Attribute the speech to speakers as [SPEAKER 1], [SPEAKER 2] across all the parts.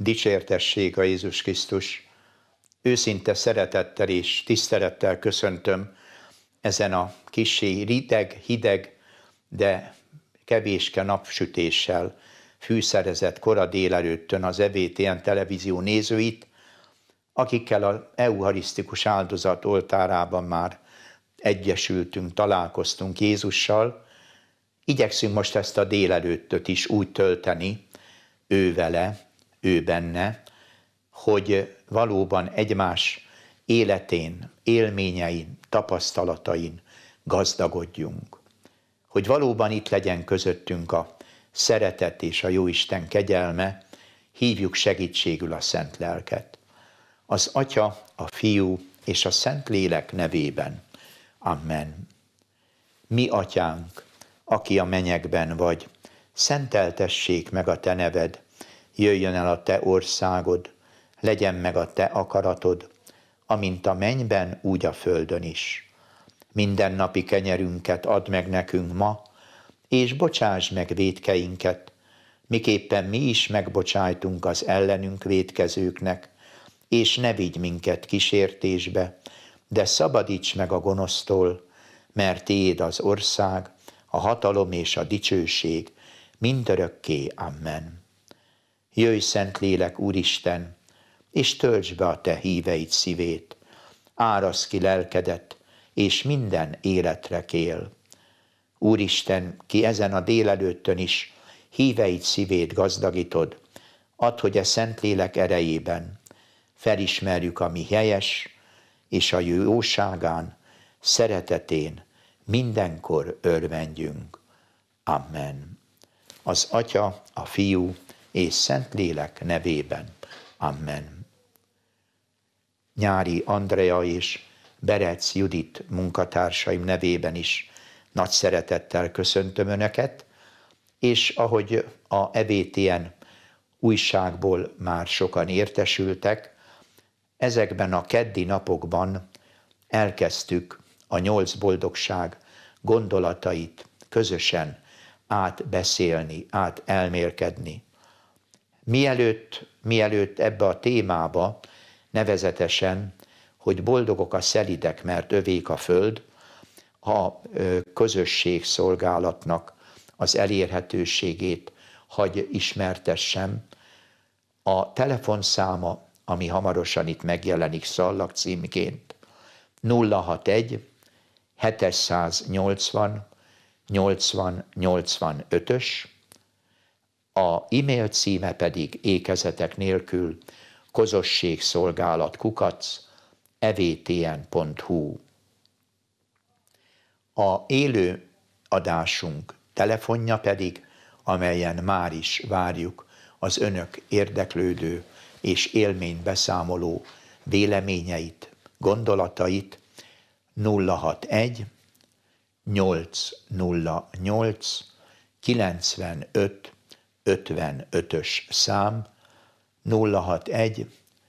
[SPEAKER 1] Dicsértessék a Jézus Krisztus! Őszinte szeretettel és tisztelettel köszöntöm ezen a kissé hideg, de kevéske napsütéssel fűszerezett kora délelőttön az EBTN televízió nézőit, akikkel az eucharisztikus áldozat oltárában már egyesültünk, találkoztunk Jézussal. Igyekszünk most ezt a délelőttöt is úgy tölteni, ő vele, ő benne, hogy valóban egymás életén, élményein, tapasztalatain gazdagodjunk. Hogy valóban itt legyen közöttünk a szeretet és a Jóisten kegyelme, hívjuk segítségül a Szent Lelket. Az Atya, a Fiú és a Szentlélek nevében. Amen. Mi Atyánk, aki a mennyekben vagy, szenteltessék meg a te neved, jöjjön el a te országod, legyen meg a te akaratod, amint a mennyben, úgy a földön is. Mindennapi kenyerünket add meg nekünk ma, és bocsásd meg vétkeinket, miképpen mi is megbocsájtunk az ellenünk vétkezőknek, és ne vigy minket kísértésbe, de szabadíts meg a gonosztól, mert tiéd az ország, a hatalom és a dicsőség, mindörökké. Amen. Jöjj, Szentlélek, Úristen, és töltsd be a te híveid szívét, áraszd ki lelkedet, és minden életre kél. Úristen, ki ezen a délelőttön is híveid szívét gazdagítod, add, hogy a Szentlélek erejében felismerjük a mi helyes, és a jóságán, szeretetén mindenkor örvendjünk. Amen. Az Atya, a Fiú és Szentlélek nevében. Amen. Nyári Andrea és Berec Judit munkatársaim nevében is nagy szeretettel köszöntöm Önöket, és ahogy a EBTN újságból már sokan értesültek, ezekben a keddi napokban elkezdtük a 8 boldogság gondolatait közösen átbeszélni, átelmélkedni. Mielőtt ebbe a témába, nevezetesen, hogy boldogok a szelídek, mert övék a föld, a közösségszolgálatnak az elérhetőségét hagy ismertessem. A telefonszáma, ami hamarosan itt megjelenik szallagcímként, 061 780 80 85-ös, a e-mail címe pedig ékezetek nélkül kozosségszolgálat@evtn.hu. A élő adásunk telefonja pedig, amelyen már is várjuk az Önök érdeklődő és élménybeszámoló véleményeit, gondolatait, 061 808 95 55-ös szám, 061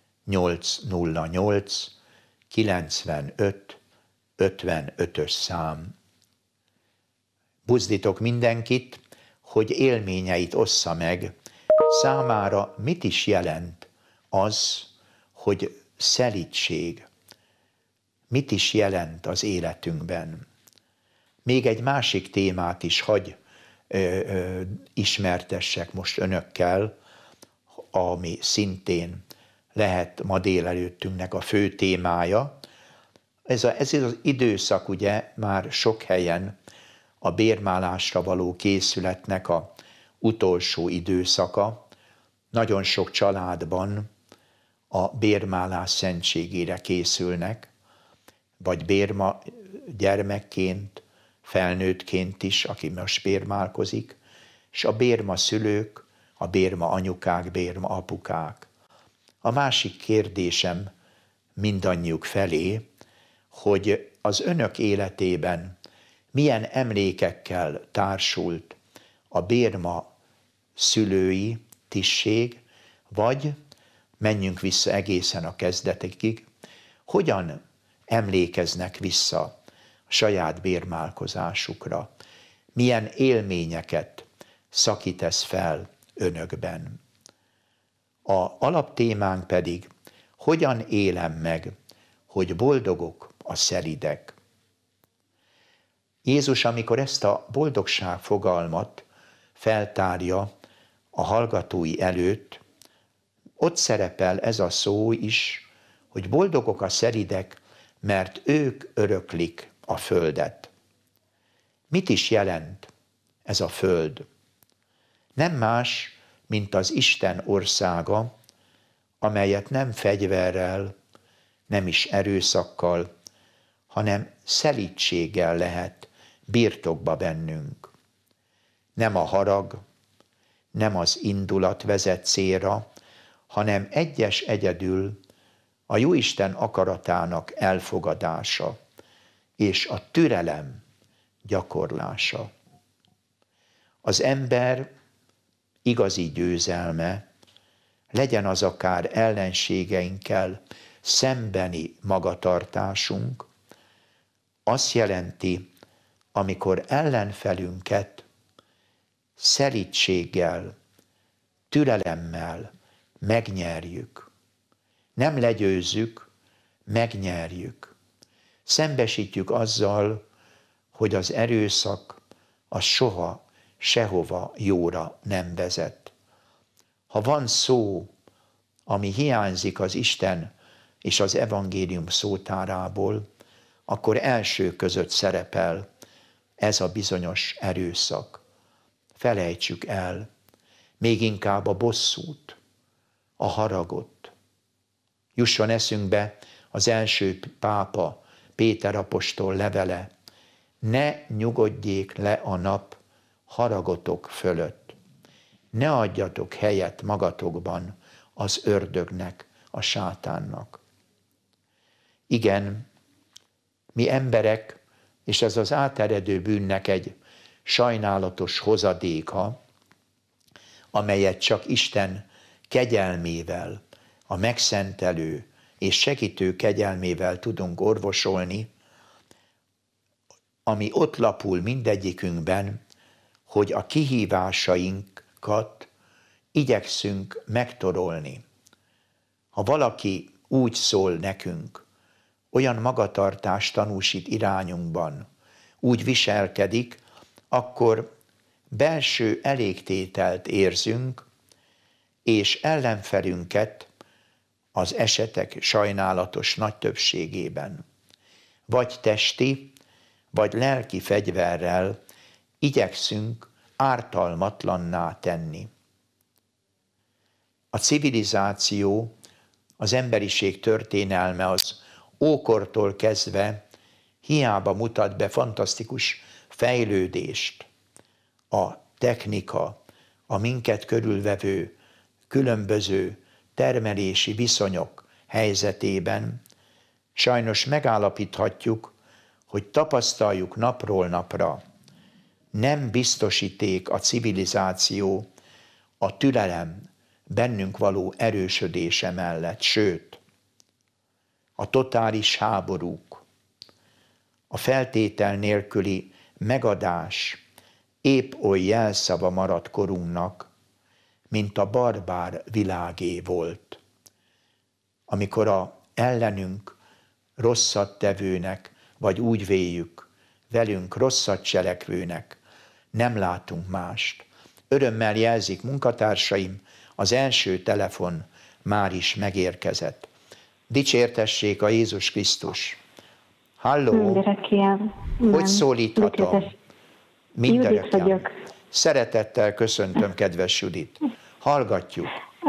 [SPEAKER 1] 808 95 55-ös szám. Buzdítok mindenkit, hogy élményeit ossza meg, számára mit is jelent az, hogy szelídség, mit is jelent az életünkben. Még egy másik témát is hagy ismertessek most Önökkel, ami szintén lehet ma délelőttünknek a fő témája. Ez az időszak ugye már sok helyen a bérmálásra való készületnek a utolsó időszaka. Nagyon sok családban a bérmálás szentségére készülnek, vagy bérma gyermekként, felnőttként is, aki most bérmálkozik, és a bérma szülők, a bérma anyukák, bérma apukák. A másik kérdésem mindannyiuk felé, hogy az Önök életében milyen emlékekkel társult a bérma szülői tisztség, vagy menjünk vissza egészen a kezdetekig, hogyan emlékeznek vissza a saját bérmálkozásukra, milyen élményeket szakít ez fel Önökben. A alaptémánk pedig, hogyan élem meg, hogy boldogok a szelídek. Jézus, amikor ezt a boldogság fogalmat feltárja a hallgatói előtt, ott szerepel ez a szó is, hogy boldogok a szelídek, mert ők öröklik a földet. Mit is jelent ez a föld? Nem más, mint az Isten országa, amelyet nem fegyverrel, nem is erőszakkal, hanem szelídséggel lehet birtokba vennünk. Nem a harag, nem az indulat vezet célra, hanem egyedül a Jóisten akaratának elfogadása és a türelem gyakorlása. Az ember igazi győzelme, legyen az akár ellenségeinkkel szembeni magatartásunk, azt jelenti, amikor ellenfelünket szelídséggel, türelemmel megnyerjük. Nem legyőzzük, megnyerjük. Szembesítjük azzal, hogy az erőszak az soha, sehova jóra nem vezet. Ha van szó, ami hiányzik az Isten és az evangélium szótárából, akkor első között szerepel ez a bizonyos erőszak. Felejtsük el, még inkább a bosszút, a haragot. Jusson eszünkbe az első pápa, Péter apostol levele: ne nyugodjék le a nap haragotok fölött. Ne adjatok helyet magatokban az ördögnek, a sátánnak. Igen, mi emberek, és ez az áteredő bűnnek egy sajnálatos hozadéka, amelyet csak Isten kegyelmével, a megszentelő és segítő kegyelmével tudunk orvosolni, ami ott lapul mindegyikünkben, hogy a kihívásainkat igyekszünk megtorolni. Ha valaki úgy szól nekünk, olyan magatartást tanúsít irányunkban, úgy viselkedik, akkor belső elégtételt érzünk, és ellenfelünket az esetek sajnálatos nagy többségében vagy testi, vagy lelki fegyverrel igyekszünk ártalmatlanná tenni. A civilizáció, az emberiség történelme az ókortól kezdve hiába mutat be fantasztikus fejlődést. A technika, a minket körülvevő különböző termelési viszonyok helyzetében sajnos megállapíthatjuk, hogy tapasztaljuk napról napra, nem biztosíték a civilizáció a türelem bennünk való erősödése mellett, sőt, a totális háborúk, a feltétel nélküli megadás épp oly jelszava maradt korunknak, mint a barbár világé volt, amikor a ellenünk rosszat tevőnek, vagy úgy véljük, velünk rosszat cselekvőnek nem látunk mást. Örömmel jelzik munkatársaim, az első telefon már is megérkezett. Dicsértessék a Jézus Krisztus! Halló! Hogy szólíthatom?
[SPEAKER 2] Judit vagyok.
[SPEAKER 1] Szeretettel köszöntöm, kedves Judit. Hallgatjuk.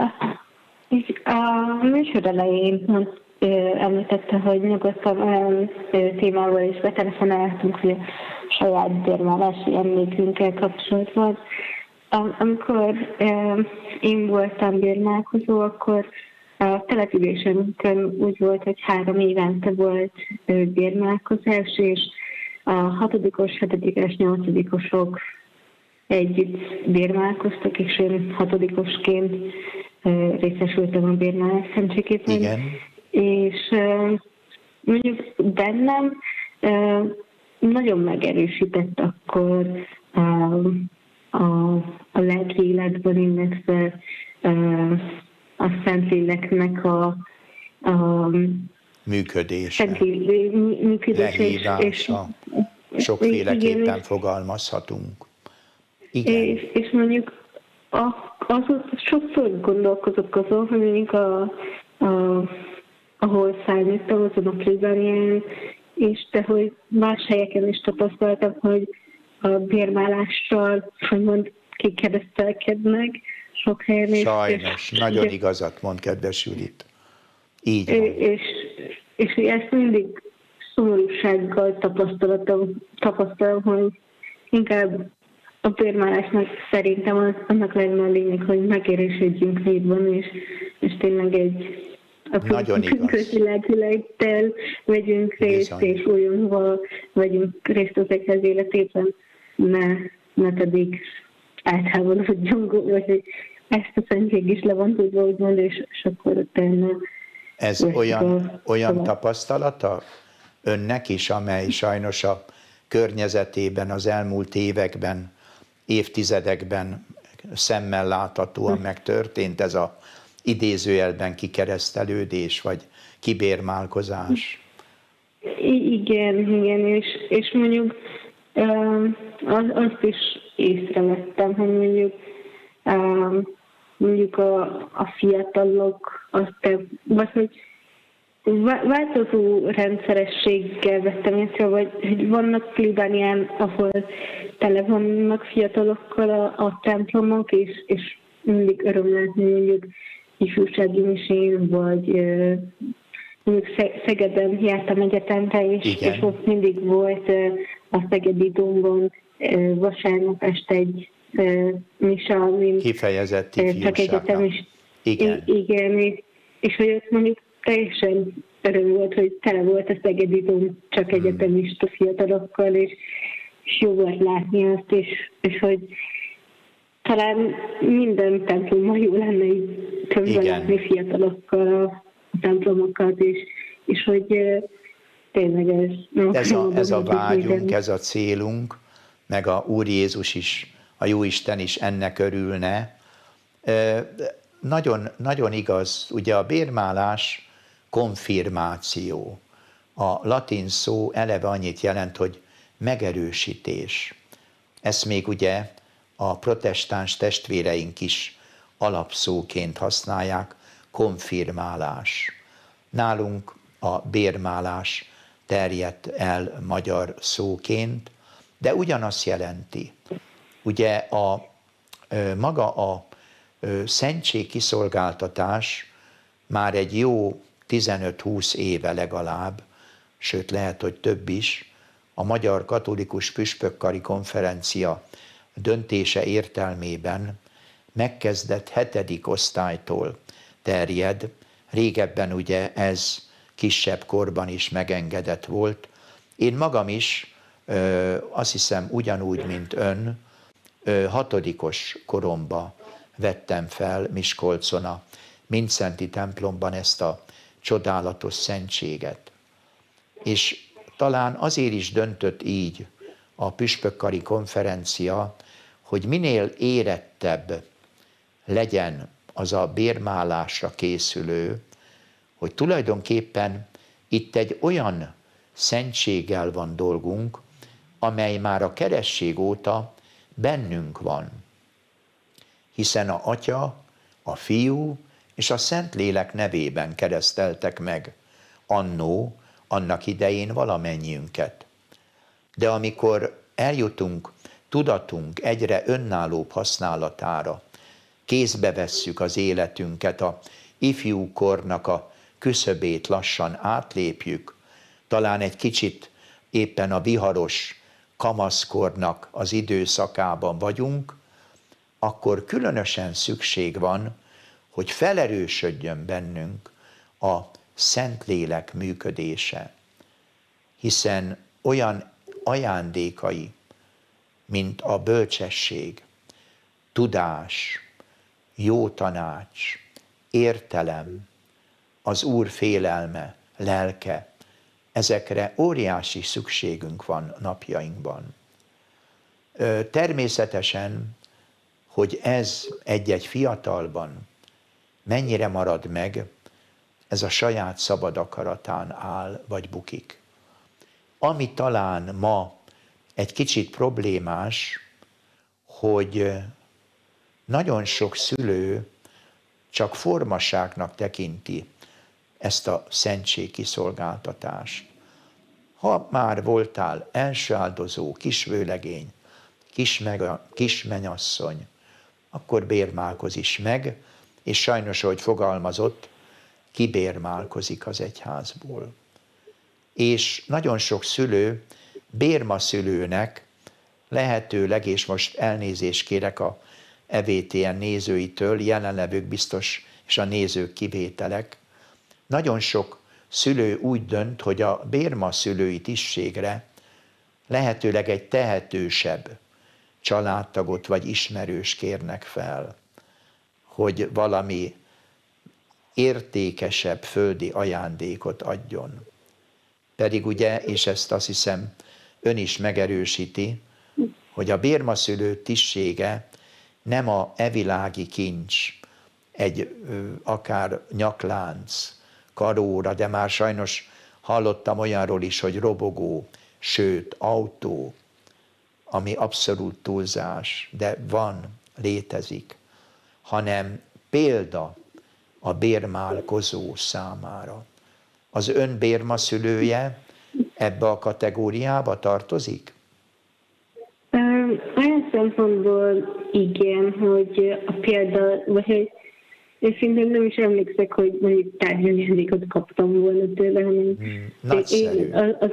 [SPEAKER 2] A műsor elején említette, hogy nyugodtan olyan témával is betelefonálhatunk, hogy a saját bérválási emlékünkkel kapcsolatban. Amikor én voltam bérmálkozó, akkor a településünkön úgy volt, hogy 3 évente volt bérmálkozás, és a 6-os, 7-es, 8-osok együtt bérmálkoztak, és én 6-osként részesültem a bérmálás szentségében.
[SPEAKER 1] Igen.
[SPEAKER 2] És mondjuk bennem nagyon megerősített akkor a lelki életben, illetve a Szentléleknek a
[SPEAKER 1] Működése,
[SPEAKER 2] működése
[SPEAKER 1] lehívása, sokféleképpen fogalmazhatunk. Igen.
[SPEAKER 2] És mondjuk azon sokszor gondolkozok azon, hogy mondjuk ahol szállítottam, azon a plébánián, és de hogy más helyeken is tapasztaltam, hogy a bérválással, úgymond kikeresztelkednek sok helyen.
[SPEAKER 1] Sajnos, nagyon igazat mond, kedves Judit. Így van.
[SPEAKER 2] És ezt mindig szomorúsággal tapasztalom, hogy inkább a bérválásnak szerintem annak lenne a lényeg, hogy megerősödjünk létben, és tényleg egy közvilágvilágtel vegyünk részt, és olyanval vegyünk részt az egyház életében, ne pedig eltávolodjunk, vagy hogy ezt a szentség is le van tudva, úgymond, és akkor tényleg...
[SPEAKER 1] Ez olyan tapasztalata önnek is, amely sajnos a környezetében az elmúlt években, évtizedekben szemmel láthatóan megtörtént ez a idézőjelben kikeresztelődés, vagy kibérmálkozás?
[SPEAKER 2] Igen, és mondjuk azt is észrevettem, hogy mondjuk a fiatalok, vagy hogy változó rendszerességgel vettem észre, vagy hogy vannak plébánián, ahol tele vannak fiatalokkal a templomok, és mindig öröm látni mondjuk ifjúsági misén, vagy mondjuk Szegeden jártam egyetemre, és ott mindig volt a Szegedi Dombon vasárnap este egy mise, amin
[SPEAKER 1] kifejezett
[SPEAKER 2] csak egyetem is. Igen, és hogy ott mondjuk teljesen öröm volt, hogy tele volt a Szegedi Domb csak egyetemista fiatalokkal, és jó volt látni azt, és hogy talán minden templomban jó lenne így többen látni fiatalokkal a templomokat, és hogy tényleg
[SPEAKER 1] ez a vágyunk, ez a célunk, meg a Úr Jézus is, a Jóisten is ennek örülne. Nagyon, nagyon igaz, ugye a bérmálás konfirmáció. A latin szó eleve annyit jelent, hogy megerősítés. Ezt még ugye a protestáns testvéreink is alapszóként használják, konfirmálás. Nálunk a bérmálás terjedt el magyar szóként, de ugyanazt jelenti. Ugye maga a szentség kiszolgáltatás már egy jó 15-20 éve legalább, sőt lehet, hogy több is, a Magyar Katolikus Püspökkari Konferencia döntése értelmében megkezdett 7. osztálytól terjed, régebben ugye ez kisebb korban is megengedett volt. Én magam is, azt hiszem ugyanúgy, mint ön, 6. koromba vettem fel Miskolcon a Mindszenty templomban ezt a csodálatos szentséget. És talán azért is döntött így a Püspökkari Konferencia, hogy minél érettebb legyen az a bérmálásra készülő, hogy tulajdonképpen itt egy olyan szentséggel van dolgunk, amely már a keresztség óta bennünk van. Hiszen a Atya, a Fiú és a Szentlélek nevében kereszteltek meg annó, annak idején valamennyiünket. De amikor eljutunk tudatunk egyre önállóbb használatára, kézbe vesszük az életünket, a ifjúkornak a küszöbét lassan átlépjük, talán egy kicsit éppen a viharos kamaszkornak az időszakában vagyunk, akkor különösen szükség van, hogy felerősödjön bennünk a Szentlélek működése, hiszen olyan ajándékai, mint a bölcsesség, tudás, jó tanács, értelem, az Úr félelme, lelke, ezekre óriási szükségünk van napjainkban. Természetesen, hogy ez egy-egy fiatalban mennyire marad meg, ez a saját szabad akaratán áll, vagy bukik. Ami talán ma egy kicsit problémás, hogy nagyon sok szülő csak formaságnak tekinti ezt a szentségkiszolgáltatást. Ha már voltál elsőáldozó, kisvőlegény, kismenyasszony, akkor bérmálkozz meg, és sajnos, ahogy fogalmazott, kibérmálkozik az egyházból. És nagyon sok szülő bérmaszülőnek lehetőleg, és most elnézést kérek a EVTN nézőitől, jelenlevők biztos, és a nézők kivételek, nagyon sok szülő úgy dönt, hogy a bérmaszülői tisztségre lehetőleg egy tehetősebb családtagot vagy ismerős kérnek fel, hogy valami értékesebb földi ajándékot adjon. Pedig ugye, és ezt azt hiszem ön is megerősíti, hogy a bérmaszülő tisztsége nem a evilági kincs, egy akár nyaklánc, karóra, de már sajnos hallottam olyanról is, hogy robogó, sőt autó, ami abszolút túlzás, de van, létezik, hanem példa a bérmálkozó számára. Az ön bérmaszülője ebbe a kategóriába tartozik?
[SPEAKER 2] Olyan szempontból igen, hogy a példa, vagy hogy őszintén nem is emlékszek, hogy mondjuk tárgyajándékot kaptam volna tőle, hanem
[SPEAKER 1] nagyszerű.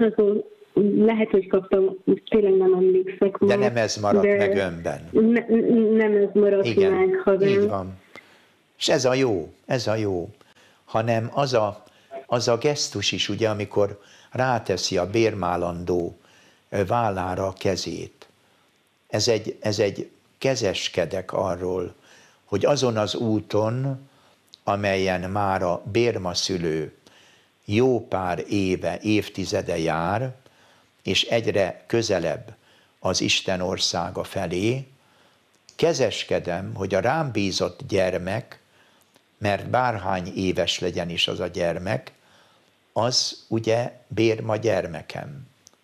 [SPEAKER 2] Lehet, hogy kaptam, tényleg nem emlékszek.
[SPEAKER 1] De nem ez maradt meg önben.
[SPEAKER 2] Nem ez maradt
[SPEAKER 1] igen,
[SPEAKER 2] meg, hanem...
[SPEAKER 1] így van. És ez a jó, hanem az a gesztus is, ugye, amikor ráteszi a bérmálandó vállára a kezét. Ez egy kezeskedek arról, hogy azon az úton, amelyen már a bérmaszülő jó pár éve, évtizede jár, és egyre közelebb az Isten országa felé, kezeskedem, hogy a rám bízott gyermek, mert bárhány éves legyen is az a gyermek, az ugye bérma gyermekem.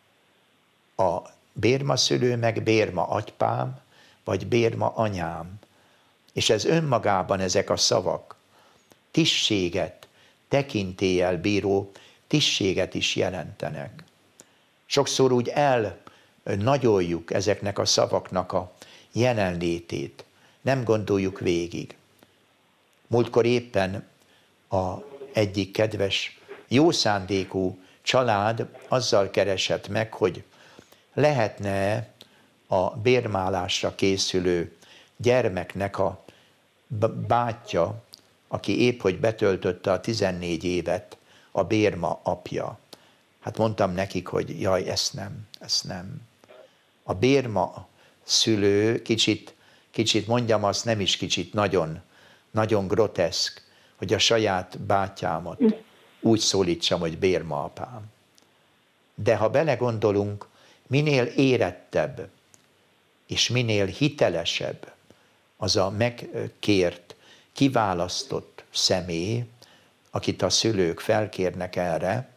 [SPEAKER 1] A bérmaszülő meg bérma atypám, vagy bérma anyám. És ez önmagában ezek a szavak tisztséget, tekintéllyel bíró tisztséget is jelentenek. Sokszor úgy elnagyoljuk ezeknek a szavaknak a jelenlétét, nem gondoljuk végig. Múltkor éppen egyik kedves, jó szándékú család azzal keresett meg, hogy lehetne a bérmálásra készülő gyermeknek a bátyja, aki épp hogy betöltötte a 14 évet, a bérma apja. Hát mondtam nekik, hogy jaj, ezt nem. A bérma szülő kicsit mondjam azt, nem is kicsit, nagyon, nagyon groteszk, hogy a saját bátyámat úgy szólítsam, hogy bérma apám. De ha belegondolunk, minél érettebb és minél hitelesebb az a megkért, kiválasztott személy, akit a szülők felkérnek erre,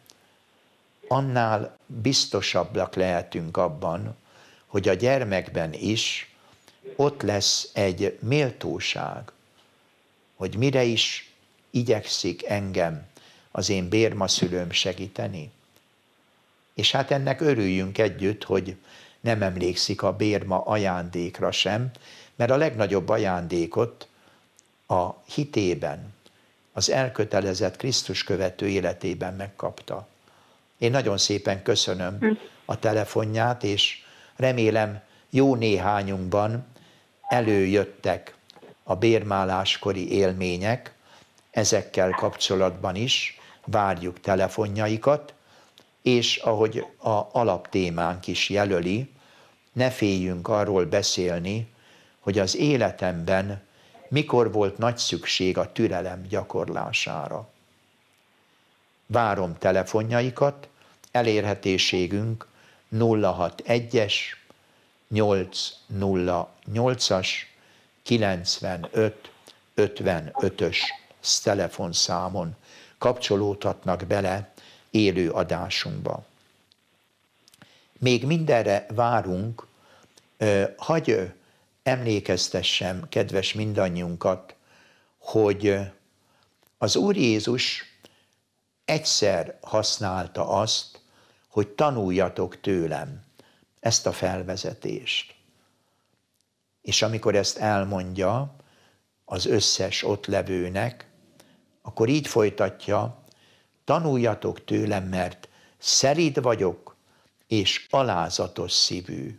[SPEAKER 1] annál biztosabbak lehetünk abban, hogy a gyermekben is ott lesz egy méltóság, hogy mire is igyekszik engem az én bérmaszülőm segíteni. És hát ennek örüljünk együtt, hogy nem emlékszik a bérma ajándékra sem, mert a legnagyobb ajándékot a hitében, az elkötelezett Krisztus követő életében megkapta. Én nagyon szépen köszönöm a telefonját, és remélem jó néhányunkban előjöttek a bérmáláskori élmények, ezekkel kapcsolatban is várjuk telefonjaikat, és ahogy a alaptémánk is jelöli, ne féljünk arról beszélni, hogy az életemben mikor volt nagy szükség a türelem gyakorlására. Várom telefonjaikat, elérhetőségünk 061-es 808-as 95 55-ös telefonszámon kapcsolódhatnak bele élő adásunkba. Még mindenre várunk, hagy emlékeztessem kedves mindannyiunkat, hogy az Úr Jézus egyszer használta azt, hogy tanuljatok tőlem, ezt a felvezetést. És amikor ezt elmondja az összes ott levőnek, akkor így folytatja, tanuljatok tőlem, mert szelíd vagyok, és alázatos szívű.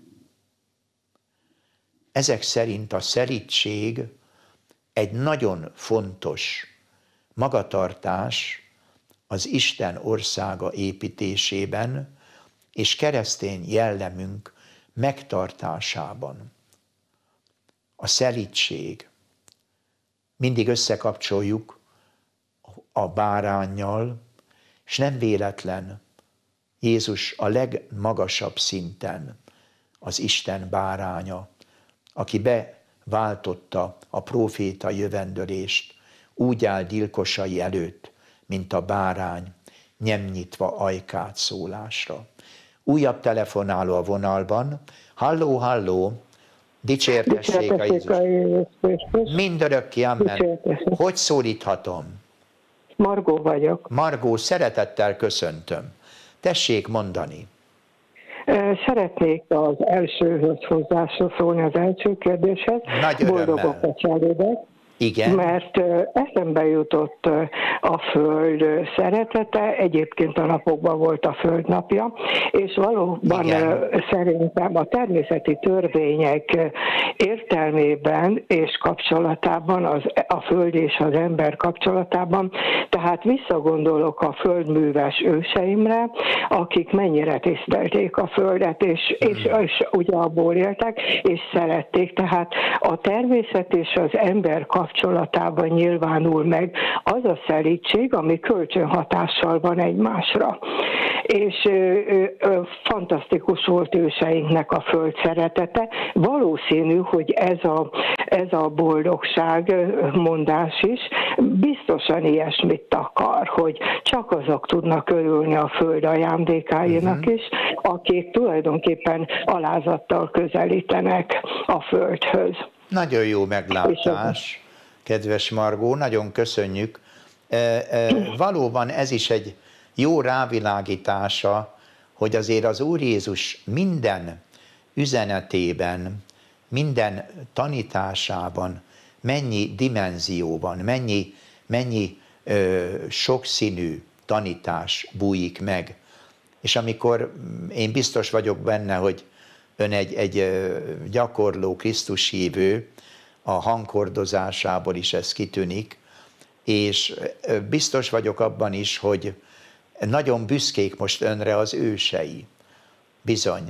[SPEAKER 1] Ezek szerint a szelídség egy nagyon fontos magatartás az Isten országa építésében és keresztény jellemünk megtartásában. A szelídség. Mindig összekapcsoljuk a báránnyal, és nem véletlen Jézus a legmagasabb szinten az Isten báránya, aki beváltotta a próféta jövendölést, úgy áll gyilkosai előtt, mint a bárány, nyemnyitva ajkát szólásra. Újabb telefonáló a vonalban. Halló, halló! Dicsértessék a Jézus! Mindörökké, amen! Hogy szólíthatom?
[SPEAKER 3] Margó vagyok.
[SPEAKER 1] Margó, szeretettel köszöntöm. Tessék mondani.
[SPEAKER 3] Szeretnék az elsőhöz hozzászólni, az első kérdéshez.
[SPEAKER 1] Nagy
[SPEAKER 3] Boldogok a családok.
[SPEAKER 1] Igen.
[SPEAKER 3] Mert eszembe jutott a Föld szeretete, egyébként a napokban volt a Föld napja, és valóban szerintem a természeti törvények értelmében és kapcsolatában, a Föld és az ember kapcsolatában, tehát visszagondolok a földműves őseimre, akik mennyire tisztelték a Földet, és ugye abból éltek, és szerették, tehát a természet és az ember kapcsolatában nyilvánul meg az a szelídség, ami kölcsönhatással van egymásra. És fantasztikus volt őseinknek a Föld szeretete. Valószínű, hogy ez a boldogság mondás is biztosan ilyesmit akar, hogy csak azok tudnak örülni a Föld ajándékáinak is, akik tulajdonképpen alázattal közelítenek a Földhöz.
[SPEAKER 1] Nagyon jó meglátás, kedves Margó, nagyon köszönjük. Valóban ez is egy jó rávilágítása, hogy azért az Úr Jézus minden üzenetében, minden tanításában mennyi dimenzió van, mennyi sokszínű tanítás bújik meg. És amikor én biztos vagyok benne, hogy ön egy gyakorló Krisztus hívő, a hanghordozásából is ez kitűnik, és biztos vagyok abban is, hogy nagyon büszkék most önre az ősei. Bizony,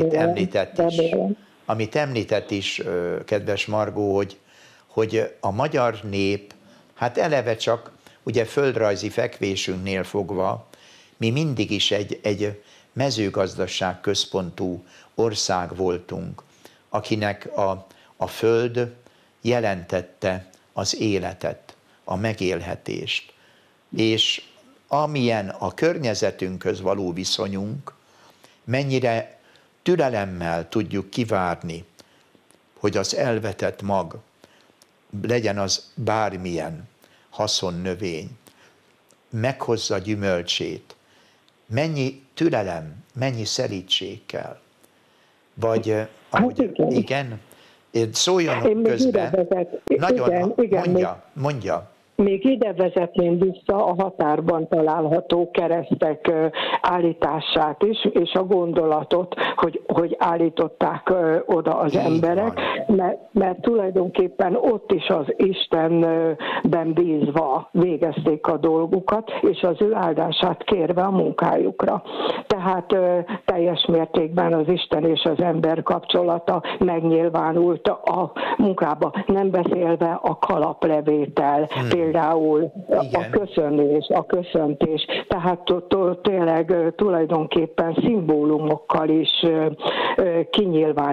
[SPEAKER 1] amit említett is, kedves Margó, hogy a magyar nép, hát eleve csak ugye földrajzi fekvésünknél fogva, mi mindig is egy mezőgazdaság központú ország voltunk, akinek a föld jelentette az életet, a megélhetést. És amilyen a környezetünkhöz való viszonyunk, mennyire türelemmel tudjuk kivárni, hogy az elvetett mag, legyen az bármilyen haszonnövény, meghozza gyümölcsét, mennyi türelem, mennyi szelídség kell. Vagy, ahogy, igen, szóljon közben. Nagyon, mondja.
[SPEAKER 3] Még ide vezetném vissza a határban található keresztek állítását is, és a gondolatot, hogy állították oda az emberek, mert tulajdonképpen ott is az Istenben bízva végezték a dolgukat, és az ő áldását kérve a munkájukra. Tehát teljes mértékben az Isten és az ember kapcsolata megnyilvánult a munkába, nem beszélve a kalaplevétel, például a köszönés, a köszöntés, tehát tényleg tulajdonképpen szimbólumokkal is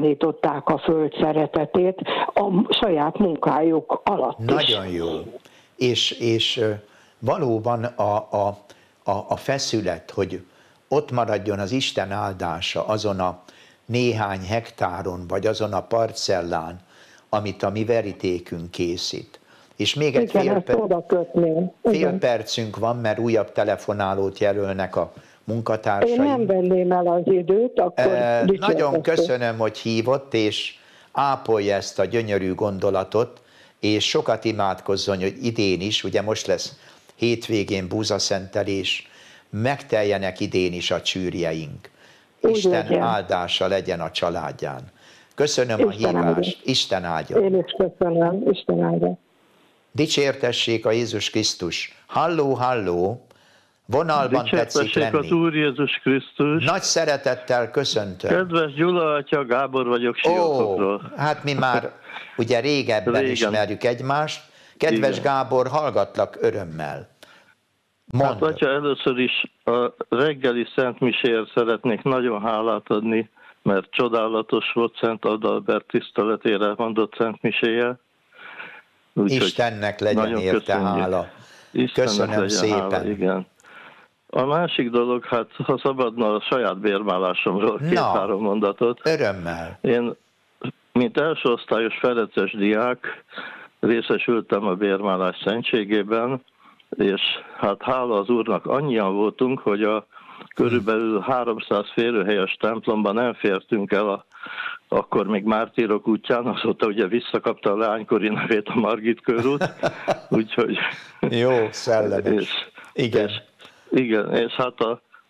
[SPEAKER 3] kinyilvánították a Föld szeretetét a saját munkájuk alatt is.
[SPEAKER 1] Nagyon jó. és valóban a feszület, hogy ott maradjon az Isten áldása azon a néhány hektáron, vagy azon a parcellán, amit a mi verítékünk készít. És még egy fél percünk van, mert újabb telefonálót jelölnek a munkatársaim.
[SPEAKER 3] Én nem venném el az időt, akkor
[SPEAKER 1] nagyon köszönöm, hogy hívott, és ápolja ezt a gyönyörű gondolatot, és sokat imádkozzon, hogy idén is, ugye most lesz hétvégén búzaszentelés, megteljenek idén is a csűrjeink. Isten áldása legyen a családján. Köszönöm a hívást. Isten áldja.
[SPEAKER 3] Én is köszönöm. Isten áldja.
[SPEAKER 1] Dicsértessék a Jézus Krisztus. Halló, halló. Vonalban tetszik lenni.
[SPEAKER 4] Az Úr Jézus Krisztus.
[SPEAKER 1] Nagy szeretettel köszöntöm.
[SPEAKER 4] Kedves Gyula atya, Gábor vagyok Siófokról.
[SPEAKER 1] Hát mi már ugye régebben ismerjük egymást. Kedves igen. Gábor, hallgatlak örömmel. Mondd.
[SPEAKER 4] Hát atya, először is a reggeli szentmiséért szeretnék nagyon hálát adni, mert csodálatos volt Szent Adalbert tiszteletére mondott szentmiséje.
[SPEAKER 1] Istennek legyen érte hála. Köszönöm szépen. Hála,
[SPEAKER 4] igen. A másik dolog, hát ha szabadna a saját bérmálásomról két-három mondatot.
[SPEAKER 1] Örömmel.
[SPEAKER 4] Én, mint elsőosztályos ferences diák, részesültem a bérmálás szentségében, és hát hála az Úrnak annyian voltunk, hogy a körülbelül 300 férőhelyes templomban nem fértünk el akkor még Mártírok útján, azóta ugye visszakapta a leánykori nevét a Margit körút, úgyhogy...
[SPEAKER 1] Jó, szellemes. Igen.
[SPEAKER 4] Igen, és hát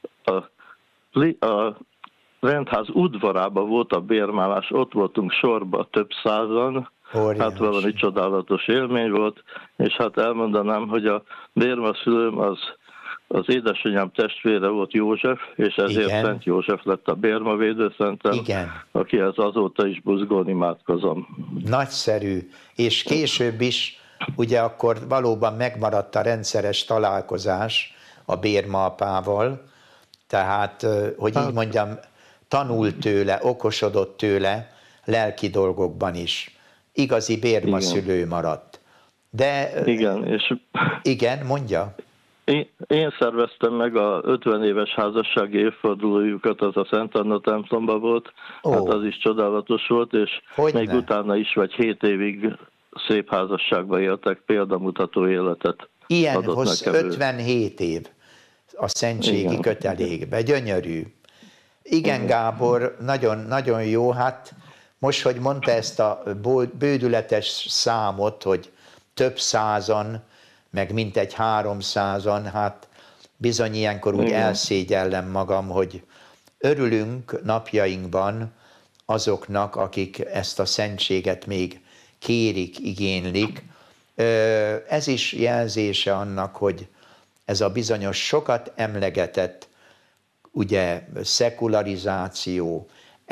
[SPEAKER 4] a rendház udvarában volt a bérmálás, ott voltunk sorba több százan, hát valami csodálatos élmény volt, és hát elmondanám, hogy a bérmaszülőm az édesanyám testvére volt József, és ezért igen. Szent József lett a bérmavédőszentem, akihez azóta is buzgón imádkozom.
[SPEAKER 1] Nagyszerű, és később is, ugye akkor valóban megmaradt a rendszeres találkozás a bérmaapával, tehát, hogy így mondjam, tanult tőle, okosodott tőle lelki dolgokban is. Igazi bérmaszülő maradt. De... Igen, és... Igen, mondja.
[SPEAKER 4] Én szerveztem meg a 50 éves házassági évfordulójukat, az a Szent Anna templomban volt, hát az is csodálatos volt, és még utána is vagy 7 évig szép házasságban éltek, példamutató életet.
[SPEAKER 1] Ilyen hossz 57 év a szentségi kötelékbe, gyönyörű. Igen, Gábor, nagyon, nagyon jó, hát most, hogy mondta ezt a bődületes számot, hogy több százan, meg mintegy 300-an, hát bizony ilyenkor úgy elszégyellem magam, hogy örülünk napjainkban azoknak, akik ezt a szentséget még kérik, igénylik. Ez is jelzése annak, hogy ez a bizonyos sokat emlegetett, ugye, szekularizáció,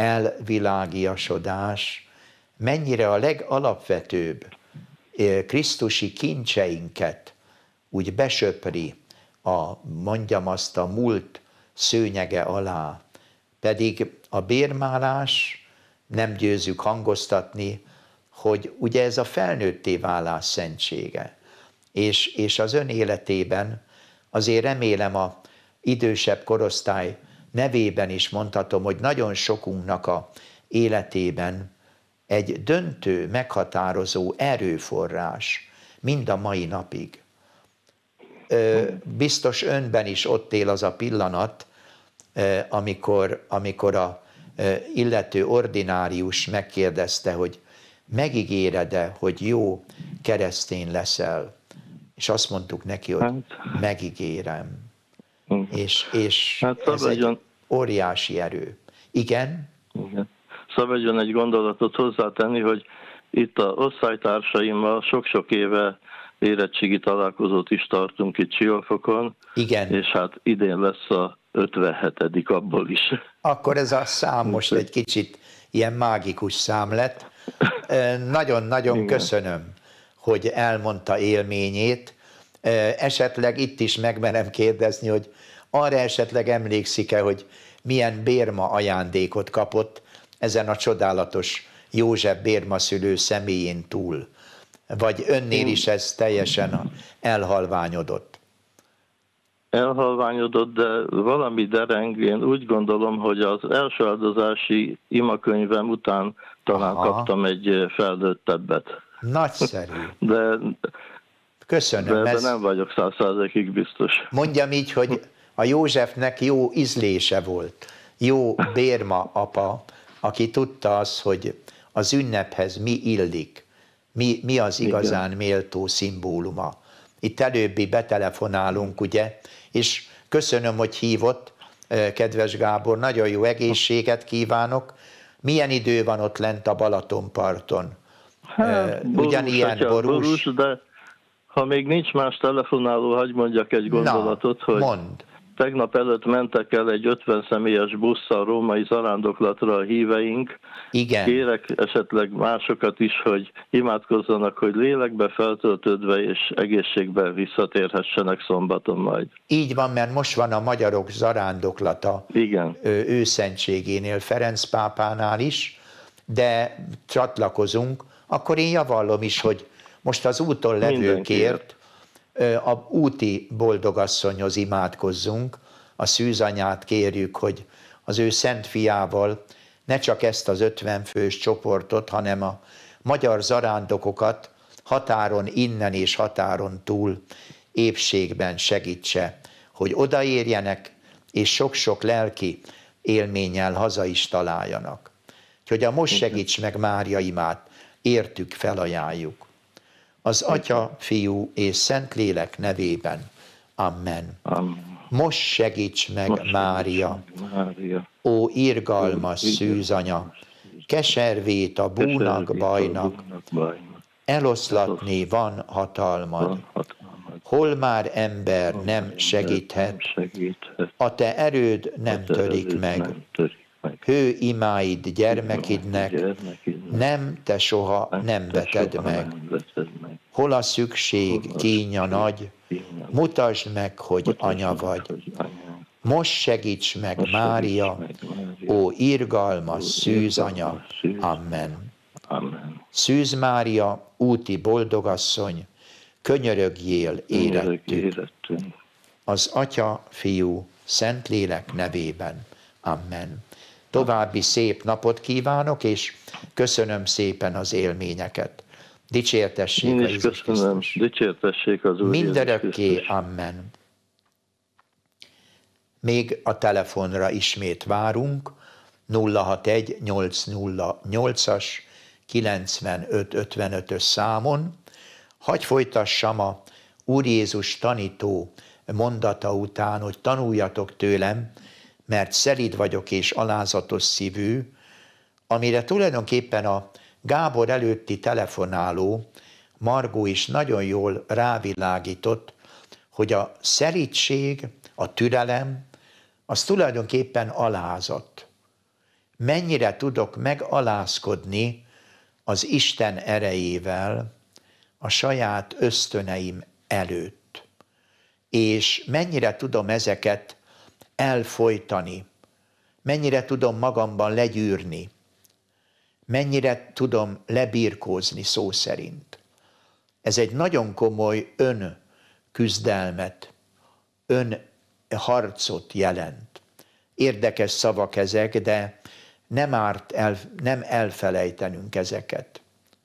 [SPEAKER 1] elvilágiasodás mennyire a legalapvetőbb krisztusi kincseinket úgy besöpri mondjam azt, a múlt szőnyege alá. Pedig a bérmálás, nem győzzük hangoztatni, hogy ugye ez a felnőtté válás szentsége. És az ön életében azért remélem a idősebb korosztály nevében is mondhatom, hogy nagyon sokunknak a életében egy döntő, meghatározó erőforrás mind a mai napig. Biztos önben is ott él az a pillanat, amikor a illető ordinárius megkérdezte, hogy megígéred-e, hogy jó keresztény leszel? És azt mondtuk neki, hogy megígérem. És hát ez egy óriási erő. Igen?
[SPEAKER 4] Igen. Szabadjon egy gondolatot hozzátenni, hogy itt a osztálytársaimmal sok-sok éve érettségi találkozót is tartunk itt Siófokon.
[SPEAKER 1] Igen.
[SPEAKER 4] És hát idén lesz a 57. abból is.
[SPEAKER 1] Akkor ez a szám most egy kicsit ilyen mágikus szám lett. Nagyon-nagyon köszönöm, hogy elmondta élményét. Esetleg itt is megmerem kérdezni, hogy arra esetleg emlékszik-e, hogy milyen bérma ajándékot kapott ezen a csodálatos József bérmaszülő személyén túl. Vagy önnél is ez teljesen elhalványodott?
[SPEAKER 4] Elhalványodott, de valami dereng. Én úgy gondolom, hogy az első áldozási imakönyvem után talán kaptam egy felnőttebbet.
[SPEAKER 1] Nagyszerű.
[SPEAKER 4] De
[SPEAKER 1] Köszönöm.
[SPEAKER 4] ebben nem vagyok 100%-ig biztos.
[SPEAKER 1] Mondjam így, hogy a Józsefnek jó ízlése volt. Jó bérma apa, aki tudta azt, hogy az ünnephez mi illik, mi az igazán méltó szimbóluma. Itt előbbi betelefonálunk, ugye, és köszönöm, hogy hívott, kedves Gábor, nagyon jó egészséget kívánok. Milyen idő van ott lent a Balatonparton? Ugyanilyen borús?
[SPEAKER 4] De ha még nincs más telefonáló, hagyj mondjak egy gondolatot, hogy
[SPEAKER 1] mondd.
[SPEAKER 4] Tegnap előtt mentek el egy 50 személyes busszal római zarándoklatra a híveink.
[SPEAKER 1] Igen.
[SPEAKER 4] Kérek esetleg másokat is, hogy imádkozzanak, hogy lélekbe feltöltődve és egészségben visszatérhessenek szombaton majd.
[SPEAKER 1] Így van, mert most van a magyarok zarándoklata.
[SPEAKER 4] Igen.
[SPEAKER 1] Őszentségénél, Ferenc pápánál is, de csatlakozunk. Akkor én javallom is, hogy most az úton levőkért a úti boldogasszonyhoz imádkozzunk, a szűzanyát kérjük, hogy az ő szent fiával ne csak ezt az 50 fős csoportot, hanem a magyar zarándokokat határon innen és határon túl épségben segítse, hogy odaérjenek, és sok-sok lelki élménnyel haza is találjanak. Úgyhogy a Most segíts meg Mária imát értük, felajánljuk. Az Atya, Fiú és Szentlélek nevében. Amen.
[SPEAKER 4] Amen.
[SPEAKER 1] Most segíts meg, Mária, ó irgalmas szűzanya, keservét a búnak, bajnak, eloszlatni van hatalmad. Hol már ember nem segíthet, a te erőd nem törik meg. Hő imáid gyermekidnek, nem te soha nem veted meg. Hol a szükség kínja nagy, mutasd meg, hogy anya vagy. Most segíts meg, Mária, ó irgalmas szűzanya. Amen. Szűz Mária, úti boldogasszony, könyörögjél érettük. Az Atya, Fiú, Szentlélek nevében. Amen. További szép napot kívánok, és köszönöm szépen az élményeket. Dicsértessék a Jézus Krisztus.
[SPEAKER 4] Dicsértessék az Úr
[SPEAKER 1] Mindörökké, amen. Még a telefonra ismét várunk, 061-808-as 95-55-ös számon. Hagy folytassam a Úr Jézus tanító mondata után, hogy tanuljatok tőlem, mert szelíd vagyok és alázatos szívű, amire tulajdonképpen a Gábor előtti telefonáló Margó is nagyon jól rávilágított, hogy a szelídség, a türelem, az tulajdonképpen alázat. Mennyire tudok megalázkodni az Isten erejével a saját ösztöneim előtt, és mennyire tudom ezeket elfojtani, mennyire tudom magamban legyűrni, mennyire tudom lebirkózni szó szerint. Ez egy nagyon komoly önküzdelmet, önharcot jelent. Érdekes szavak ezek, de nem árt nem elfelejtenünk ezeket.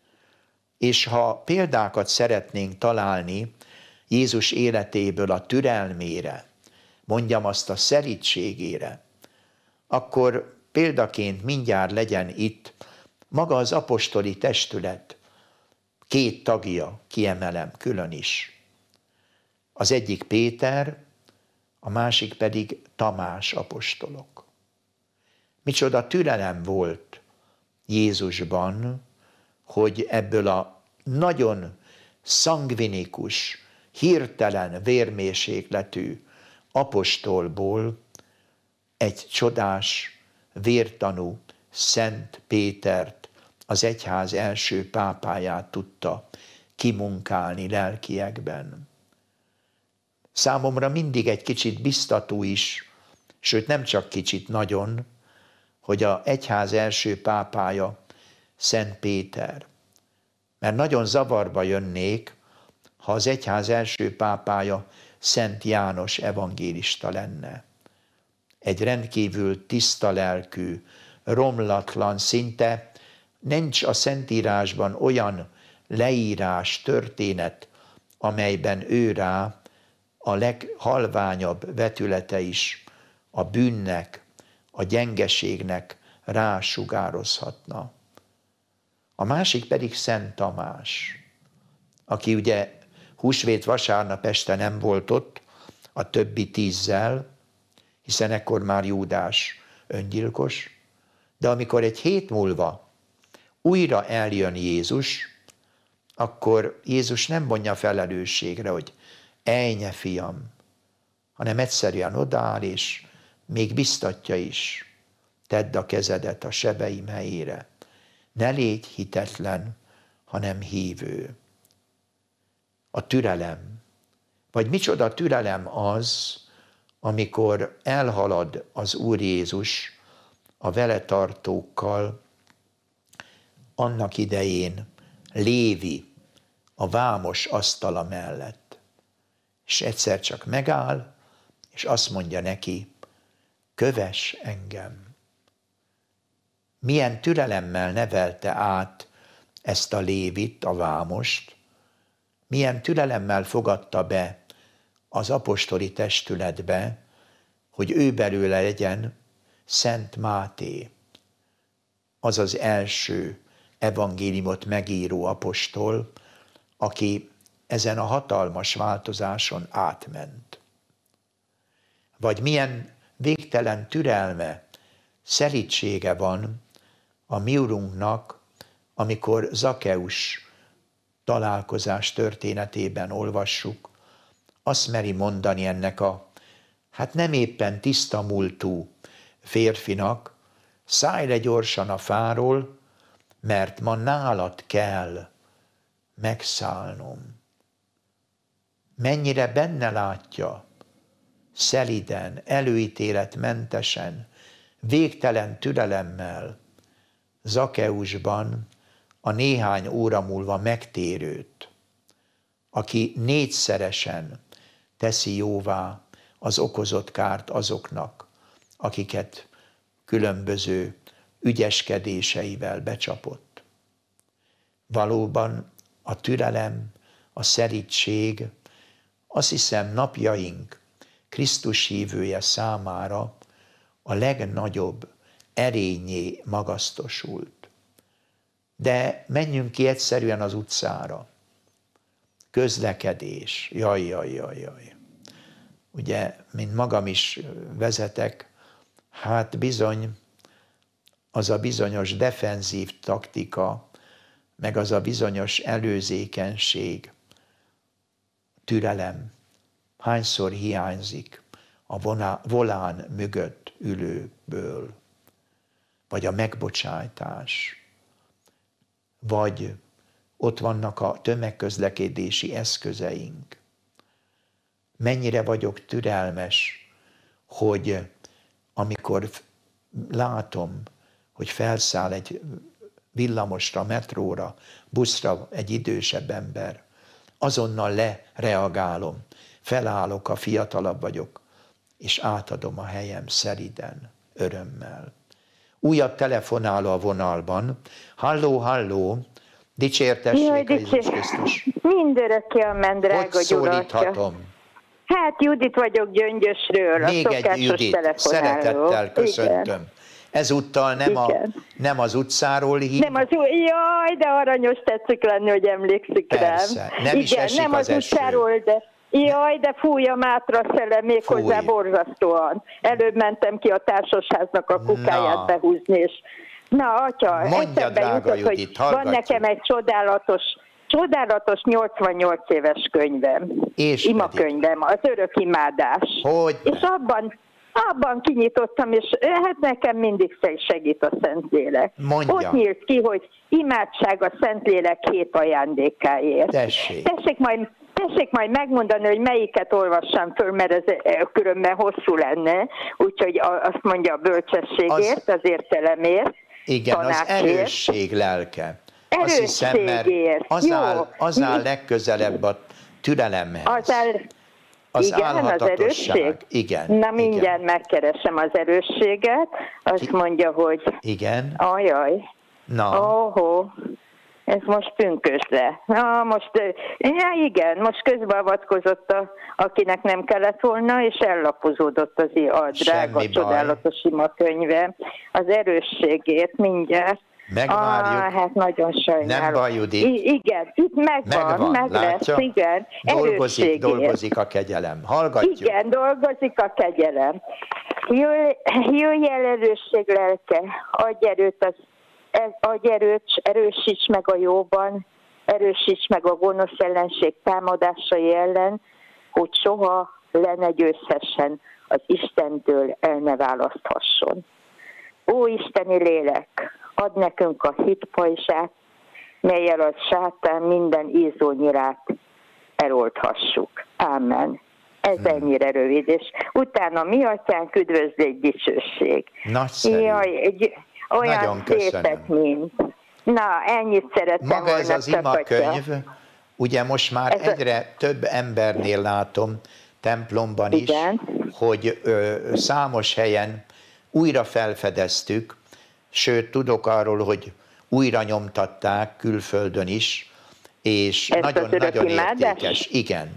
[SPEAKER 1] És ha példákat szeretnénk találni Jézus életéből a türelmére, mondjam azt a szelídségére, akkor példaként mindjárt legyen itt maga az apostoli testület, 2 tagja, kiemelem külön is. Az egyik Péter, a másik pedig Tamás apostolok. Micsoda türelem volt Jézusban, hogy ebből a nagyon szangvinikus, hirtelen vérmérsékletű apostolból egy csodás, vértanú Szent Pétert, az egyház első pápáját tudta kimunkálni lelkiekben. Számomra mindig egy kicsit biztató is, sőt nem csak kicsit, nagyon, hogy az egyház első pápája Szent Péter. mert nagyon zavarba jönnék, ha az egyház első pápája Szent János evangélista lenne. Egy rendkívül tiszta lelkű, romlatlan, szinte nincs a Szentírásban olyan leírás, történet, amelyben ő rá a leghalványabb vetülete is a bűnnek, a gyengeségnek rásugározhatna. A másik pedig Szent Tamás, aki ugye húsvét vasárnap este nem volt ott a többi 10-zel, hiszen ekkor már Júdás öngyilkos, de amikor egy hét múlva újra eljön Jézus, akkor Jézus nem vonja felelősségre, hogy ejnye fiam, hanem egyszerűen odaáll, és még biztatja is, tedd a kezedet a sebeim helyére. Ne légy hitetlen, hanem hívő. A türelem. Vagy micsoda türelem az, amikor elhalad az Úr Jézus a vele tartókkal, annak idején Lévi a vámos asztala mellett. És egyszer csak megáll, és azt mondja neki, kövess engem. Milyen türelemmel nevelte át ezt a Lévit, a vámost, milyen türelemmel fogadta be az apostoli testületbe, hogy ő belőle legyen Szent Máté, az az első evangéliumot megíró apostol, aki ezen a hatalmas változáson átment. Vagy milyen végtelen türelme, szelídsége van a mi Urunknak, amikor Zakeus találkozás történetében olvassuk, azt meri mondani ennek a, hát nem éppen tiszta múltú férfinak, szállj le gyorsan a fáról, mert ma nálad kell megszállnom. Mennyire benne látja, szeliden, előítéletmentesen, végtelen türelemmel Zakeusban a néhány óra múlva megtérőt, aki 4-szeresen teszi jóvá az okozott kárt azoknak, akiket különböző ügyeskedéseivel becsapott. Valóban a türelem, a szelídség, azt hiszem napjaink Krisztus hívője számára a legnagyobb erényé magasztosult. De menjünk ki egyszerűen az utcára. Közlekedés, jaj. Ugye, mint magam is vezetek, hát bizony az a bizonyos defenzív taktika, meg az a bizonyos előzékenység, türelem, hányszor hiányzik a volán mögött ülőből, vagy a megbocsájtás, vagy ott vannak a tömegközlekedési eszközeink. Mennyire vagyok türelmes, hogy amikor látom, hogy felszáll egy villamosra, metróra, buszra egy idősebb ember, azonnal lereagálom, felállok, a fiatalabb vagyok, és átadom a helyem szeliden, örömmel. Újabb telefonáló a vonalban. Halló, dicsértessék a Jézus Krisztus.
[SPEAKER 5] Mindörökké amen, drága
[SPEAKER 1] Hogy szólíthatom?
[SPEAKER 5] Hát Judit vagyok Gyöngyösről,
[SPEAKER 1] még
[SPEAKER 5] a szokásos
[SPEAKER 1] egy Judit,
[SPEAKER 5] telefonáló.
[SPEAKER 1] szeretettel köszöntöm.
[SPEAKER 5] Igen.
[SPEAKER 1] Ezúttal nem az utcáról hív.
[SPEAKER 5] Jaj, de aranyos, tetszik lenni, hogy emlékszik
[SPEAKER 1] Persze,
[SPEAKER 5] rám.
[SPEAKER 1] nem is esik
[SPEAKER 5] nem az
[SPEAKER 1] eső.
[SPEAKER 5] utcáról, de jaj, de fúj a Mátra szele, méghozzá
[SPEAKER 1] Fúj.
[SPEAKER 5] borzasztóan. Előbb mentem ki a társasháznak a kukáját behúzni, és na, atya,
[SPEAKER 1] Mondja, drága
[SPEAKER 5] jutott,
[SPEAKER 1] Judit,
[SPEAKER 5] hogy van
[SPEAKER 1] hallgatjuk.
[SPEAKER 5] nekem egy csodálatos 88 éves könyvem,
[SPEAKER 1] És
[SPEAKER 5] imakönyvem, az örök imádás.
[SPEAKER 1] Hogy?
[SPEAKER 5] És abban kinyitottam, és hát nekem mindig segít a Szentlélek.
[SPEAKER 1] Mondja.
[SPEAKER 5] Ott nyílt ki, hogy imádság a Szentlélek 7 ajándékáért. Tessék majd megmondani, hogy melyiket olvassam föl, mert ez különben hosszú lenne, úgyhogy azt mondja a bölcsességért, az értelemért,
[SPEAKER 1] igen,
[SPEAKER 5] tanácsért.
[SPEAKER 1] az erősség lelke. azt hiszem, mert az áll legközelebb a türelemhez. Az álhatatosság. Igen.
[SPEAKER 5] Na mindjárt megkeresem az erősséget. Azt mondja, hogy...
[SPEAKER 1] Igen.
[SPEAKER 5] Ajaj.
[SPEAKER 1] Na.
[SPEAKER 5] Ez most pünkösde. Igen, most közbeavatkozott, akinek nem kellett volna, és ellapozódott a drága, csodálatos imakönyve. Az erősségét mindjárt.
[SPEAKER 1] Megvárjuk.
[SPEAKER 5] Hát nagyon sajnálom.
[SPEAKER 1] Nem baj, Judit.
[SPEAKER 5] Igen, itt megvan, meg lesz, igen.
[SPEAKER 1] Dolgozik a kegyelem. Hallgatjuk.
[SPEAKER 5] Igen, dolgozik a kegyelem. Jöjj el, erősség lelke, adj erőt, erősíts meg a jóban, erősíts meg a gonosz ellenség támadásai ellen, hogy soha le ne győzhessen, az Istentől el ne választhasson. Ó, Isteni lélek, add nekünk a hit pajzsát, mellyel a sátán minden ízónyirát elolthassuk. Ámen. Ez ennyire rövid, és utána mi atyánk, üdvözlégy, dicsőség.
[SPEAKER 1] Nagyszerű.
[SPEAKER 5] Jaj, olyan szépek, mint. Na, ennyit szerettem volna.
[SPEAKER 1] Maga ez az imakönyv, ugye most már egyre több embernél látom, templomban is, hogy számos helyen újra felfedeztük, sőt, tudok arról, hogy újra nyomtatták külföldön is, és nagyon-nagyon értékes. Igen.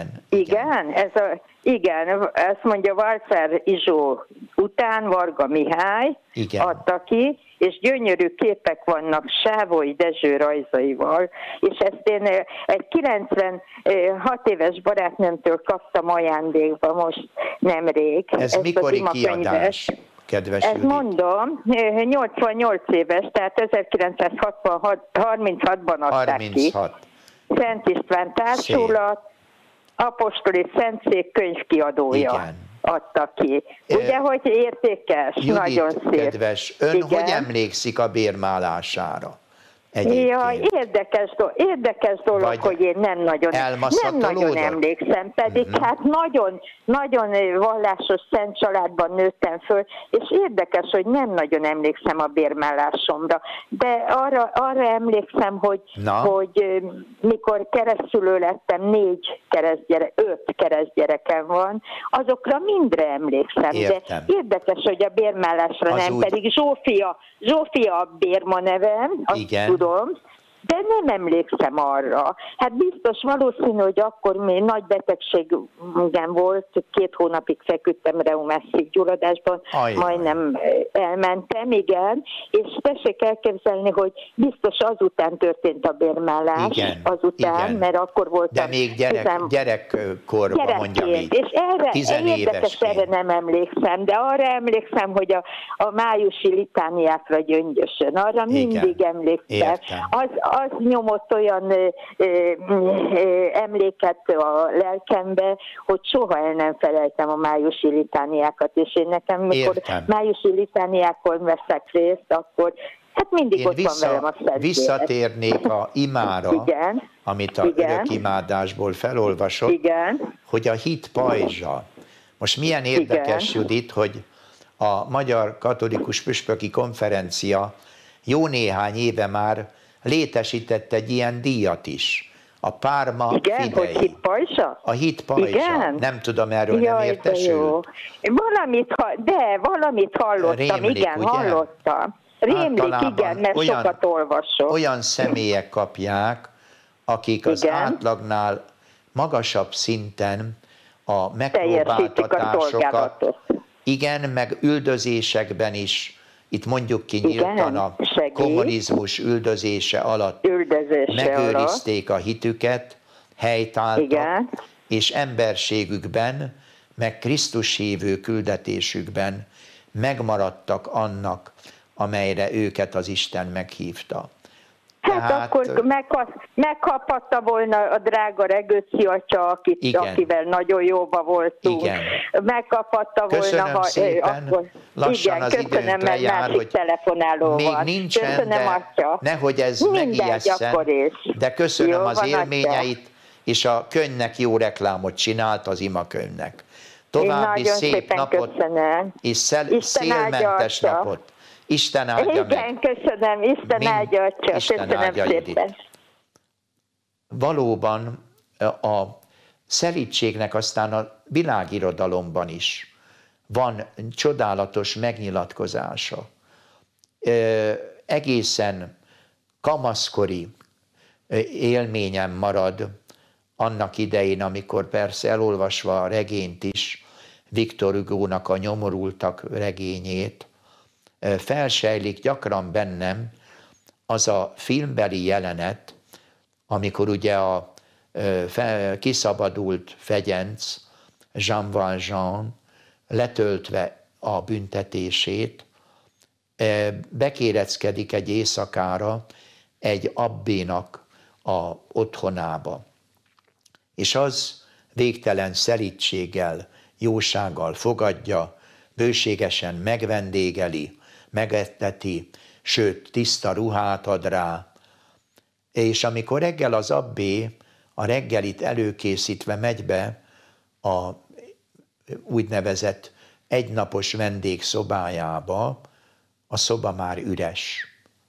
[SPEAKER 5] Igen, ezt mondja Walter Izsó után Varga Mihály adta ki, és gyönyörű képek vannak Sávói Dezső rajzaival, és ezt én egy 96 éves barátnőmtől kaptam ajándékba most nemrég.
[SPEAKER 1] Ez mikori kiadás? Kedves
[SPEAKER 5] Judit. Mondom, 88 éves, tehát 1936-ban adták ki. Szent István Társulat, Apostoli Szentszék könyvkiadója adta ki. Ugye, hogy értékes,
[SPEAKER 1] Judit,
[SPEAKER 5] nagyon szép.
[SPEAKER 1] Kedves, ön hogy emlékszik a bérmálására?
[SPEAKER 5] Jaj, érdekes dolog, hogy én nem nagyon emlékszem, pedig hát nagyon vallásos szent családban nőttem föl, és érdekes, hogy nem nagyon emlékszem a bérmállásomra, de arra emlékszem, hogy mikor keresztülő lettem, 5 keresztgyerekem van, azokra mindre emlékszem, de érdekes, hogy a bérmállásra nem, pedig Zsófia a bérma nevem, azt tudom, de nem emlékszem arra. Hát biztos valószínű, hogy akkor még nagy betegségem volt, 2 hónapig feküdtem reumászív gyulladásban, majdnem elmentem, igen, és tessék elképzelni, hogy biztos azután történt a bérmállás, mert akkor voltam.
[SPEAKER 1] De még gyerekkorban, mondjam így,
[SPEAKER 5] és erre nem emlékszem, de arra emlékszem, hogy a májusi litániákra Gyöngyösön, arra mindig emlékszem. Az nyomott olyan emléket a lelkembe, hogy soha el nem felejtem a májusi litániákat, és én nekem, mikor májusi litániákon veszek részt, akkor hát mindig ott van velem a Szentlélek.
[SPEAKER 1] Visszatérnék a imára, amit a örökimádásból felolvasott, hogy a hit pajzsa. Most milyen érdekes, Judit, hogy a Magyar Katolikus Püspöki Konferencia jó néhány éve már létesített egy ilyen díjat is. A Párma Fidei.
[SPEAKER 5] Hogy hitpajzsa?
[SPEAKER 1] A hitpajzsa. Nem tudom, erről nem értesült.
[SPEAKER 5] Valamit hallottam,
[SPEAKER 1] Rémlik,
[SPEAKER 5] hallottam. Rémlik, mert sokat olvasok.
[SPEAKER 1] Olyan személyek kapják, akik az átlagnál magasabb szinten a megpróbáltatásokat, meg üldözésekben is, itt mondjuk ki nyíltan a kommunizmus üldözése alatt megőrizték a hitüket, helytáltak, és emberségükben, meg Krisztus hívő küldetésükben megmaradtak annak, amelyre őket az Isten meghívta.
[SPEAKER 5] Hát akkor megkaphatta volna a drága Regőci atya, akivel nagyon jóba voltunk. Megkaphatta volna,
[SPEAKER 1] ha akkor... Lassan az időnkre jár, hogy
[SPEAKER 5] telefonáló
[SPEAKER 1] még
[SPEAKER 5] van.
[SPEAKER 1] nincsen, de nehogy ez megijesszen, de köszönöm az élményeit, és a könyvnek jó reklámot csinált, az imakönyvnek. További szép napot, és szélmentes napot. Isten áldja meg.
[SPEAKER 5] Igen, köszönöm, Isten áldja, Atya. Köszönöm szépen.
[SPEAKER 1] Valóban a szelídségnek aztán a világirodalomban is van csodálatos megnyilatkozása. Egészen kamaszkori élményem marad annak idején, amikor persze elolvasva a regényt is, Victor Hugónak a Nyomorultak regényét, felsejlik gyakran bennem az a filmbeli jelenet, amikor ugye a kiszabadult fegyenc, Jean Valjean letöltve a büntetését, bekéreckedik egy éjszakára egy abbénak a otthonába. És az végtelen szelídséggel, jósággal fogadja, bőségesen megvendégeli, megetteti, sőt, tiszta ruhát ad rá. És amikor reggel az abbé a reggelit előkészítve megy be a úgynevezett egynapos vendégszobájába, a szoba már üres.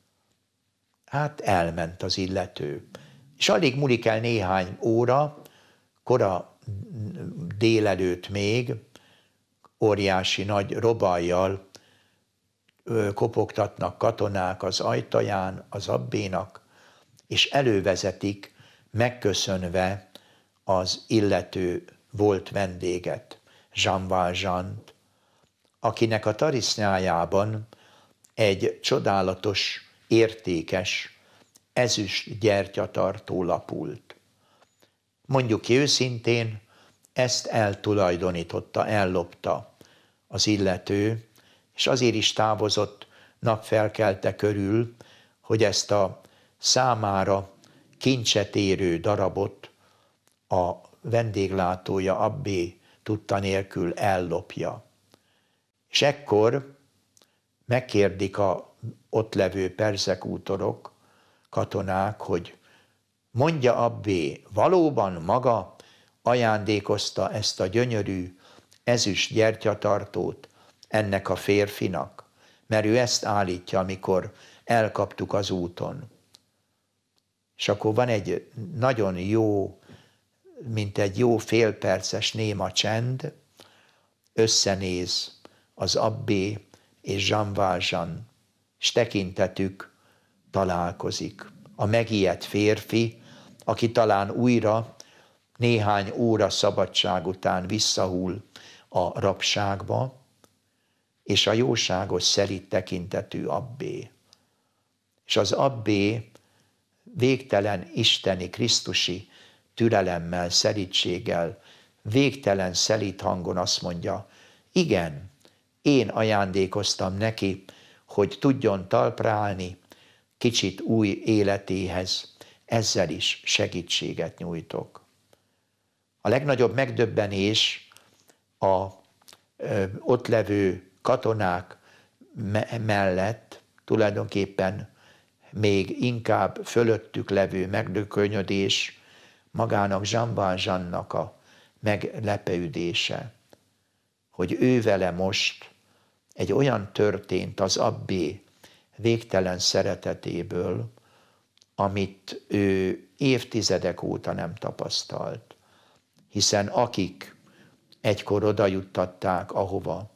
[SPEAKER 1] Hát elment az illető. És alig múlik el néhány óra, kora délelőtt még, óriási nagy robajjal kopogtatnak katonák az ajtaján az abbénak, és elővezetik, megköszönve az illető volt vendéget, Jean Valjeant, akinek a tarisznyájában egy csodálatos, értékes, ezüst gyertyatartó lapult. Mondjuk ki őszintén, ezt eltulajdonította, ellopta az illető, és azért is távozott napfelkelte körül, hogy ezt a számára kincset érő darabot a vendéglátója abbé tudta nélkül ellopja. És ekkor megkérdik a ott levő perzekútorok, katonák, hogy mondja abbé, valóban maga ajándékozta ezt a gyönyörű ezüst gyertyatartót ennek a férfinak, mert ő ezt állítja, amikor elkaptuk az úton. És akkor van egy nagyon jó, mint egy jó félperces néma csend, összenéz az abbé és Jean Valjean, és tekintetük találkozik. A megijedt férfi, aki talán újra néhány óra szabadság után visszahull a rabságba, és a jóságos szelíd tekintetű abbé. És az abbé végtelen isteni, krisztusi türelemmel, szelídséggel, végtelen szelíd hangon azt mondja, igen, én ajándékoztam neki, hogy tudjon talpra állni kicsit új életéhez, ezzel is segítséget nyújtok. A legnagyobb megdöbbenés a ott levő katonák mellett tulajdonképpen még inkább fölöttük levő megdökönyödés magának Jean Valjeannak a meglepődése, hogy ő vele most egy olyan történt az abbé végtelen szeretetéből, amit ő évtizedek óta nem tapasztalt. Hiszen akik egykor oda juttatták ahova,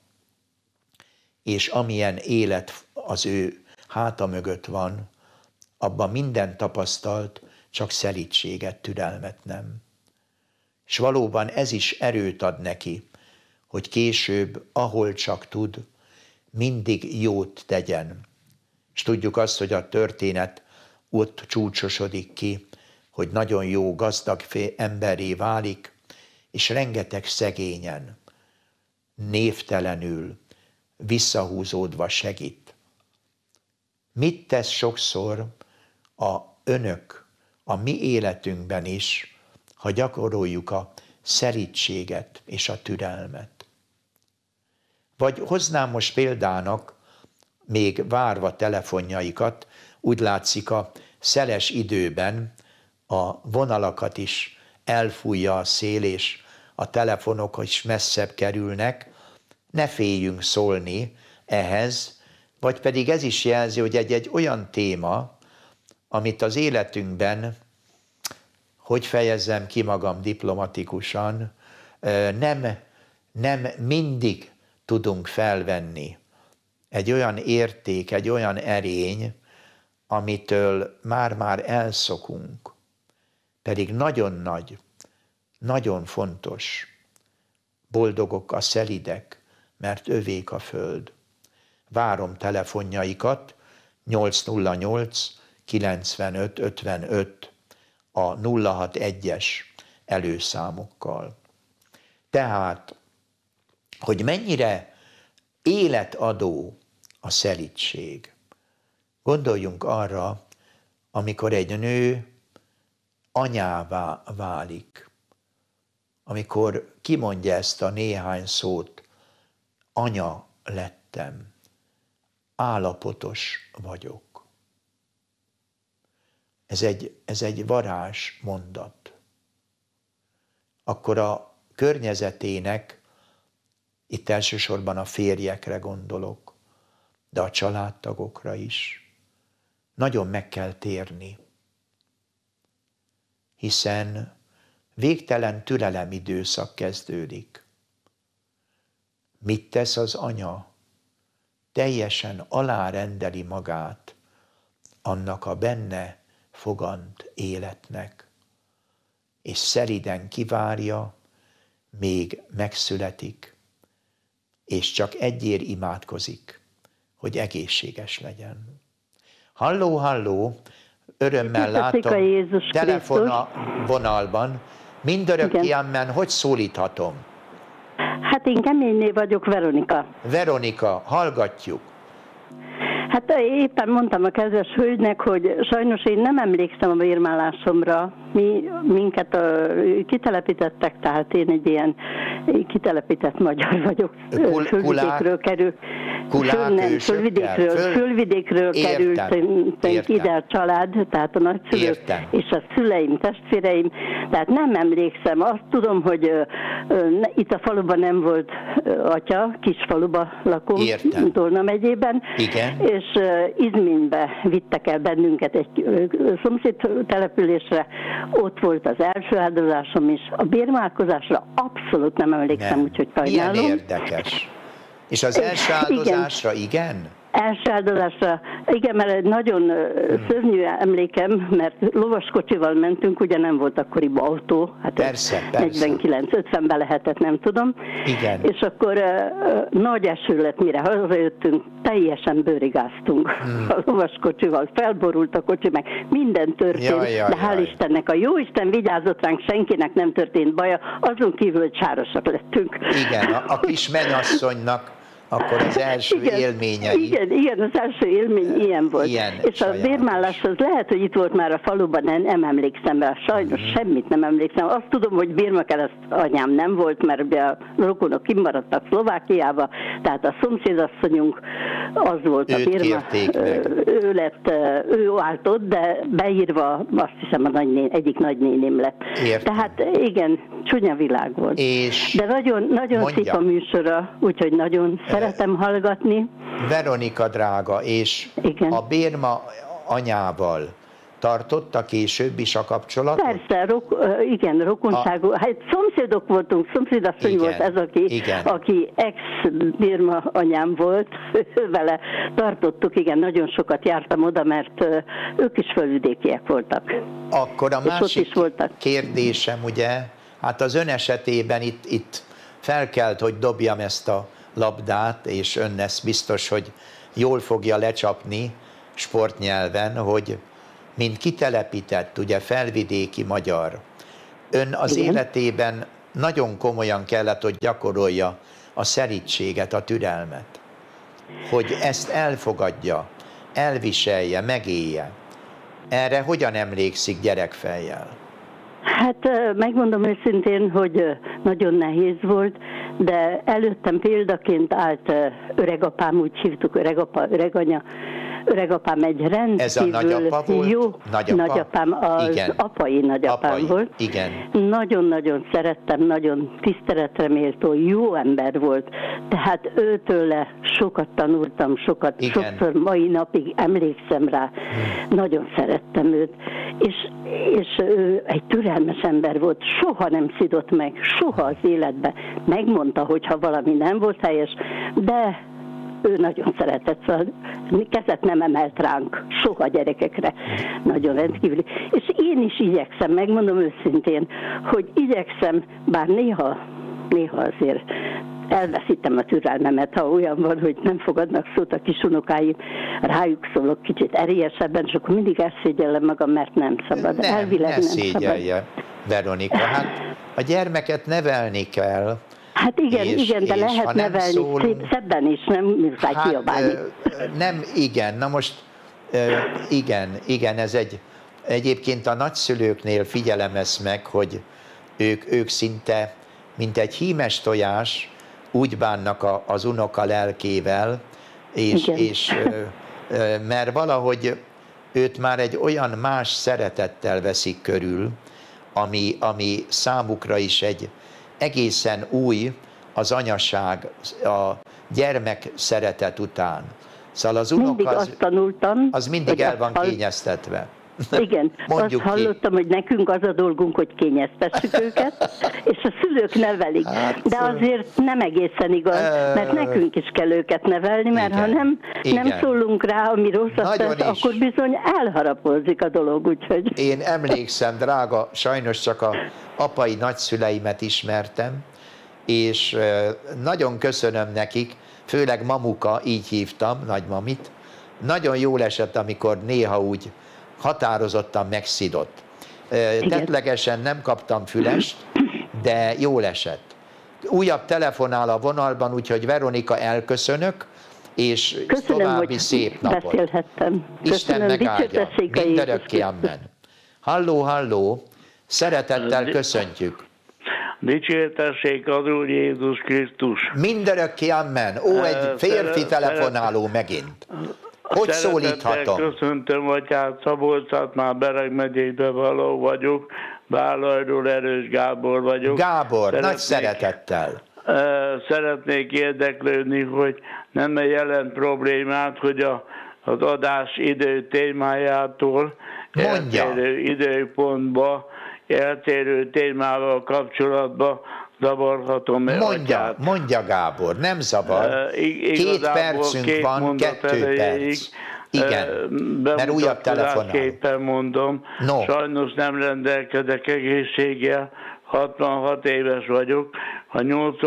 [SPEAKER 1] és amilyen élet az ő háta mögött van, abban minden tapasztalt, csak szelídséget, türelmet nem. És valóban ez is erőt ad neki, hogy később, ahol csak tud, mindig jót tegyen. És tudjuk azt, hogy a történet ott csúcsosodik ki, hogy nagyon jó, gazdag emberré válik, és rengeteg szegényen, névtelenül, visszahúzódva segít. Mit tesz sokszor önök a mi életünkben is, ha gyakoroljuk a szelídséget és a türelmet? Vagy hoznám most példának, még várva telefonjaikat, úgy látszik a szeles időben a vonalakat is elfújja a szél, és a telefonok is messzebb kerülnek. Ne féljünk szólni ehhez, vagy pedig ez is jelzi, hogy egy olyan téma, amit az életünkben, hogy fejezzem ki magam diplomatikusan, nem mindig tudunk felvenni. Egy olyan érték, egy olyan erény, amitől már elszokunk. Pedig nagyon nagy, nagyon fontos. Boldogok a szelidek, mert övék a föld. Várom telefonjaikat 808 95 55 a 061-es előszámokkal. Tehát, hogy mennyire életadó a szelídség. Gondoljunk arra, amikor egy nő anyává válik, amikor kimondja ezt a néhány szót, anya lettem, állapotos vagyok. Ez egy varázs mondat. Akkor a környezetének, itt elsősorban a férjekre gondolok, de a családtagokra is, nagyon meg kell térni, hiszen végtelen türelem időszak kezdődik. Mit tesz az anya? Teljesen alárendeli magát annak a benne fogant életnek, és szeliden kivárja, még megszületik, és csak egyért imádkozik, hogy egészséges legyen. Halló, halló, örömmel látom, telefonvonalban, mindörökké ammen, hogy szólíthatom?
[SPEAKER 6] Hát én Keményné vagyok, Veronika.
[SPEAKER 1] Veronika, hallgatjuk.
[SPEAKER 6] Hát éppen mondtam a kedves hölgynek, hogy sajnos én nem emlékszem a bérmálásomra. Minket kitelepítettek, tehát én egy ilyen kitelepített magyar vagyok. Fölvidékről került. Fölvidékről kerültünk ide a család, tehát a nagyszülők és a szüleim, testvéreim. Tehát nem emlékszem. Azt tudom, hogy itt a faluban nem volt atya, kis faluban lakom, Tolna megyében.
[SPEAKER 1] Igen.
[SPEAKER 6] És Izménybe vittek el bennünket egy szomszéd településre, ott volt az első áldozásom is. A bérmálkozásra abszolút nem emlékszem, úgyhogy sajnálom.
[SPEAKER 1] Milyen érdekes. És az első áldozásra igen?
[SPEAKER 6] Első áldozásra, igen, mert egy nagyon szörnyű emlékem, mert lovaskocsival mentünk, ugye nem volt akkoriban autó, hát
[SPEAKER 1] persze.
[SPEAKER 6] 49-50-ben lehetett, nem tudom.
[SPEAKER 1] Igen.
[SPEAKER 6] És akkor nagy eső lett, mire hazajöttünk, teljesen bőrigáztunk a lovaskocsival, felborult a kocsi, meg minden történt, de hál' Istennek a Jóisten vigyázott ránk, senkinek nem történt baja, azon kívül, hogy sárosak lettünk.
[SPEAKER 1] Igen, a kis mennyasszonynak akkor az első élményei.
[SPEAKER 6] Igen, az első élmény ilyen volt. És a bérmáláshoz lehet, hogy itt volt már a faluban, nem emlékszem rá, sajnos semmit nem emlékszem. Azt tudom, hogy bérmakereszt anyám nem volt, mert ugye a rokonok kimaradtak Szlovákiába, tehát a szomszédasszonyunk az volt a bérma. Ő állt ott, de beírva azt hiszem egyik nagynéném lett.
[SPEAKER 1] Értem.
[SPEAKER 6] Tehát igen, csúnya világ volt. De nagyon szép a műsora, úgyhogy nagyon szeretem hallgatni.
[SPEAKER 1] Veronika drága, és
[SPEAKER 6] igen.
[SPEAKER 1] A bérma anyával tartotta később is a kapcsolatot?
[SPEAKER 6] Persze, igen, rokonságú. Hát szomszédok voltunk, szomszédasszony volt ez, aki ex-bérma anyám volt, vele tartottuk, igen, nagyon sokat jártam oda, mert ők is fölvidékiek voltak.
[SPEAKER 1] Akkor a másik kérdésem, ugye, hát az ön esetében itt felkelt, hogy dobjam ezt a labdát, és ön lesz biztos, hogy jól fogja lecsapni sportnyelven, hogy mint kitelepített, ugye felvidéki magyar, ön az életében nagyon komolyan kellett, hogy gyakorolja a szelídséget, a türelmet, hogy ezt elfogadja, elviselje, megélje. Erre hogyan emlékszik gyerekfejjel?
[SPEAKER 6] Hát megmondom őszintén, hogy nagyon nehéz volt, de előttem példaként állt öregapám, úgy hívtuk, öregapa, öreganya, öregapám egy rendkívül
[SPEAKER 1] ez a nagyapa volt?
[SPEAKER 6] jó nagyapám, az
[SPEAKER 1] igen.
[SPEAKER 6] Apai nagyapám volt.
[SPEAKER 1] Igen.
[SPEAKER 6] Nagyon-nagyon szerettem, nagyon tiszteletre méltó, jó ember volt. Tehát őtőle sokat tanultam, sokszor mai napig emlékszem rá. Nagyon szerettem őt. És ő egy türelmes ember volt, soha nem szidott meg, soha az életben. Megmondta, hogyha valami nem volt helyes, de ő nagyon szeretett, szóval kezet nem emelt ránk, soha gyerekekre, nagyon rendkívüli. És én is igyekszem, megmondom őszintén, hogy igyekszem, bár néha azért elveszítem a türelmemet, ha olyan van, hogy nem fogadnak szót a kisunokáim, rájuk szólok kicsit erélyesebben, és akkor mindig elszégyellem magam, mert nem szabad. Elvileg nem
[SPEAKER 1] szégyelje,
[SPEAKER 6] szabad.
[SPEAKER 1] Veronika, hát a gyermeket nevelni kell.
[SPEAKER 6] Hát igen, de lehet nevelni szebben is, nem muszáj kiabálni.
[SPEAKER 1] Nem, igen, na most igen, ez egyébként a nagyszülőknél figyelem ezt meg, hogy ők szinte, mint egy hímes tojás, úgy bánnak az unoka lelkével, és mert valahogy őt már egy olyan más szeretettel veszik körül, ami számukra is egy egészen új, az anyaság, a gyermek szeretet után. Szóval az unoka
[SPEAKER 6] azt tanultam,
[SPEAKER 1] az mindig el van kényeztetve.
[SPEAKER 6] Igen, azt hallottam, hogy nekünk az a dolgunk, hogy kényeztessük őket, és a szülők nevelik. De azért nem egészen igaz, mert nekünk is kell őket nevelni, mert ha nem szólunk rá, ami rosszat tesz, akkor bizony elharapózik a dolog. Úgyhogy.
[SPEAKER 1] Én emlékszem, drága, sajnos csak a apai nagyszüleimet ismertem, és nagyon köszönöm nekik, főleg mamuka, így hívtam, nagymamit. Nagyon jól esett, amikor néha úgy határozottan megszidott. Tettlegesen nem kaptam fülest, de jól esett. Újabb telefonál a vonalban, úgyhogy Veronika, elköszönök, és
[SPEAKER 6] köszönöm,
[SPEAKER 1] további szép napot.
[SPEAKER 6] Beszélhettem.
[SPEAKER 1] Isten megáldja. Mindörökké, amen. Halló, szeretettel köszöntjük.
[SPEAKER 7] Dicsértessék az Úr Jézus Krisztus.
[SPEAKER 1] Mindörökké, amen. Egy férfi telefonáló megint. Hogy szólíthatom?
[SPEAKER 7] Köszöntöm atyát, Szabolcs-Szatmár-Bereg megyébe való vagyok, Bálajdról Erős Gábor vagyok.
[SPEAKER 1] Gábor, nagy szeretettel.
[SPEAKER 7] Szeretnék érdeklődni, hogy nem jelent problémát, hogy az adás idő témájától eltérő időpontba, eltérő témával kapcsolatban zavarhatom atyát.
[SPEAKER 1] Mondja Gábor, nem zavar. 2 percünk van, 2 perc. Igen, mert újabb telefonál.
[SPEAKER 7] Mondom, sajnos nem rendelkezek egészséggel, 66 éves vagyok, a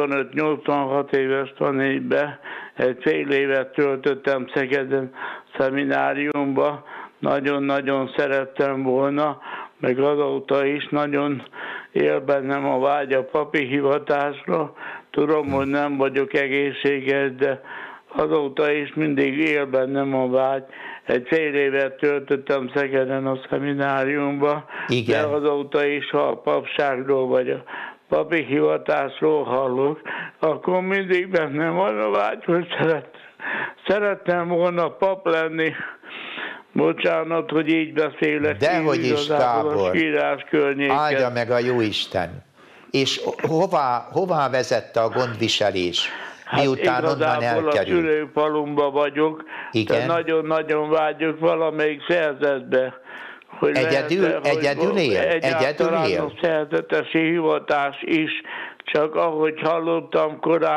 [SPEAKER 7] 85-86 éves tanévben egy fél évet töltöttem Szegeden szemináriumba, nagyon-nagyon szerettem volna, meg azóta is nagyon él bennem a vágy a papi hivatásra. Tudom, hogy nem vagyok egészséges, de azóta is mindig él bennem a vágy. Egy fél évet töltöttem Szegeden a szemináriumba, de azóta is, ha a papságról vagy a papi hivatásról hallok, akkor mindig bennem van a vágy, hogy szerettem volna pap lenni. Bocsánat, hogy így beszélek.
[SPEAKER 1] Dehogy is, Gábor. Áldja meg a Jóisten. És hová vezette a gondviselés, miután onnan elkerült?
[SPEAKER 7] A szülőfalumba vagyok, de nagyon-nagyon vágyok valamelyik szerzetbe. Hogy
[SPEAKER 1] egyedül él?
[SPEAKER 7] A szerzetesi hivatás is, csak ahogy hallottam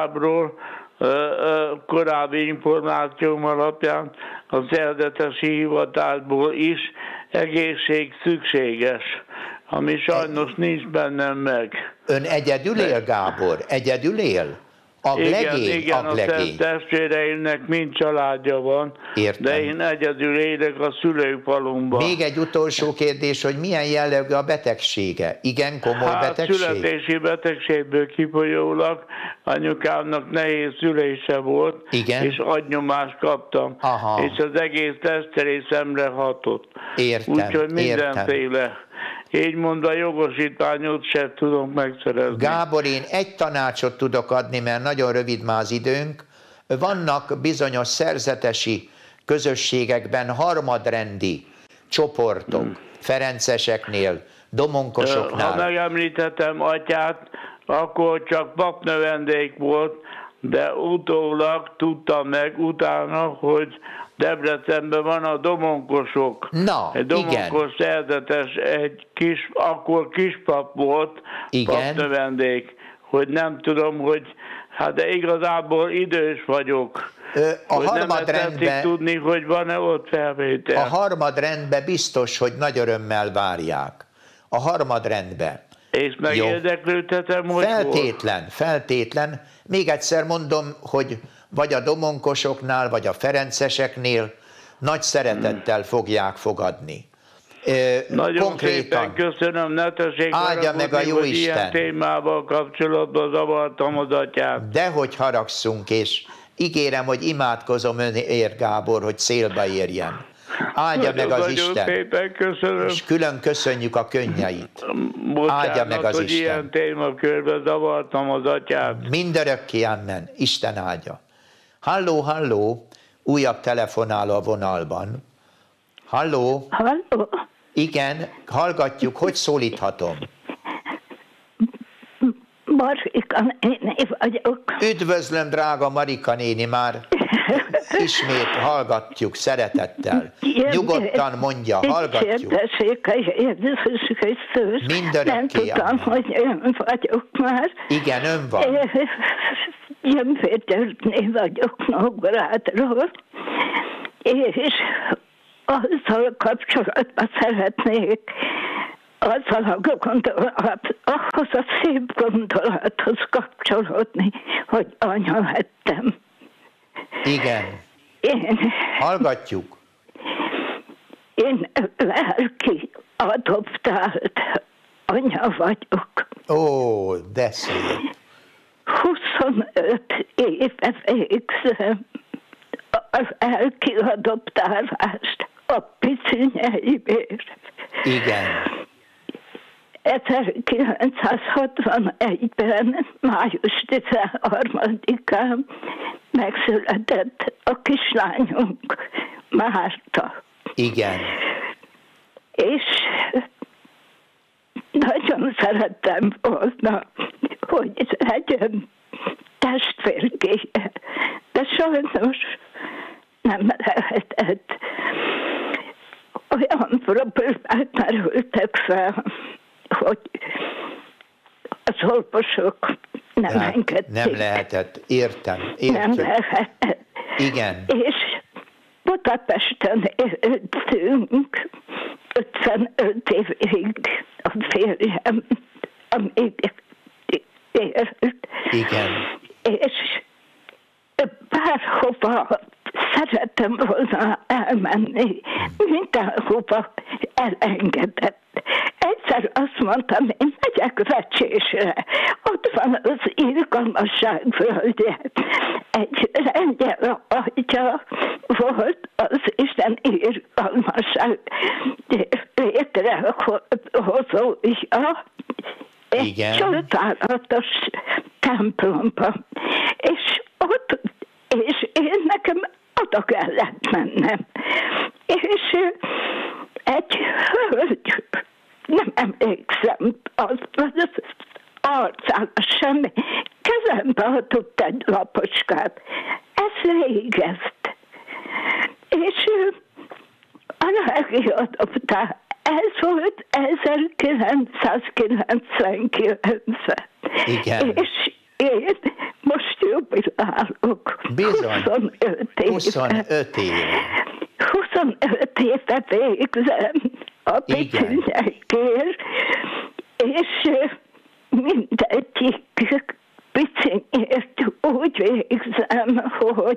[SPEAKER 7] korábbi információm alapján, a szerzetesi hivatásból is egészség szükséges, ami sajnos nincs bennem meg.
[SPEAKER 1] Ön egyedül él, Gábor? Egyedül él?
[SPEAKER 7] Igen, a testvéreimnek mind családja van, de én egyedül élek a szülőfalumban.
[SPEAKER 1] Még egy utolsó kérdés, hogy milyen jellegű a betegsége? Igen, komoly betegség?
[SPEAKER 7] Születési betegségből kifolyólag anyukámnak nehéz szülése volt, és agynyomást kaptam, és az egész testrészemre hatott. Úgyhogy mindenféle. Így mondva jogosítványot sem tudom megszerezni.
[SPEAKER 1] Gábor, én egy tanácsot tudok adni, mert nagyon rövid már az időnk. Vannak bizonyos szerzetesi közösségekben harmadrendi csoportok, ferenceseknél, domonkosoknál.
[SPEAKER 7] Ha megemlítettem atyát, akkor csak papnövendék volt, de utólag tudtam meg utána, hogy Debrecenben van a domonkosok.
[SPEAKER 1] Na,
[SPEAKER 7] egy domonkos szerzetes, akkor kispap volt, papnövendék, hogy nem tudom, hogy hát de igazából idős vagyok.
[SPEAKER 1] A harmadrendben
[SPEAKER 7] tudni, hogy van-e ott felvétel.
[SPEAKER 1] A harmadrendben biztos, hogy nagy örömmel várják. A harmadrendben.
[SPEAKER 7] És megérdeklődhetem, hogy
[SPEAKER 1] Feltétlen. Még egyszer mondom, hogy vagy a domonkosoknál, vagy a ferenceseknél nagy szeretettel fogják fogadni.
[SPEAKER 7] Nagyon
[SPEAKER 1] konkrétan,
[SPEAKER 7] szépen köszönöm, ne tessék
[SPEAKER 1] áldja meg a jó
[SPEAKER 7] hogy
[SPEAKER 1] Isten.
[SPEAKER 7] Ilyen témával kapcsolatban zavartam az atyát.
[SPEAKER 1] Dehogy haragszunk, és ígérem, hogy imádkozom önért, Gábor, hogy célba érjen. Áldja meg az Isten.
[SPEAKER 7] Szépen köszönöm.
[SPEAKER 1] És külön köszönjük a könnyeit.
[SPEAKER 7] Bocsánat,
[SPEAKER 1] áldja meg az
[SPEAKER 7] hogy
[SPEAKER 1] Isten.
[SPEAKER 7] Ilyen témakörben zavartam az atyát.
[SPEAKER 1] Mindörökké, amen. Isten áldja. Halló, halló, újabb telefonáló a vonalban. Halló?
[SPEAKER 8] Halló?
[SPEAKER 1] Igen, hallgatjuk, hogy szólíthatom?
[SPEAKER 8] Marika néni vagyok.
[SPEAKER 1] Üdvözlöm, drága Marika néni, már ismét hallgatjuk szeretettel. Nyugodtan mondja, hallgatjuk. Mindörökké,
[SPEAKER 8] nem tudtam, hogy ön vagyok már.
[SPEAKER 1] Igen, ön van.
[SPEAKER 8] Jönfértőrné vagyok Nógorádról, és azzal kapcsolatban szeretnék ahhoz a szép gondolathoz kapcsolódni, hogy anya lettem.
[SPEAKER 1] Igen. Hallgatjuk.
[SPEAKER 8] Én lelki adoptált anya vagyok.
[SPEAKER 1] Ó, de szép.
[SPEAKER 8] 25 éve végzem az lelki adoptálást a picinyeiért.
[SPEAKER 1] Igen.
[SPEAKER 8] 1961-ben, május 13-án megszületett a kislányunk, Márta.
[SPEAKER 1] Igen.
[SPEAKER 8] És nagyon szerettem volna, hogy legyen testvérkéje, de sajnos nem lehetett. Olyan problémák merültek fel, hogy az orvosok nem engedték.
[SPEAKER 1] Nem lehetett, értem.
[SPEAKER 8] Nem lehetett.
[SPEAKER 1] Igen.
[SPEAKER 8] És Budapesten éltünk 55 évig a férjem, amíg élt.
[SPEAKER 1] Igen.
[SPEAKER 8] És bárhova szerettem volna elmenni, mindenhova elengedett. Egyszer azt mondtam, én megyek Vecsésre, ott van az Irgalmasság völgye. Egy lengyel atya volt az Isten irgalmasság létrehozója. Egy csodálatos templomban. És ott, és én nekem oda kellett mennem. És egy hölgy, nem emlékszem, az arcára semmi, kezembe adott egy lapocskát. Ez végezte. És a lelki adoptál. Ez volt 1999-ben.
[SPEAKER 1] Igen.
[SPEAKER 8] És én most jubilálok.
[SPEAKER 1] Bizony. 25 éve.
[SPEAKER 8] 25 éve végzem a picinyekért, és mindegyik picinyért úgy végzem, hogy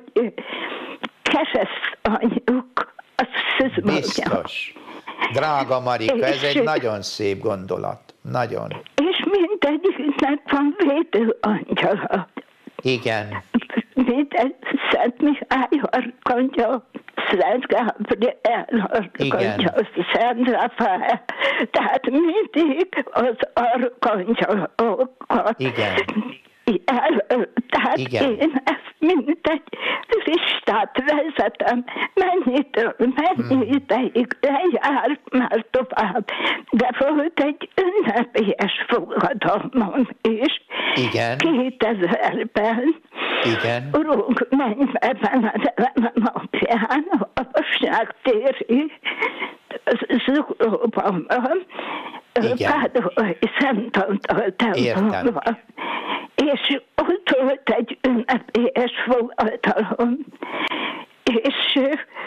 [SPEAKER 8] keresztanyjuk a szüzmagja.
[SPEAKER 1] Biztos. Drága Marika, ez egy nagyon szép gondolat. Nagyon.
[SPEAKER 8] És mindegyiknek van védőangyala.
[SPEAKER 1] Igen.
[SPEAKER 8] Mindegy, Szent Mihály arkangyal, Szent Gábriel arkangyal, Szent Rafael. Tehát mindig az arkangyalokat Tehát én ezt mint egy listát vezetem, mennyitől mennyi ideig lejár már tovább, de volt egy ünnepélyes fogadalmam is. 2000-ben. Urunk-mennyben a napján, a Vasságtéri zuglóban van, Pádolai Szent Antal templomban. És ott volt egy ünnepélyes fogadalom, és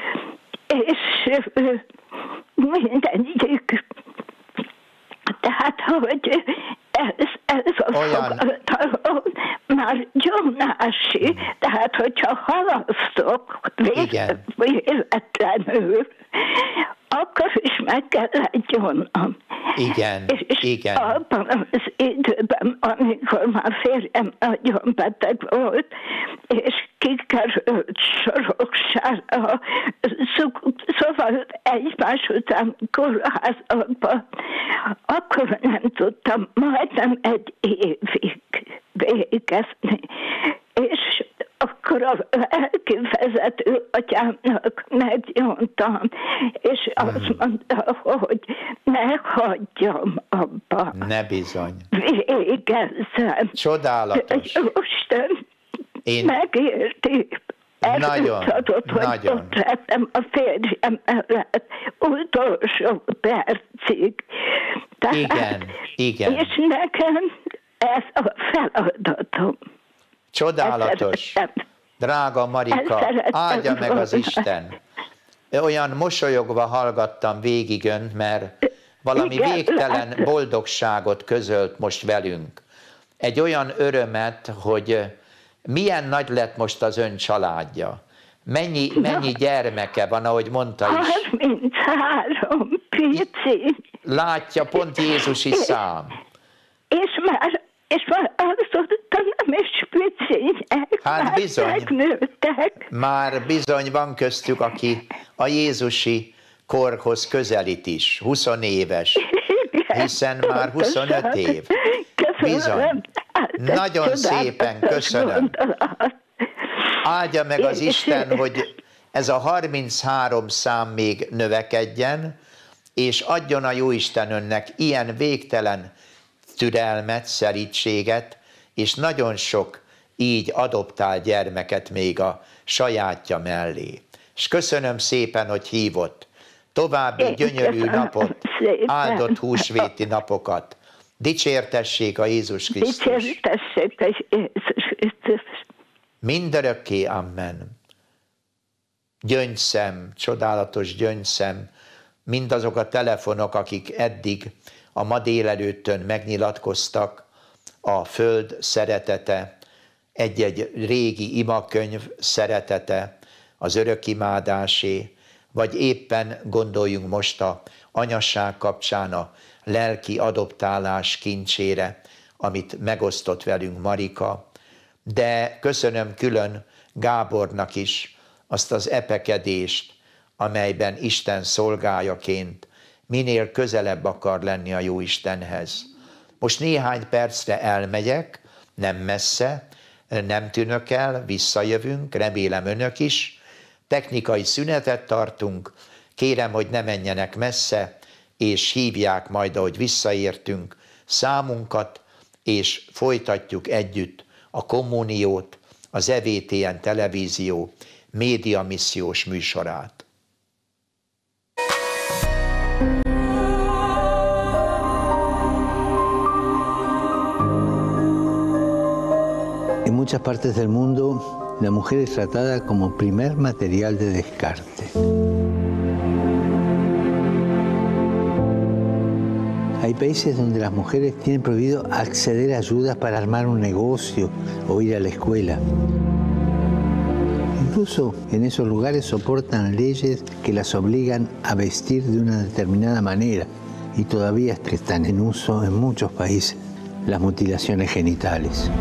[SPEAKER 8] mindegyik, tehát, hogy ez a fogadalom már gyónási, tehát, hogyha halasztok véletlenül, akkor is meg kellett gyónnom. És abban az időben, amikor már férjem nagyon beteg volt, és kikerült Soroksára, szóval egymás után kórházakba, akkor nem tudtam majdnem egy évig végezni. És akkor a lelkivezető atyámnak megnyomtam, és azt mondta, hogy ne hagyjam abba.
[SPEAKER 1] Ne bizony.
[SPEAKER 8] Végezzem.
[SPEAKER 1] Csodálatos.
[SPEAKER 8] Isten megérti.
[SPEAKER 1] Nagyon,
[SPEAKER 8] adott, hogy
[SPEAKER 1] nagyon.
[SPEAKER 8] Ott lettem a férjem mellett utolsó percig. Tehát,
[SPEAKER 1] igen.
[SPEAKER 8] És nekem ez a feladatom.
[SPEAKER 1] Csodálatos. Drága Marika, áldja meg az Isten. Olyan mosolyogva hallgattam végig önt, mert valami végtelen boldogságot közölt most velünk. Egy olyan örömet, hogy milyen nagy lett most az ön családja. Mennyi gyermeke van, ahogy mondta is.
[SPEAKER 8] 33 pici.
[SPEAKER 1] Látja, pont Jézusi szám.
[SPEAKER 8] És már azóta nem is picinyek,
[SPEAKER 1] hát bizony,
[SPEAKER 8] megnőttek.
[SPEAKER 1] Már bizony van köztük, aki a Jézusi korhoz közelít is, 20 éves, hiszen már 25 év. Bizony. Nagyon szépen köszönöm. Áldja meg az Isten, hogy ez a 33 szám még növekedjen, és adjon a Jóisten önnek ilyen végtelen türelmet, szerítséget, és nagyon sok így adoptált gyermeket még a sajátja mellé. És köszönöm szépen, hogy hívott. További gyönyörű napot, áldott húsvéti napokat. Dicsértessék a Jézus Krisztus.
[SPEAKER 8] Dicsértessék a Jézus Krisztus.
[SPEAKER 1] Mindörökké, amen. Gyöngyszem, csodálatos gyöngyszem, mindazok a telefonok, akik eddig a ma délelőttön megnyilatkoztak, a föld szeretete, egy-egy régi imakönyv szeretete, az örökimádásé, vagy éppen gondoljunk most a anyasság kapcsán a lelki adoptálás kincsére, amit megosztott velünk Marika. De köszönöm külön Gábornak is azt az epekedést, amelyben Isten szolgájaként minél közelebb akar lenni a Jóistenhez. Most néhány percre elmegyek, nem messze, nem tűnök el, visszajövünk, remélem önök is. Technikai szünetet tartunk, kérem, hogy ne menjenek messze, és hívják majd, ahogy visszaértünk, számunkat, és folytatjuk együtt a kommuniót, az EVTN televízió médiamissziós műsorát.
[SPEAKER 9] En muchas partes del mundo, la mujer es tratada como primer material de descarte. Hay países donde las mujeres tienen prohibido acceder a ayudas para armar un negocio o ir a la escuela. Incluso en esos lugares soportan leyes que las obligan a vestir de una determinada manera y todavía están en uso en muchos países las mutilaciones genitales.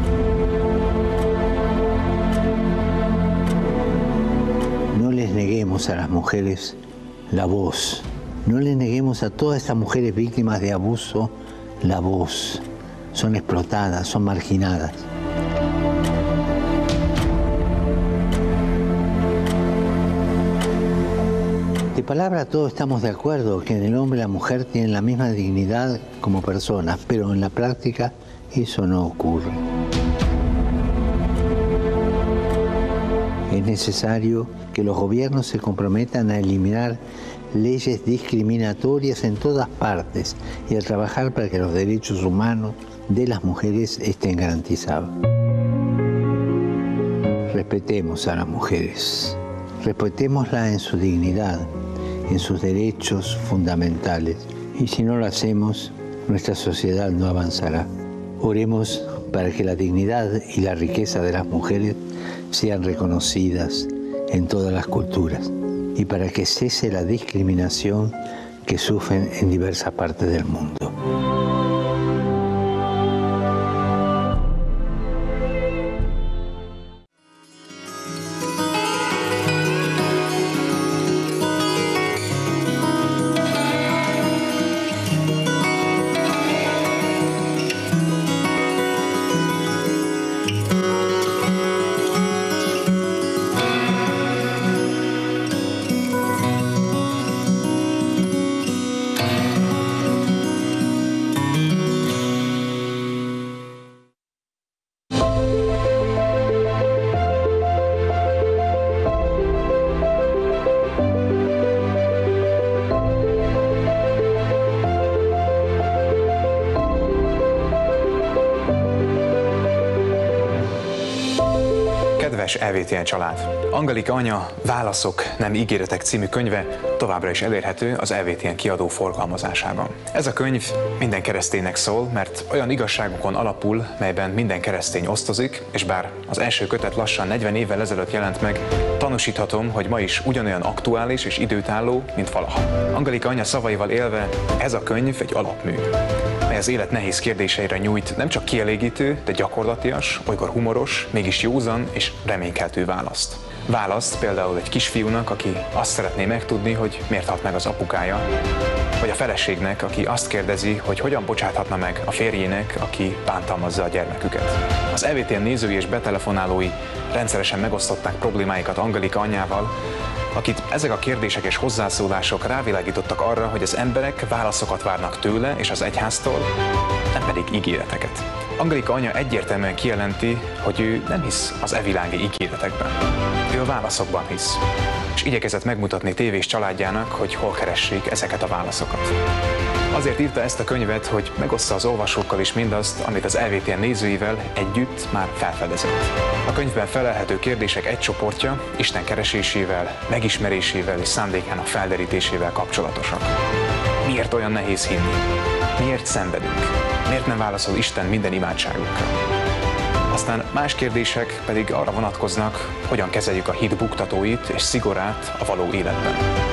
[SPEAKER 9] No les neguemos a las mujeres la voz. No les neguemos a todas estas mujeres víctimas de abuso la voz. Son explotadas, son marginadas. De palabra todos estamos de acuerdo que en el hombre y la mujer tienen la misma dignidad como personas, pero en la práctica eso no ocurre. Es necesario que los gobiernos se comprometan a eliminar leyes discriminatorias en todas partes y a trabajar para que los derechos humanos de las mujeres estén garantizados. Respetemos a las mujeres, respetémoslas en su dignidad, en sus derechos fundamentales, y si no lo hacemos, nuestra sociedad no avanzará. Oremos para que la dignidad y la riqueza de las mujeres sean reconocidas en todas las culturas y para que cese la discriminación que sufren en diversas partes del mundo.
[SPEAKER 10] EWTN család. Angelika anya Válaszok, nem ígéretek című könyve továbbra is elérhető az EWTN kiadó forgalmazásában. Ez a könyv minden kereszténynek szól, mert olyan igazságokon alapul, melyben minden keresztény osztozik, és bár az első kötet lassan 40 évvel ezelőtt jelent meg, tanúsíthatom, hogy ma is ugyanolyan aktuális és időtálló, mint valaha. Angelika anya szavaival élve, ez a könyv egy alapmű, mely az élet nehéz kérdéseire nyújt nem csak kielégítő, de gyakorlatias, olykor humoros, mégis józan és reménykeltő választ. Választ például egy kisfiúnak, aki azt szeretné megtudni, hogy miért halt meg az apukája, vagy a feleségnek, aki azt kérdezi, hogy hogyan bocsáthatna meg a férjének, aki bántalmazza a gyermeküket. Az EWTN nézői és betelefonálói rendszeresen megosztották problémáikat Angelika anyával, akit ezek a kérdések és hozzászólások rávilágítottak arra, hogy az emberek válaszokat várnak tőle és az egyháztól, nem pedig ígéreteket. Angelika anya egyértelműen kijelenti, hogy ő nem hisz az evilági ígéretekben. Ő a válaszokban hisz, és igyekezett megmutatni tévés családjának, hogy hol keressék ezeket a válaszokat. Azért írta ezt a könyvet, hogy megossza az olvasókkal is mindazt, amit az EWTN nézőivel együtt már felfedezett. A könyvben felelhető kérdések egy csoportja Isten keresésével, megismerésével és szándékának felderítésével kapcsolatosak. Miért olyan nehéz hinni? Miért szenvedünk? Miért nem válaszol Isten minden imádságunkra? Aztán más kérdések pedig arra vonatkoznak, hogyan kezeljük a hit buktatóit és szigorát a való életben.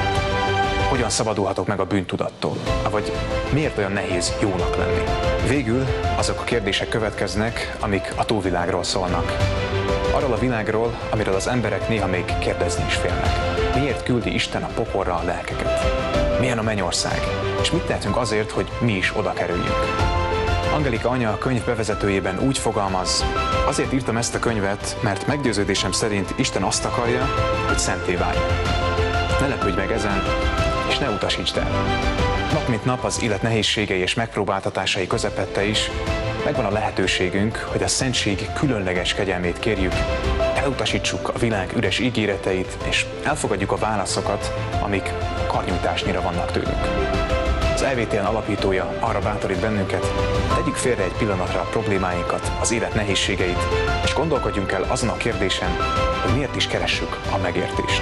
[SPEAKER 10] Hogyan szabadulhatok meg a bűntudattól? Vagy miért olyan nehéz jónak lenni? Végül azok a kérdések következnek, amik a túlvilágról szólnak. Arról a világról, amiről az emberek néha még kérdezni is félnek. Miért küldi Isten a pokolra a lelkeket? Milyen a mennyország? És mit tehetünk azért, hogy mi is oda kerüljünk? Angelika anya a könyv bevezetőjében úgy fogalmaz, azért írtam ezt a könyvet, mert meggyőződésem szerint Isten azt akarja, hogy szenté válj. Ne lepődj meg ezen, és ne utasítsd el. Nap mint nap az élet nehézségei és megpróbáltatásai közepette is megvan a lehetőségünk, hogy a szentség különleges kegyelmét kérjük, elutasítsuk a világ üres ígéreteit, és elfogadjuk a válaszokat, amik karnyújtásnyira vannak tőlünk. Az EWTN alapítója arra bátorít bennünket, tegyük félre egy pillanatra a problémáinkat, az élet nehézségeit, és gondolkodjunk el azon a kérdésen, hogy miért is keressük a megértést.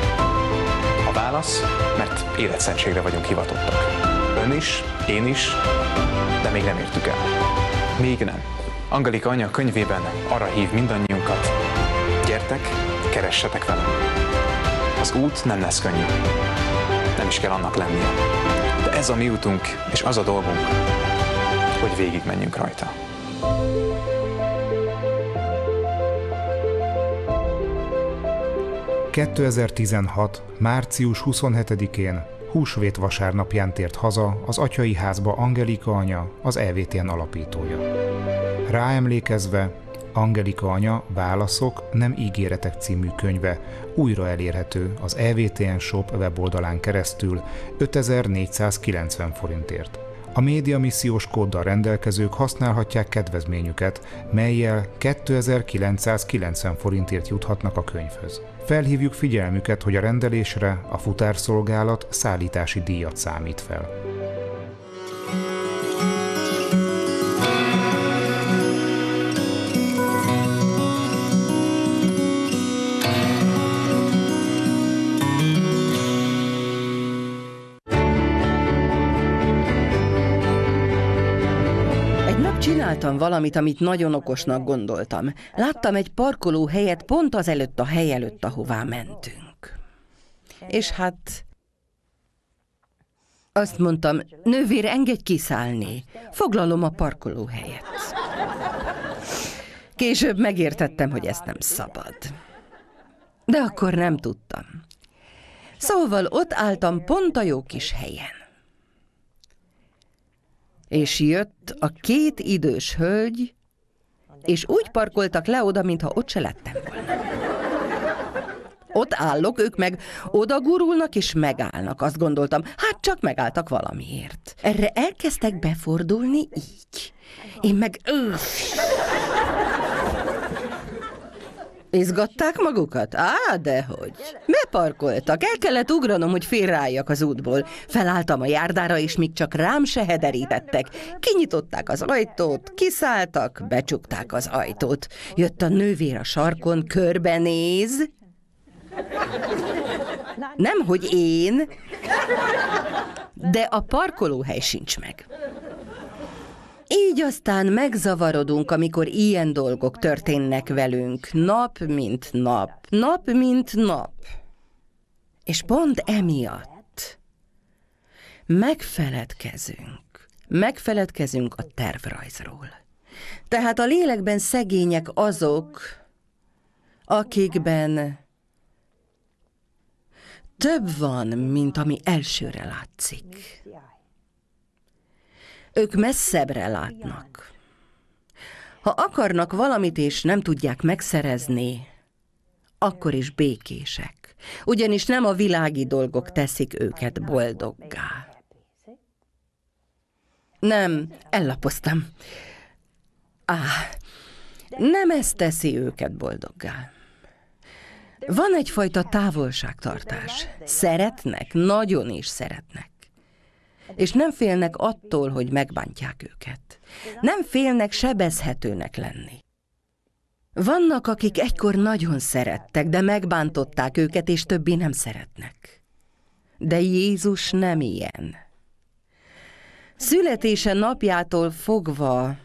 [SPEAKER 10] A válasz, mert életszentségre vagyunk hivatottak. Ön is, én is, de még nem értük el. Még nem. Angelika anya könyvében arra hív mindannyiunkat, gyertek, keressetek velem. Az út nem lesz könnyű. Nem is kell annak lennie. De ez a mi útunk, és az a dolgunk, hogy végigmenjünk rajta.
[SPEAKER 11] ...2016. március 27-én, húsvét vasárnapján tért haza az atyai házba Angelika anya, az EWTN alapítója. Ráemlékezve, Angelika anya Válaszok, nem ígéretek című könyve újra elérhető az EWTN Shop weboldalán keresztül 5490 forintért. A média missziós kóddal rendelkezők használhatják kedvezményüket, mellyel 2990 forintért juthatnak a könyvhöz. Felhívjuk figyelmüket, hogy a rendelésre a futárszolgálat szállítási díjat számít fel.
[SPEAKER 12] Csináltam valamit, amit nagyon okosnak gondoltam. Láttam egy parkolóhelyet pont azelőtt a hely előtt, ahová mentünk. És hát azt mondtam, nővér, engedj kiszállni. Foglalom a parkolóhelyet. Később megértettem, hogy ezt nem szabad. De akkor nem tudtam. Szóval ott álltam pont a jó kis helyen. És jött a két idős hölgy, és úgy parkoltak le oda, mintha ott se lettem volna. Ott állok, ők meg oda gurulnak és megállnak. Azt gondoltam, hát csak megálltak valamiért. Erre elkezdtek befordulni így. Én meg... Izgatták magukat? Á, dehogy. Beparkoltak, el kellett ugranom, hogy félreálljak az útból. Felálltam a járdára, és míg csak rám se hederítettek. Kinyitották az ajtót, kiszálltak, becsukták az ajtót. Jött a nővér a sarkon, körbenéz. Nemhogy én, de a parkolóhely sincs meg. Így aztán megzavarodunk, amikor ilyen dolgok történnek velünk, nap mint nap, nap mint nap. És pont emiatt megfeledkezünk a tervrajzról. Tehát a lélekben szegények azok, akikben több van, mint ami elsőre látszik. Ők messzebbre látnak. Ha akarnak valamit és nem tudják megszerezni, akkor is békések, ugyanis nem a világi dolgok teszik őket boldoggá. Nem, ellapoztam. Nem ez teszi őket boldoggá. Van egyfajta távolságtartás. Szeretnek, nagyon is szeretnek. És nem félnek attól, hogy megbántják őket. Nem félnek sebezhetőnek lenni. Vannak, akik egykor nagyon szerettek, de megbántották őket, és többé nem szeretnek. De Jézus nem ilyen. Születése napjától fogva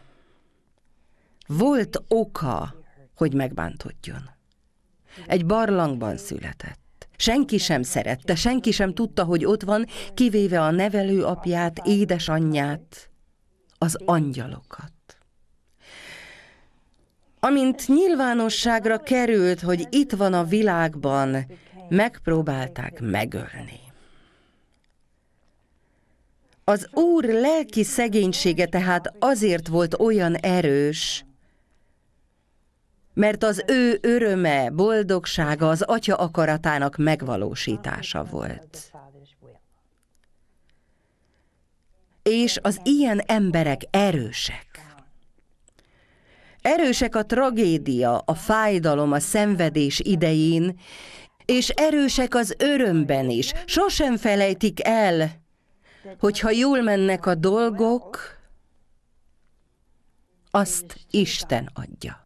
[SPEAKER 12] volt oka, hogy megbántodjon. Egy barlangban született. Senki sem szerette, senki sem tudta, hogy ott van, kivéve a nevelőapját, édesanyját, az angyalokat. Amint nyilvánosságra került, hogy itt van a világban, megpróbálták megölni. Az Úr lelki szegénysége tehát azért volt olyan erős, mert az ő öröme, boldogsága az Atya akaratának megvalósítása volt. És az ilyen emberek erősek. Erősek a tragédia, a fájdalom, a szenvedés idején, és erősek az örömben is. Sosem felejtik el, hogyha jól mennek a dolgok, azt Isten adja.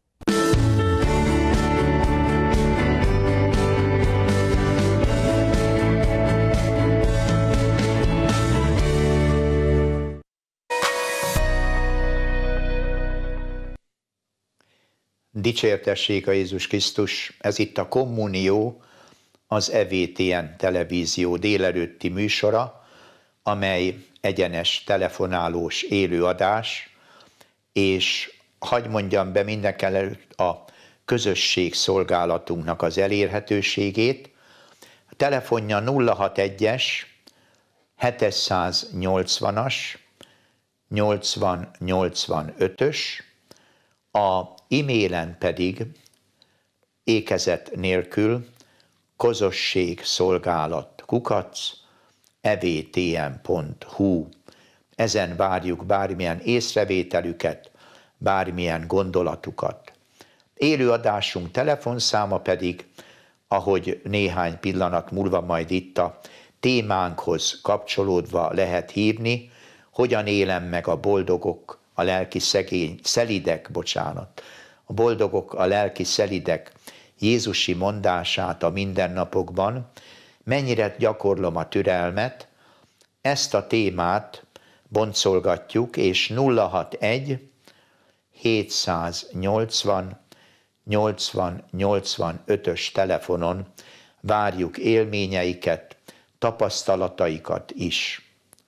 [SPEAKER 1] Dicsértessék a Jézus Krisztus, ez itt a Kommunió, az EWTN televízió délelőtti műsora, amely egyenes telefonálós élőadás, és hadd mondjam be mindenkelőtt a közösség szolgálatunknak az elérhetőségét. A telefonja 061-es 780-as 8085-ös, a e-mailen pedig ékezet nélkül kozosségszolgálat@evtm.hu. Ezen várjuk bármilyen észrevételüket, bármilyen gondolatukat. Élőadásunk telefonszáma pedig, ahogy néhány pillanat múlva majd itt a témánkhoz kapcsolódva lehet hívni, hogyan élem meg a boldogok, a lelki szelidek, a boldogok, a lelki szelidek jézusi mondását a mindennapokban, mennyire gyakorlom a türelmet, ezt a témát boncolgatjuk, és 061 780 8085-ös telefonon várjuk élményeiket, tapasztalataikat is.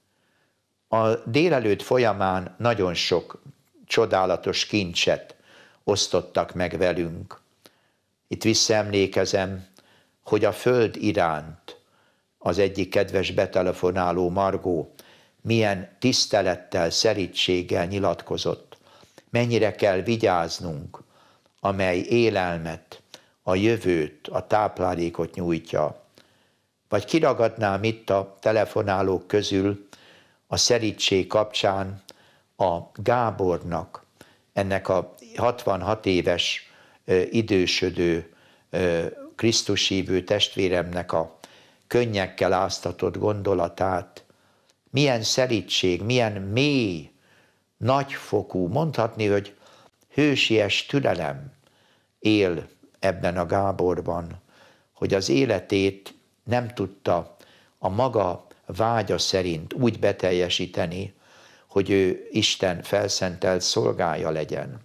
[SPEAKER 1] A délelőtt folyamán nagyon sok csodálatos kincset osztottak meg velünk. Itt visszaemlékezem, hogy a föld iránt az egyik kedves betelefonáló Margó milyen tisztelettel, szerítséggel nyilatkozott, mennyire kell vigyáznunk, amely élelmet, a jövőt, a táplálékot nyújtja. Vagy kiragadnám itt a telefonálók közül a szerítség kapcsán a Gábornak, ennek a 66 éves idősödő Krisztushívő testvéremnek a könnyekkel áztatott gondolatát. Milyen szerítség, milyen mély, nagyfokú, mondhatni, hogy hősies türelem él ebben a Gáborban, hogy az életét nem tudta a maga vágya szerint úgy beteljesíteni, hogy ő Isten felszentelt szolgája legyen.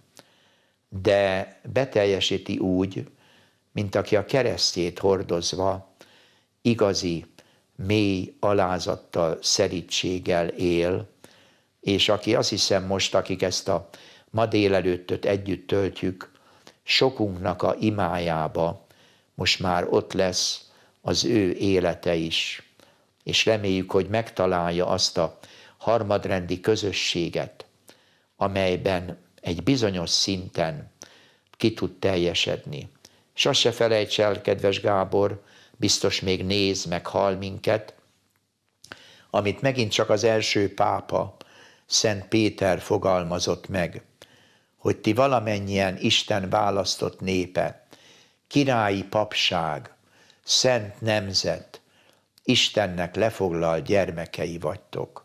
[SPEAKER 1] De beteljesíti úgy, mint aki a keresztjét hordozva igazi, mély alázattal, szerítséggel él, és aki azt hiszem most, akik ezt a ma délelőttöt együtt töltjük, sokunknak a imájába most már ott lesz az ő élete is, és reméljük, hogy megtalálja azt a harmadrendi közösséget, amelyben egy bizonyos szinten ki tud teljesedni. És azt se felejts el, kedves Gábor, biztos még néz, meg hall minket, amit megint csak az első pápa, Szent Péter fogalmazott meg, hogy ti valamennyien Isten választott népe, királyi papság, szent nemzet, Istennek lefoglalt gyermekei vagytok.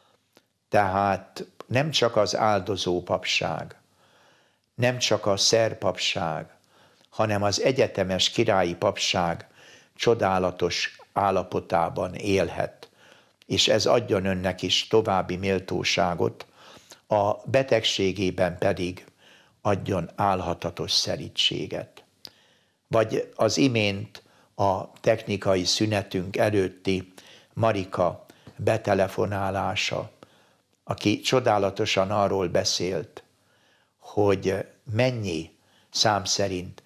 [SPEAKER 1] Tehát nem csak az áldozó papság, nem csak a szerpapság, hanem az egyetemes királyi papság csodálatos állapotában élhet, és ez adjon önnek is további méltóságot, a betegségében pedig adjon álhatatos szerítséget. Vagy az imént a technikai szünetünk előtti Marika betelefonálása, aki csodálatosan arról beszélt, hogy mennyi szám szerint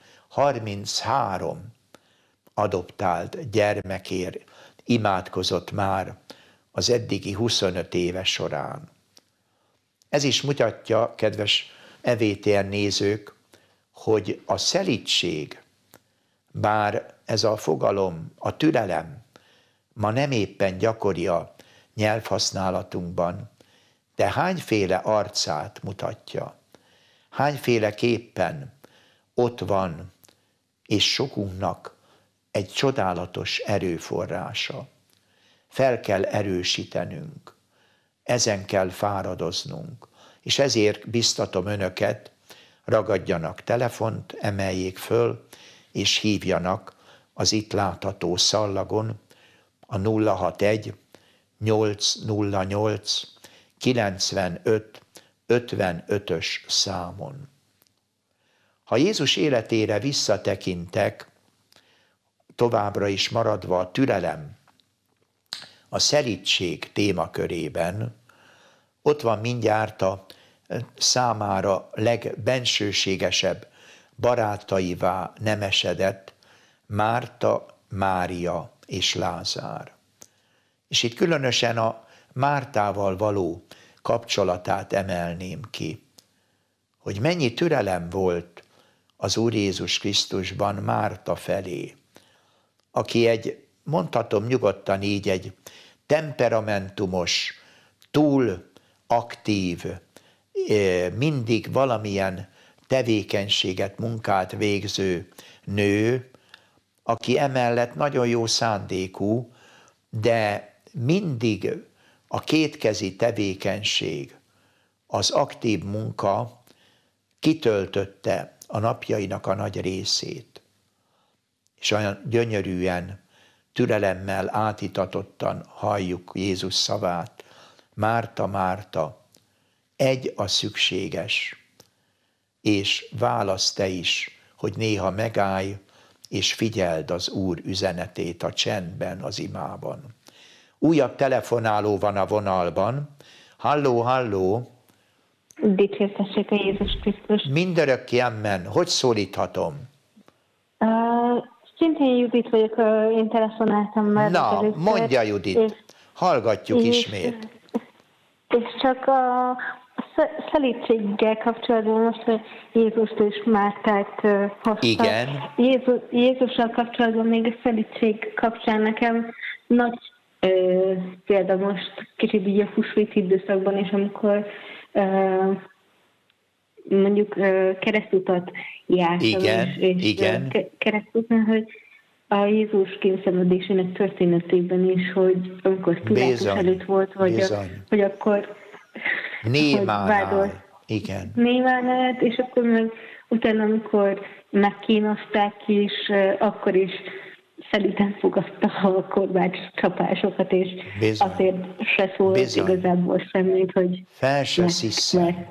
[SPEAKER 1] 33 adoptált gyermekért imádkozott már az eddigi 25 éve során. Ez is mutatja, kedves EVTN nézők, hogy a szelídség, bár ez a fogalom, a türelem ma nem éppen gyakori a nyelvhasználatunkban, de hányféle arcát mutatja, hányféleképpen ott van, és sokunknak egy csodálatos erőforrása. Fel kell erősítenünk, ezen kell fáradoznunk, és ezért biztatom önöket, ragadjanak telefont, emeljék föl, és hívjanak az itt látható szallagon a 061 808 95 55-ös számon. Ha Jézus életére visszatekintek, továbbra is maradva a türelem, a szerítség témakörében, ott van mindjárt a számára legbensőségesebb barátaivá nemesedett Márta, Mária és Lázár. És itt különösen a Mártával való kapcsolatát emelném ki, hogy mennyi türelem volt az Úr Jézus Krisztusban Márta felé, aki mondhatom nyugodtan így, egy temperamentumos, túl aktív, mindig valamilyen tevékenységet, munkát végző nő, aki emellett nagyon jó szándékú, de mindig a kétkezi tevékenység, az aktív munka kitöltötte a napjainak a nagy részét. És olyan gyönyörűen, türelemmel, átítatottan halljuk Jézus szavát. Márta, Márta, egy a szükséges, és válasz te is, hogy néha megállj, és figyeld az Úr üzenetét a csendben, az imában. Újabb telefonáló van a vonalban. Halló, halló!
[SPEAKER 2] Dicsértessék a Jézus Krisztus.
[SPEAKER 1] Mindörökké amen. Hogy szólíthatom?
[SPEAKER 2] Szintén Judit vagyok, én telefonáltam már.
[SPEAKER 1] Na, mondja Judit, hallgatjuk ismét.
[SPEAKER 2] És csak a szelídséggel kapcsolatban most, hogy Jézust és Mártát hozta.
[SPEAKER 1] Igen.
[SPEAKER 2] Jézussal kapcsolatban még a szelídség kapcsán nekem nagy példa most kicsit így a húsvét időszakban is, amikor mondjuk keresztutat jártam.
[SPEAKER 1] Igen.
[SPEAKER 2] Keresztután, hogy a Jézus kényszenvedésének történetében is, hogy amikor Pilátus előtt volt, hogy akkor
[SPEAKER 1] Némánál. Igen.
[SPEAKER 2] Némánál, és akkor meg utána, amikor megkínozták is, akkor is szelíden fogadta a korbács csapásokat, és azért se szólt igazából semmit, hogy
[SPEAKER 1] fel se sziszent.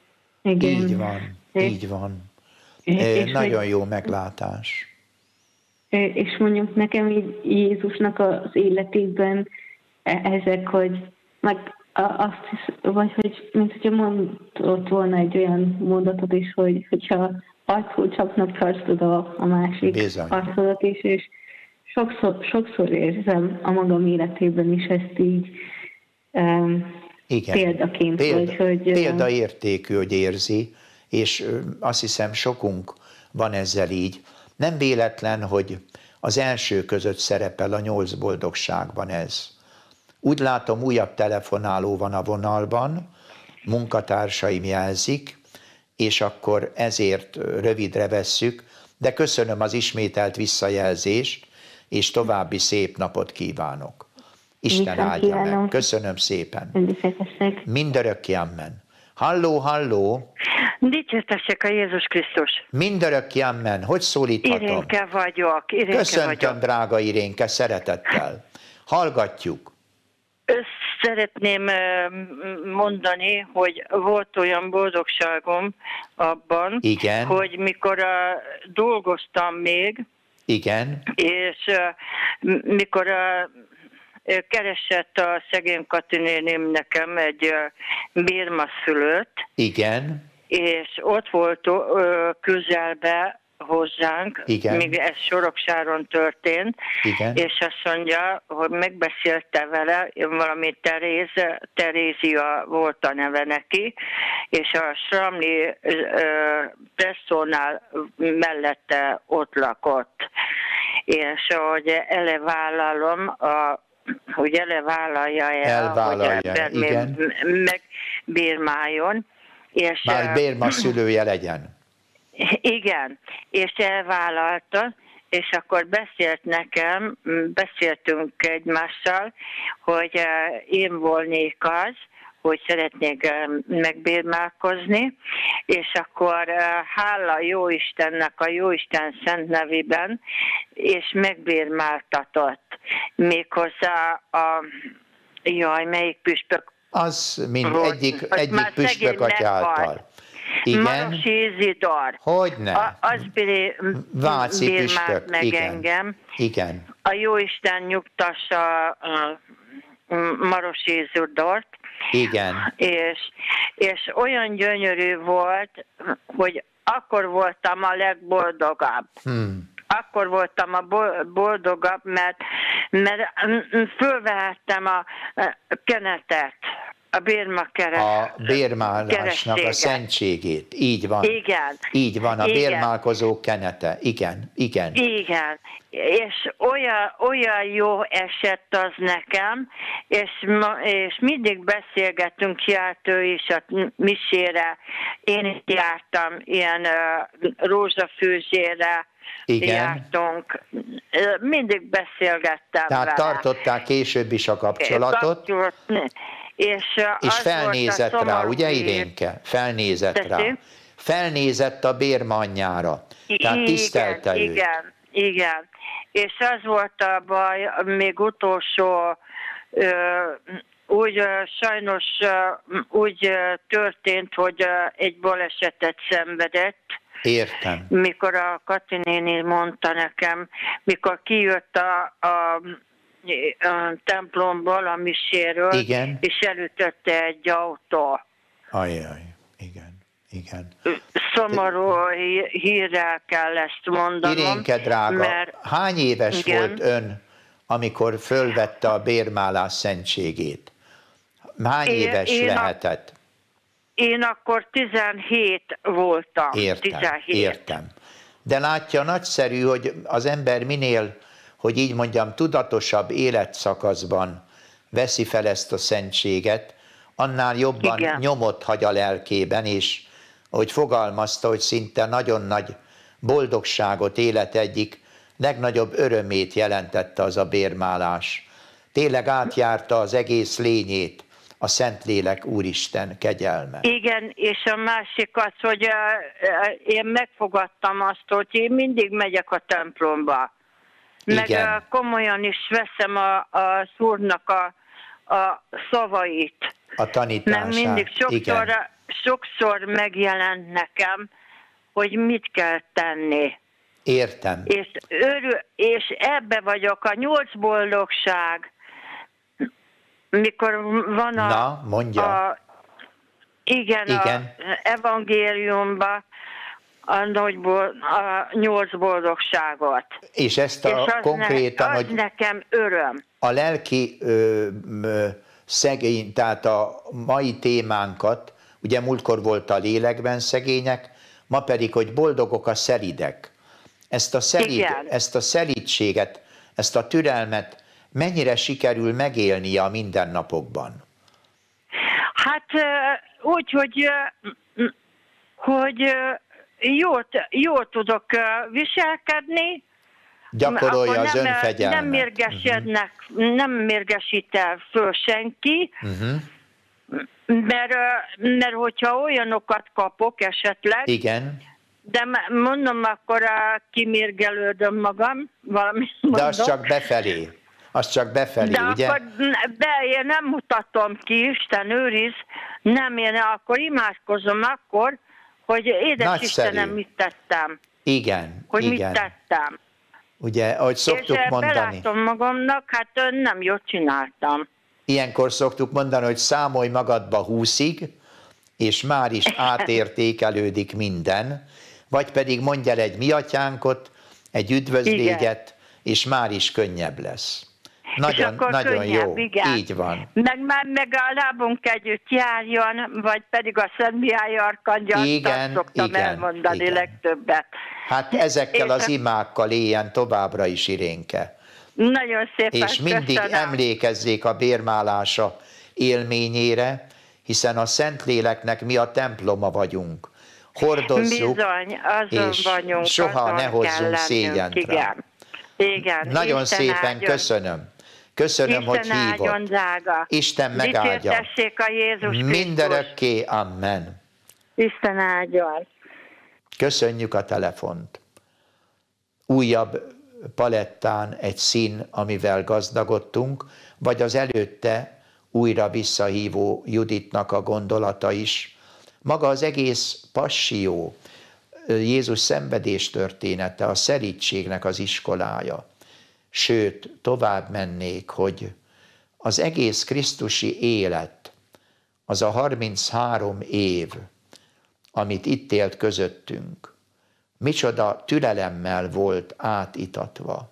[SPEAKER 1] Így van. Nagyon jó meglátás.
[SPEAKER 2] És mondjuk nekem így Jézusnak az életében ezek, hogy meg azt hiszem, vagy hogy mint hogyha mondott volna egy olyan mondatot is, hogyha arcul csapnak, tartsd a másik arcodat is, és sokszor érzem a magam életében is ezt így példaként.
[SPEAKER 1] Példaértékű, hogy érzi, és azt hiszem sokunk van ezzel így. Nem véletlen, hogy az első között szerepel a 8 boldogságban ez. Úgy látom, újabb telefonáló van a vonalban, munkatársaim jelzik, és akkor ezért rövidre vesszük, de köszönöm az ismételt visszajelzést, és további szép napot kívánok. Isten áldja meg. Köszönöm szépen. Mindörökké amen. Halló, halló!
[SPEAKER 13] Dicsértessék a Jézus Krisztus!
[SPEAKER 1] Mindörökké amen. Hogy szólíthatom?
[SPEAKER 13] Irénke vagyok.
[SPEAKER 1] Köszöntöm, drága Irénke, szeretettel. Hallgatjuk.
[SPEAKER 13] Szeretném mondani, hogy volt olyan boldogságom abban,
[SPEAKER 1] igen,
[SPEAKER 13] hogy mikor dolgoztam még,
[SPEAKER 1] igen,
[SPEAKER 13] és mikor keresett a szegény Kati néném nekem egy bérmaszülőt,
[SPEAKER 1] igen,
[SPEAKER 13] és ott volt közelbe hozzánk,
[SPEAKER 1] igen,
[SPEAKER 13] még ez Soroksáron történt,
[SPEAKER 1] igen,
[SPEAKER 13] és azt mondja, hogy megbeszélte vele, valami Terézia volt a neve neki, és a Sramli Presszónál mellette ott lakott. És hogy elevállalom, hogy elevállalja el, hogy megbírmáljon. És
[SPEAKER 1] már bérmaszülője legyen.
[SPEAKER 13] Igen, és elvállalta, és akkor beszéltünk egymással, hogy én volnék az, hogy szeretnék megbírmálkozni, és akkor hála Jóistennek a Jóisten szent nevében, és megbírmáltatott. Méghozzá melyik püspök?
[SPEAKER 1] Az egyik püspök atyáltal. Igen.
[SPEAKER 13] Marosi Izidor.
[SPEAKER 1] Hogyne.
[SPEAKER 13] Az
[SPEAKER 1] Váci püspök.
[SPEAKER 13] Meg
[SPEAKER 1] igen.
[SPEAKER 13] engem.
[SPEAKER 1] Igen.
[SPEAKER 13] A Jóisten nyugtassa a Marosi Izidort.
[SPEAKER 1] Igen.
[SPEAKER 13] És olyan gyönyörű volt, hogy akkor voltam a legboldogabb. Akkor voltam a boldogabb, mert fölvehettem a kenetet. A
[SPEAKER 1] bérmálásnak a szentségét. Így van.
[SPEAKER 13] Igen.
[SPEAKER 1] Így van, a bérmálkozók kenete. Igen.
[SPEAKER 13] Igen. És olyan jó esett az nekem, és mindig beszélgetünk, járt ő is a misére. Én is jártam ilyen rózsafőzsére, jártunk. Mindig beszélgettem
[SPEAKER 1] Tehát
[SPEAKER 13] vele.
[SPEAKER 1] tartották később is a kapcsolatot.
[SPEAKER 13] És
[SPEAKER 1] felnézett rá, ugye Irénke? Felnézett rá. Felnézett a bérmanyjára. Tehát tisztelte őt.
[SPEAKER 13] Igen. És az volt a baj, még utolsó, sajnos úgy történt, hogy egy balesetet szenvedett.
[SPEAKER 1] Értem.
[SPEAKER 13] Mikor a Kati néni mondta nekem, mikor kijött a templomból, a miséről, és elütötte egy autó.
[SPEAKER 1] Ajjaj, igen.
[SPEAKER 13] Szomorú hírrel kell ezt mondanom.
[SPEAKER 1] Irénke drága, hány éves volt ön, amikor fölvette a bérmálás szentségét? Hány éves lehetett?
[SPEAKER 13] Én akkor 17 voltam.
[SPEAKER 1] Értem. De látja, nagyszerű, hogy az ember minél, hogy így mondjam, tudatosabb életszakaszban veszi fel ezt a szentséget, annál jobban nyomot hagy a lelkében, és ahogy fogalmazta, hogy szinte nagyon nagy boldogságot, élet egyik legnagyobb örömét jelentette az a bérmálás. Tényleg átjárta az egész lényét a Szentlélek Úristen kegyelme.
[SPEAKER 13] Igen, és a másik az, hogy én megfogadtam azt, hogy én mindig megyek a templomba. Meg komolyan is veszem az Úrnak a szavait.
[SPEAKER 1] A tanítását.
[SPEAKER 13] Meg mindig sokszor megjelent nekem, hogy mit kell tenni.
[SPEAKER 1] Értem.
[SPEAKER 13] És ebbe vagyok, a 8 boldogság, mikor van
[SPEAKER 1] mondja.
[SPEAKER 13] Az evangéliumban a 8 boldogságot.
[SPEAKER 1] És ezt konkrétan,
[SPEAKER 13] hogy nekem öröm.
[SPEAKER 1] A lelki szegény, tehát a mai témánkat, ugye múltkor volt a lélekben szegények, ma pedig, hogy boldogok a szelídek. Ezt a szelídséget, ezt a türelmet mennyire sikerül megélnie a mindennapokban?
[SPEAKER 13] Hát úgy, hogy jól tudok viselkedni,
[SPEAKER 1] gyakorolja az önfegyelmet.
[SPEAKER 13] Nem mérgesít el föl senki, mert hogyha olyanokat kapok esetleg, de mondom, akkor kimérgelődöm magam, valamit mondom.
[SPEAKER 1] De az csak befelé.
[SPEAKER 13] De
[SPEAKER 1] ugye?
[SPEAKER 13] Akkor, én nem mutatom ki, Isten őriz, én akkor imádkozom akkor, hogy édes Istenem, mit tettem.
[SPEAKER 1] Igen.
[SPEAKER 13] Mit tettem.
[SPEAKER 1] Ugye, ahogy szoktuk mondani. És
[SPEAKER 13] belátom magamnak, hát nem jót csináltam.
[SPEAKER 1] Ilyenkor szoktuk mondani, hogy számolj magadba 20-ig, és már is átértékelődik minden, vagy pedig mondj el egy mi atyánkot, egy üdvözlégyet, és már is könnyebb lesz. Nagyon könnyebb, jó,
[SPEAKER 13] igen.
[SPEAKER 1] Így van.
[SPEAKER 13] Meg a lábunk együtt járjon, vagy pedig a Szent Mihály Arkangyalt, azt szoktam elmondani legtöbbet.
[SPEAKER 1] Hát ezekkel az imákkal éljen továbbra is, Irénke.
[SPEAKER 13] Nagyon szépen
[SPEAKER 1] És mindig emlékezzék a bérmálása élményére, hiszen a Szentléleknek mi a temploma vagyunk. Hordozzuk,
[SPEAKER 13] bizony, azon
[SPEAKER 1] és
[SPEAKER 13] vagyunk,
[SPEAKER 1] soha ne hozzunk szégyent rá.
[SPEAKER 13] Igen.
[SPEAKER 1] Nagyon Isten szépen áldjon. Köszönöm. Köszönöm,
[SPEAKER 13] Isten
[SPEAKER 1] hogy hívott.
[SPEAKER 13] Áldjon, drága.
[SPEAKER 1] Isten megáldja.
[SPEAKER 13] Dicsértessék a Jézus Krisztus.
[SPEAKER 1] Mindörökké, amen.
[SPEAKER 13] Isten áldjon.
[SPEAKER 1] Köszönjük a telefont. Újabb palettán egy szín, amivel gazdagodtunk, vagy az előtte újra visszahívó Juditnak a gondolata is. Maga az egész passió, Jézus szenvedés története, a szelídségnek az iskolája. Sőt, tovább mennék, hogy az egész krisztusi élet, az a 33 év, amit itt élt közöttünk, micsoda türelemmel volt átitatva.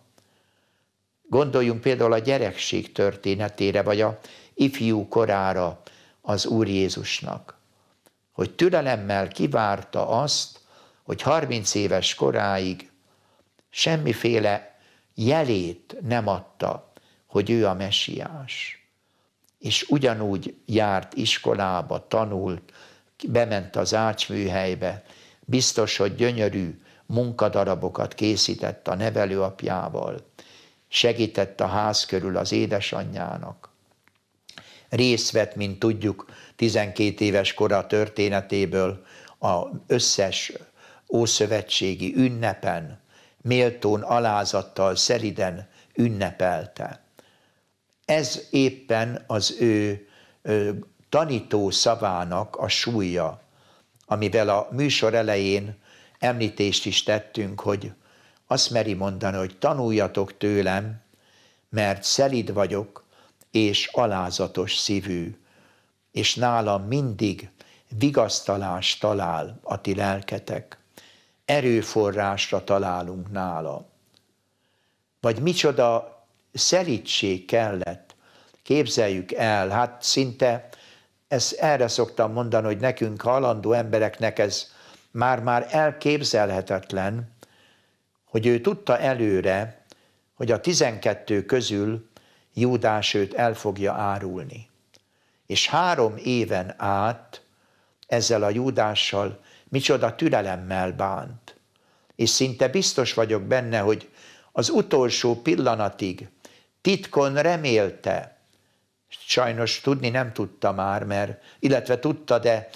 [SPEAKER 1] Gondoljunk például a gyerekség történetére, vagy a ifjú korára, az Úr Jézusnak, hogy türelemmel kivárta azt, hogy 30 éves koráig semmiféle jelét nem adta, hogy ő a messiás. És ugyanúgy járt iskolába, tanult, bement az ácsműhelybe, biztos, hogy gyönyörű munkadarabokat készített a nevelőapjával, segített a ház körül az édesanyjának. Részt vett, mint tudjuk, 12 éves kora történetéből az összes ószövetségi ünnepen, méltón, alázattal, szeliden ünnepelte. Ez éppen az ő tanító szavának a súlya, amivel a műsor elején említést is tettünk, hogy azt meri mondani, hogy tanuljatok tőlem, mert szelíd vagyok, és alázatos szívű, és nálam mindig vigasztalást talál a ti lelketek, erőforrásra találunk nála. Vagy micsoda szelídség kellett, képzeljük el, hát szinte erre szoktam mondani, hogy nekünk, halandó embereknek ez már elképzelhetetlen, hogy ő tudta előre, hogy a 12 közül Júdás őt el fogja árulni. És 3 éven át ezzel a Júdással micsoda türelemmel bánt. És szinte biztos vagyok benne, hogy az utolsó pillanatig titkon remélte, sajnos tudni nem tudta már, illetve tudta, de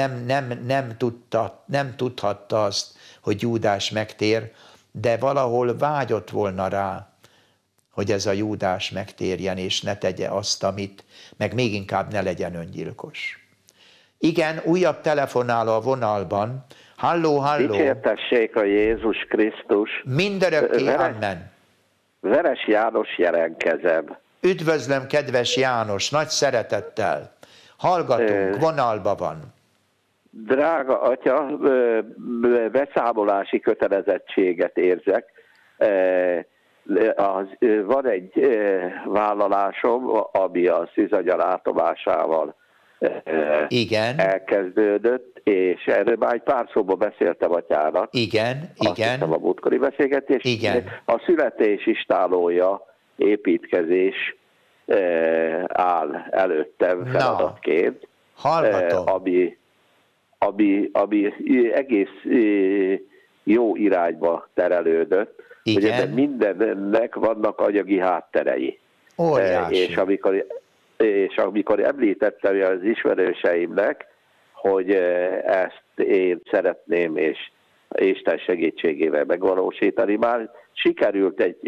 [SPEAKER 1] nem tudhatta azt, hogy Júdás megtér, de valahol vágyott volna rá, hogy ez a Júdás megtérjen, és ne tegye azt, amit, meg még inkább ne legyen öngyilkos. Igen, újabb telefonáló a vonalban. Halló, halló!
[SPEAKER 14] Dicsértessék a Jézus Krisztus!
[SPEAKER 1] Mindörökké, amen!
[SPEAKER 14] Veres János jelentkezem.
[SPEAKER 1] Üdvözlöm, kedves János, nagy szeretettel. Hallgatunk, vonalba van.
[SPEAKER 14] Drága atya, beszámolási kötelezettséget érzek. Van egy vállalásom, ami a szűzanya látomásával elkezdődött, és erről már egy pár szóban beszéltem atyának.
[SPEAKER 1] Igen.
[SPEAKER 14] A múltkori beszélgetés.
[SPEAKER 1] Igen.
[SPEAKER 14] A születés istálója, építkezés áll előttem feladatként.
[SPEAKER 1] Hallgatom.
[SPEAKER 14] Ami egész jó irányba terelődött.
[SPEAKER 1] Igen.
[SPEAKER 14] Hogy mindennek vannak anyagi hátterei.
[SPEAKER 1] Óriási.
[SPEAKER 14] És amikor említettem az ismerőseimnek, hogy ezt én szeretném, és Isten segítségével megvalósítani, már sikerült egy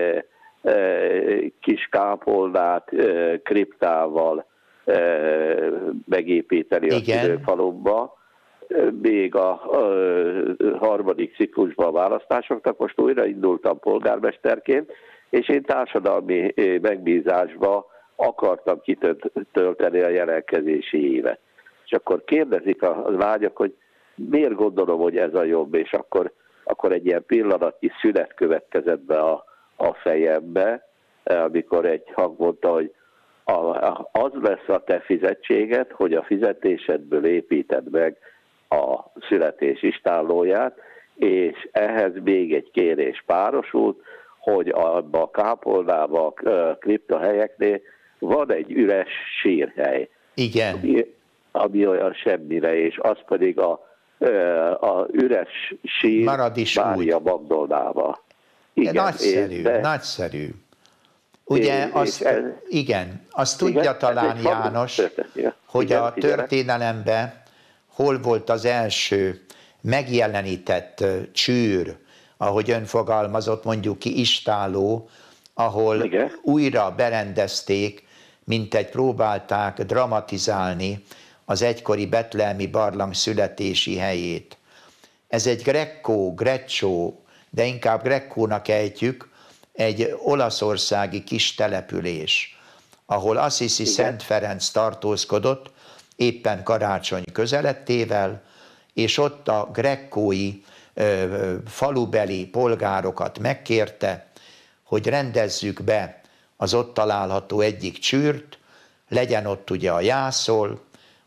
[SPEAKER 14] kis kápolnát kriptával megépíteni a szülőfalumba. Még a harmadik ciklusban a választásoknak, most újraindultam polgármesterként, és én társadalmi megbízásba akartam kitölteni a jelentkezési évet. És akkor kérdezik a lányok, hogy miért gondolom, hogy ez a jobb, és akkor egy ilyen pillanatnyi szünet következett be a fejembe, amikor egy hang mondta, hogy az lesz a te fizetséged, hogy a fizetésedből építed meg a születés istállóját, és ehhez még egy kérés párosult, hogy abban a kápolnában, a kriptahelyeknél van egy üres sírhely.
[SPEAKER 1] Igen.
[SPEAKER 14] Ami olyan semmire, és az pedig a üres sír Mária Magdolnával.
[SPEAKER 1] Nagyszerű. Ugye azt tudja talán János, hogy a történelemben hol volt az első megjelenített csűr, ahogy ön fogalmazott, mondjuk ki istálló, ahol újra berendezték, mintegy próbálták dramatizálni az egykori betlehemi barlang születési helyét. Ez egy Greccó, de inkább Greccónak ejtjük, egy olaszországi kis település, ahol Assisi Szent Ferenc tartózkodott, éppen karácsony közelettével, és ott a greccói falubeli polgárokat megkérte, hogy rendezzük be az ott található egyik csűrt, legyen ott ugye a jászol,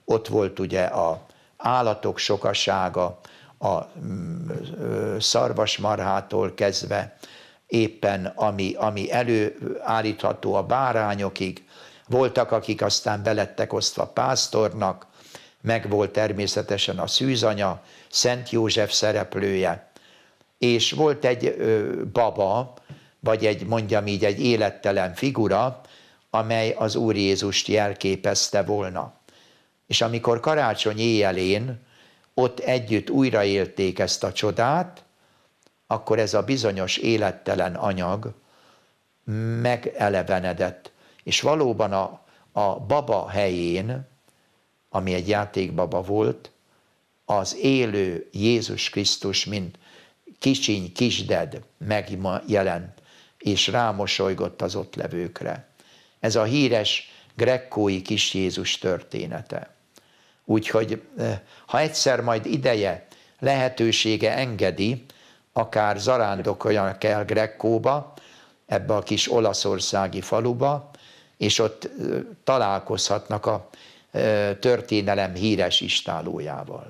[SPEAKER 1] ott volt ugye a állatok sokasága, a szarvasmarhától kezdve, éppen ami előállítható a bárányokig. Voltak, akik aztán belettek osztva pásztornak, meg volt természetesen a szűzanya, Szent József szereplője, és volt egy baba, vagy mondjam így, egy élettelen figura, amely az Úr Jézust jelképezte volna. És amikor karácsony éjjelén ott együtt újraélték ezt a csodát, akkor ez a bizonyos élettelen anyag megelevenedett. És valóban a baba helyén, ami egy játékbaba volt, az élő Jézus Krisztus, mint kicsiny kisded megjelent, és rámosolygott az ott levőkre. Ez a híres grekkói kis Jézus története. Úgyhogy ha egyszer majd ideje, lehetősége engedi, akár zarándokoljanak el Grekkóba, ebbe a kis olaszországi faluba, és ott találkozhatnak a történelem híres istállójával.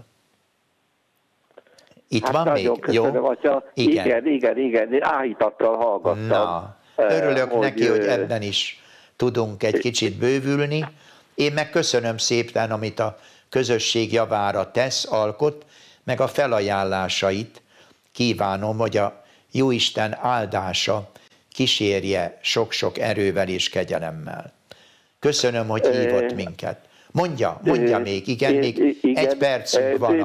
[SPEAKER 1] Itt hát van még?
[SPEAKER 14] Köszönöm, jó? Atya. Igen, áhítattal hallgattam.
[SPEAKER 1] Na, örülök neki, hogy ebben is tudunk egy kicsit bővülni. Én meg köszönöm szépen, amit a közösség javára tesz, alkot, meg a felajánlásait. Kívánom, hogy a Jóisten áldása kísérje sok-sok erővel és kegyelemmel. Köszönöm, hogy hívott minket. Mondja még, igen, még egy percünk van.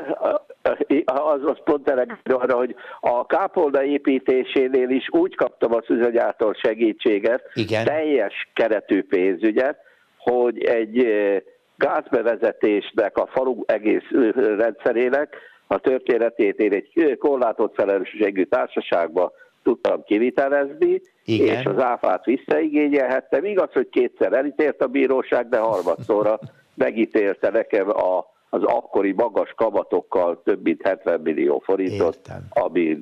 [SPEAKER 14] Az pont arra, hogy a kápolna építésénél is úgy kaptam a szűzanyától segítséget, teljes keretű pénzügyet, hogy egy gázbevezetésnek, a falu egész rendszerének a történetét én egy korlátott felelősségű társaságba tudtam kivitelezni, és az áfát visszaigényelhettem. Igaz, hogy kétszer elítélt a bíróság, de harmadszorra megítélte nekem az akkori magas kamatokkal több mint 70 millió forintot, ami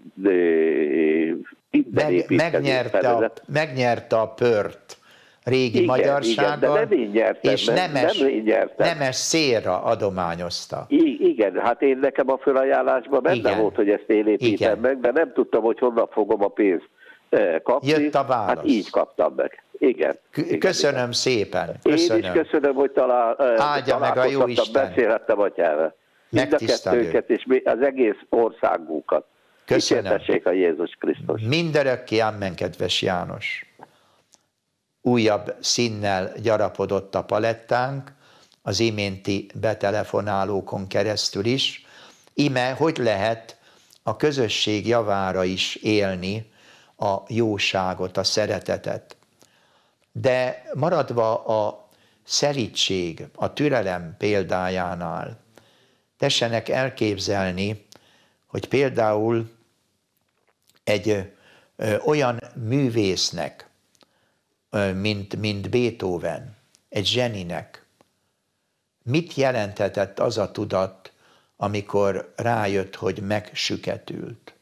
[SPEAKER 1] megnyerte a pört régi magyarsággal,
[SPEAKER 14] de nem így nyertem,
[SPEAKER 1] és nemes szélra adományozta.
[SPEAKER 14] Igen, hát én nekem a fölajánlásban benne volt, hogy ezt én építem meg, de nem tudtam, hogy honnan fogom a pénzt kapni.
[SPEAKER 1] Jött a válasz.
[SPEAKER 14] Hát így kaptam meg. Igen.
[SPEAKER 1] Köszönöm szépen.
[SPEAKER 14] Én is köszönöm, hogy
[SPEAKER 1] áldja meg a jó Isten.
[SPEAKER 14] Beszélhettem atyával. Mind a kettőket és az egész országunkat.
[SPEAKER 1] Köszönöm.
[SPEAKER 14] A Jézus Krisztus.
[SPEAKER 1] Mindörökké, amen, kedves János. Újabb színnel gyarapodott a palettánk, az iménti betelefonálókon keresztül is. Íme, hogy lehet a közösség javára is élni a jóságot, a szeretetet. De maradva a szelídség, a türelem példájánál, tessenek elképzelni, hogy például egy olyan művésznek, mint Beethoven, egy zseninek, mit jelenthetett az a tudat, amikor rájött, hogy megsüketült?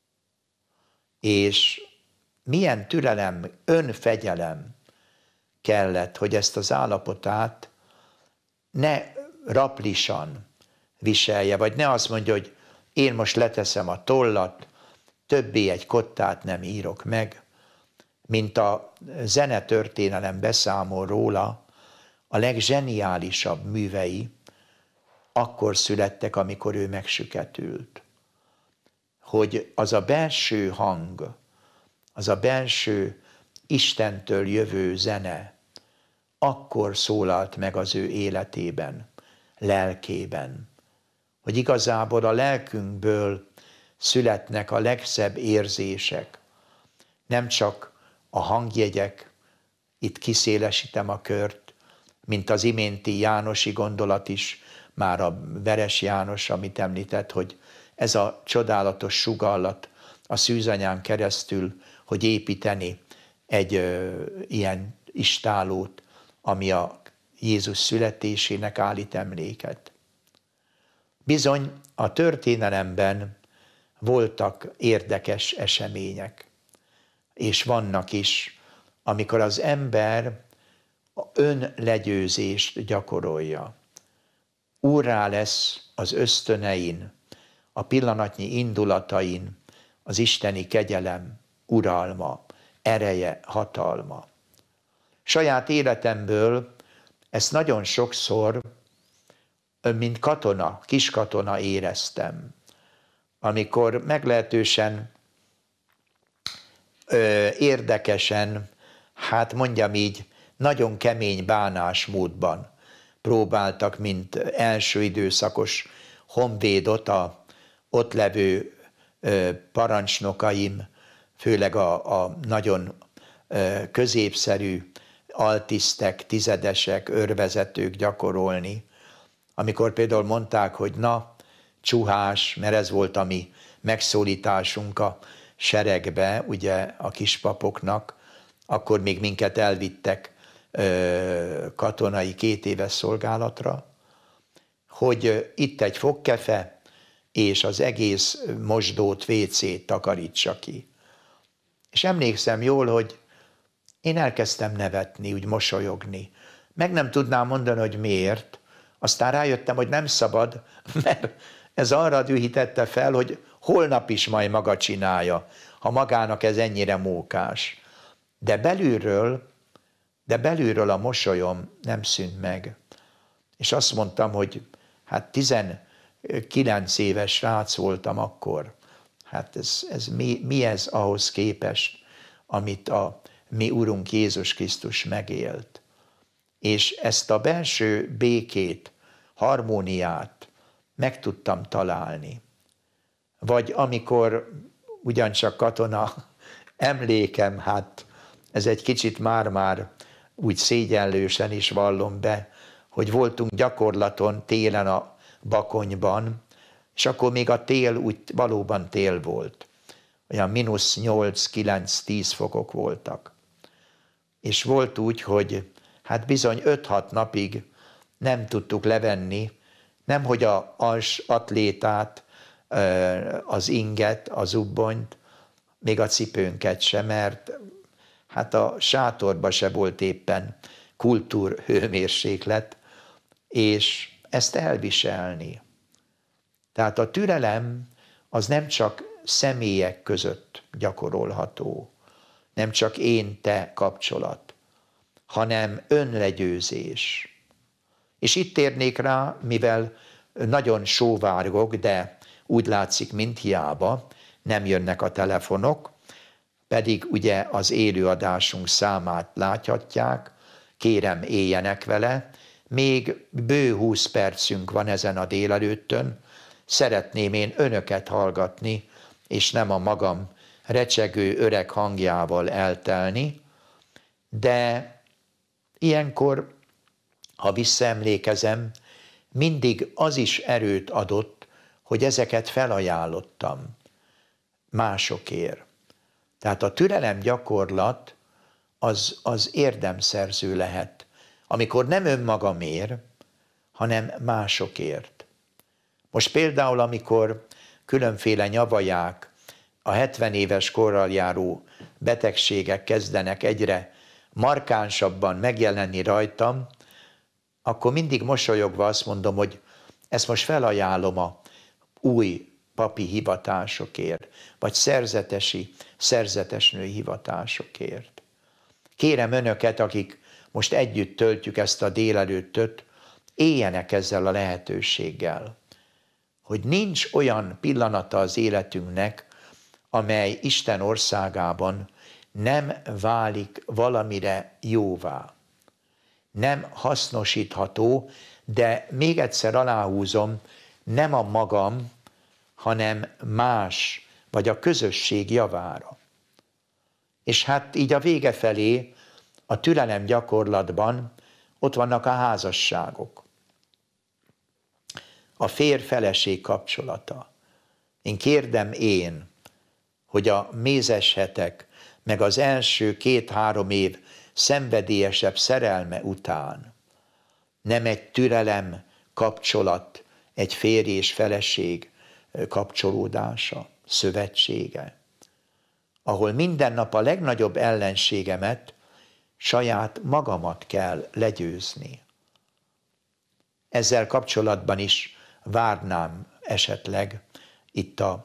[SPEAKER 1] És milyen türelem, önfegyelem kellett, hogy ezt az állapotát ne raplisan viselje, vagy ne azt mondja, hogy én most leteszem a tollat, többé egy kottát nem írok meg, mint a zenetörténelem beszámol róla, a legzseniálisabb művei akkor születtek, amikor ő megsüketült. Hogy az a belső hang, az a belső Istentől jövő zene akkor szólalt meg az ő életében, lelkében, hogy igazából a lelkünkből születnek a legszebb érzések, nem csak a hangjegyek, itt kiszélesítem a kört, mint az iménti jánosi gondolat is, már a Veres János, amit említett, hogy ez a csodálatos sugallat a szűzanyán keresztül, hogy építeni egy ilyen istálót, ami a Jézus születésének állít emléket. Bizony a történelemben voltak érdekes események, és vannak is, amikor az ember önlegyőzést gyakorolja. úrrá lesz az ösztönein, a pillanatnyi indulatain, az isteni kegyelem, uralma, ereje, hatalma. Saját életemből ezt nagyon sokszor, mint katona, kiskatona éreztem, amikor meglehetősen érdekesen, hát mondjam így, nagyon kemény bánásmódban próbáltak, mint első időszakos honvédot a ott levő parancsnokaim, főleg a nagyon középszerű altisztek, tizedesek, őrvezetők gyakorolni. Amikor például mondták, hogy na, csuhás, mert ez volt a mi megszólításunk a seregbe, ugye a kispapoknak, akkor még minket elvittek katonai 2 éves szolgálatra, hogy itt egy fogkefe, és az egész mosdót, WC-t takarítsa ki. És emlékszem jól, hogy én elkezdtem nevetni, úgy mosolyogni. Meg nem tudnám mondani, hogy miért. Aztán rájöttem, hogy nem szabad, mert ez arra dühítette fel, hogy holnap is majd maga csinálja, ha magának ez ennyire mókás. De belülről a mosolyom nem szűnt meg. És azt mondtam, hogy hát 19 éves srác voltam akkor. Hát mi ez ahhoz képest, amit a mi Urunk Jézus Krisztus megélt. És ezt a belső békét, harmóniát meg tudtam találni. Vagy amikor ugyancsak katona emlékem, hát ez egy kicsit már úgy szégyenlősen is vallom be, hogy voltunk gyakorlaton télen a Bakonyban, és akkor még a tél úgy valóban tél volt. Olyan -8-9-10 fokok voltak. És volt úgy, hogy hát bizony 5-6 napig nem tudtuk levenni, nemhogy az atlétát, az inget, az ubbonyt, még a cipőnket sem, mert hát a sátorban se volt éppen kultúrhőmérséklet, és ezt elviselni. Tehát a türelem az nem csak személyek között gyakorolható, nem csak én-te kapcsolat, hanem önlegyőzés. És itt térnék rá, mivel nagyon sóvárgok, de úgy látszik, mint hiába, nem jönnek a telefonok, pedig ugye az élőadásunk számát láthatják, kérem éljenek vele, még bő 20 percünk van ezen a délelőttön, szeretném én önöket hallgatni, és nem a magam recsegő öreg hangjával eltelni, de ilyenkor, ha visszaemlékezem, mindig az is erőt adott, hogy ezeket felajánlottam másokért. Tehát a türelem gyakorlat az érdemszerző lehet, amikor nem önmagamért, hanem másokért. Most például, amikor különféle nyavaják, a 70 éves korral járó betegségek kezdenek egyre markánsabban megjelenni rajtam, akkor mindig mosolyogva azt mondom, hogy ezt most felajánlom a új papi hivatásokért, vagy szerzetesnői hivatásokért. Kérem önöket, akik most együtt töltjük ezt a délelőttöt, éljenek ezzel a lehetőséggel, hogy nincs olyan pillanata az életünknek, amely Isten országában nem válik valamire jóvá. Nem hasznosítható, de még egyszer aláhúzom, nem a magam, hanem más, vagy a közösség javára. És hát így a vége felé, a türelem gyakorlatban ott vannak a házasságok. A férj-feleség kapcsolata. Én kérdem hogy a mézes hetek, meg az első 2-3 év szenvedélyesebb szerelme után nem egy türelem kapcsolat, egy férj és feleség kapcsolódása, szövetsége, ahol minden nap a legnagyobb ellenségemet, saját magamat kell legyőzni. Ezzel kapcsolatban is várnám esetleg itt a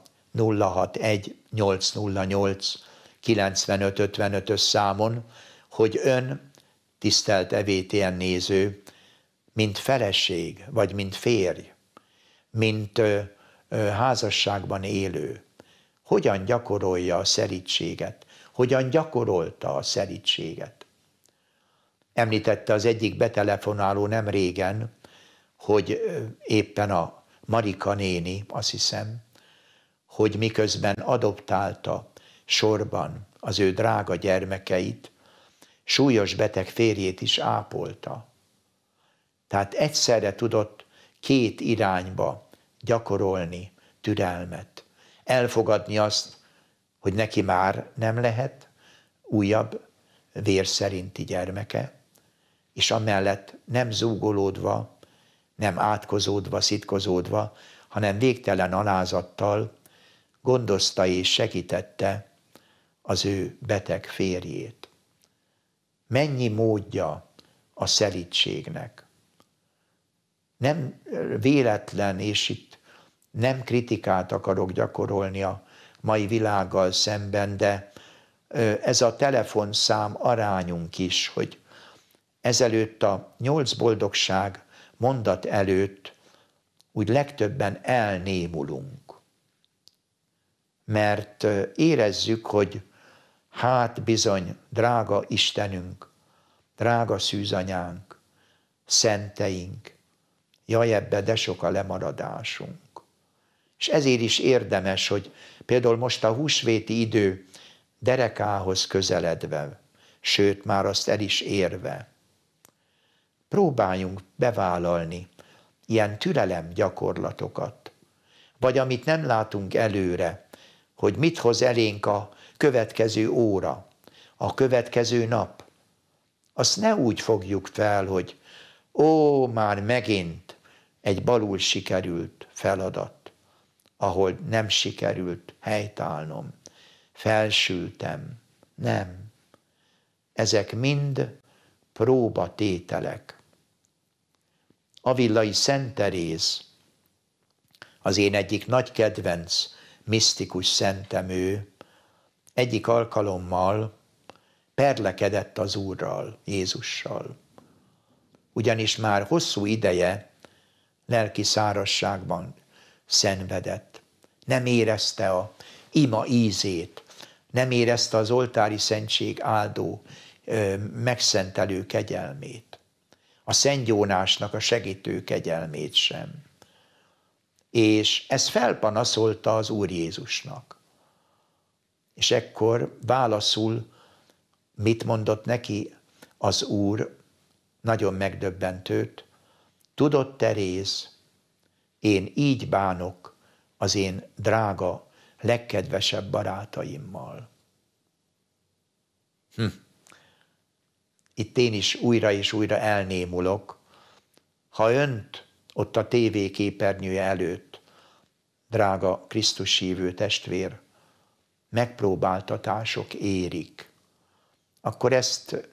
[SPEAKER 1] 061-808-95-55-ös számon, hogy ön, tisztelt EVTN néző, mint feleség, vagy mint férj, mint házasságban élő, hogyan gyakorolja a szerítséget, hogyan gyakorolta a szerítséget. Említette az egyik betelefonáló nem régen, hogy éppen a Marika néni, azt hiszem, hogy miközben adoptálta sorban az ő drága gyermekeit, súlyos beteg férjét is ápolta. Tehát egyszerre tudott két irányba gyakorolni türelmet, elfogadni azt, hogy neki már nem lehet újabb vér szerinti gyermeke, és amellett nem zúgolódva, nem átkozódva, szitkozódva, hanem végtelen alázattal gondozta és segítette az ő beteg férjét. Mennyi módja a szelídségnek. Nem véletlen, és itt nem kritikát akarok gyakorolni a mai világgal szemben, de ez a telefonszám arányunk is, hogy ezelőtt a 8 boldogság mondat előtt úgy legtöbben elnémulunk. Mert érezzük, hogy hát bizony, drága Istenünk, drága szűzanyánk, szenteink, jaj, ebbe de sok a lemaradásunk. És ezért is érdemes, hogy például most a húsvéti idő derekához közeledve, sőt már azt el is érve, próbáljunk bevállalni ilyen türelem gyakorlatokat, vagy amit nem látunk előre, hogy mit hoz elénk a következő óra, a következő nap. Azt ne úgy fogjuk fel, hogy ó, már megint egy balul sikerült feladat, ahol nem sikerült helytállnom, felsültem. Nem. Ezek mind próbatételek. Avillai Szent Teréz, az én egyik nagy kedvenc misztikus szentem ő, egyik alkalommal perlekedett az Úrral, Jézussal. Ugyanis már hosszú ideje lelki szárazságban szenvedett. Nem érezte a ima ízét, nem érezte az oltári szentség áldó, megszentelő kegyelmét, a szentgyónásnak a segítő kegyelmét sem. És ezt felpanaszolta az Úr Jézusnak. És ekkor válaszul mit mondott neki az Úr, nagyon megdöbbentőt: tudod, Teréz, én így bánok az én drága, legkedvesebb barátaimmal. Itt én is újra és újra elnémulok, ha önt ott a tévéképernyője előtt, drága Krisztus hívő testvér, megpróbáltatások érik, akkor ezt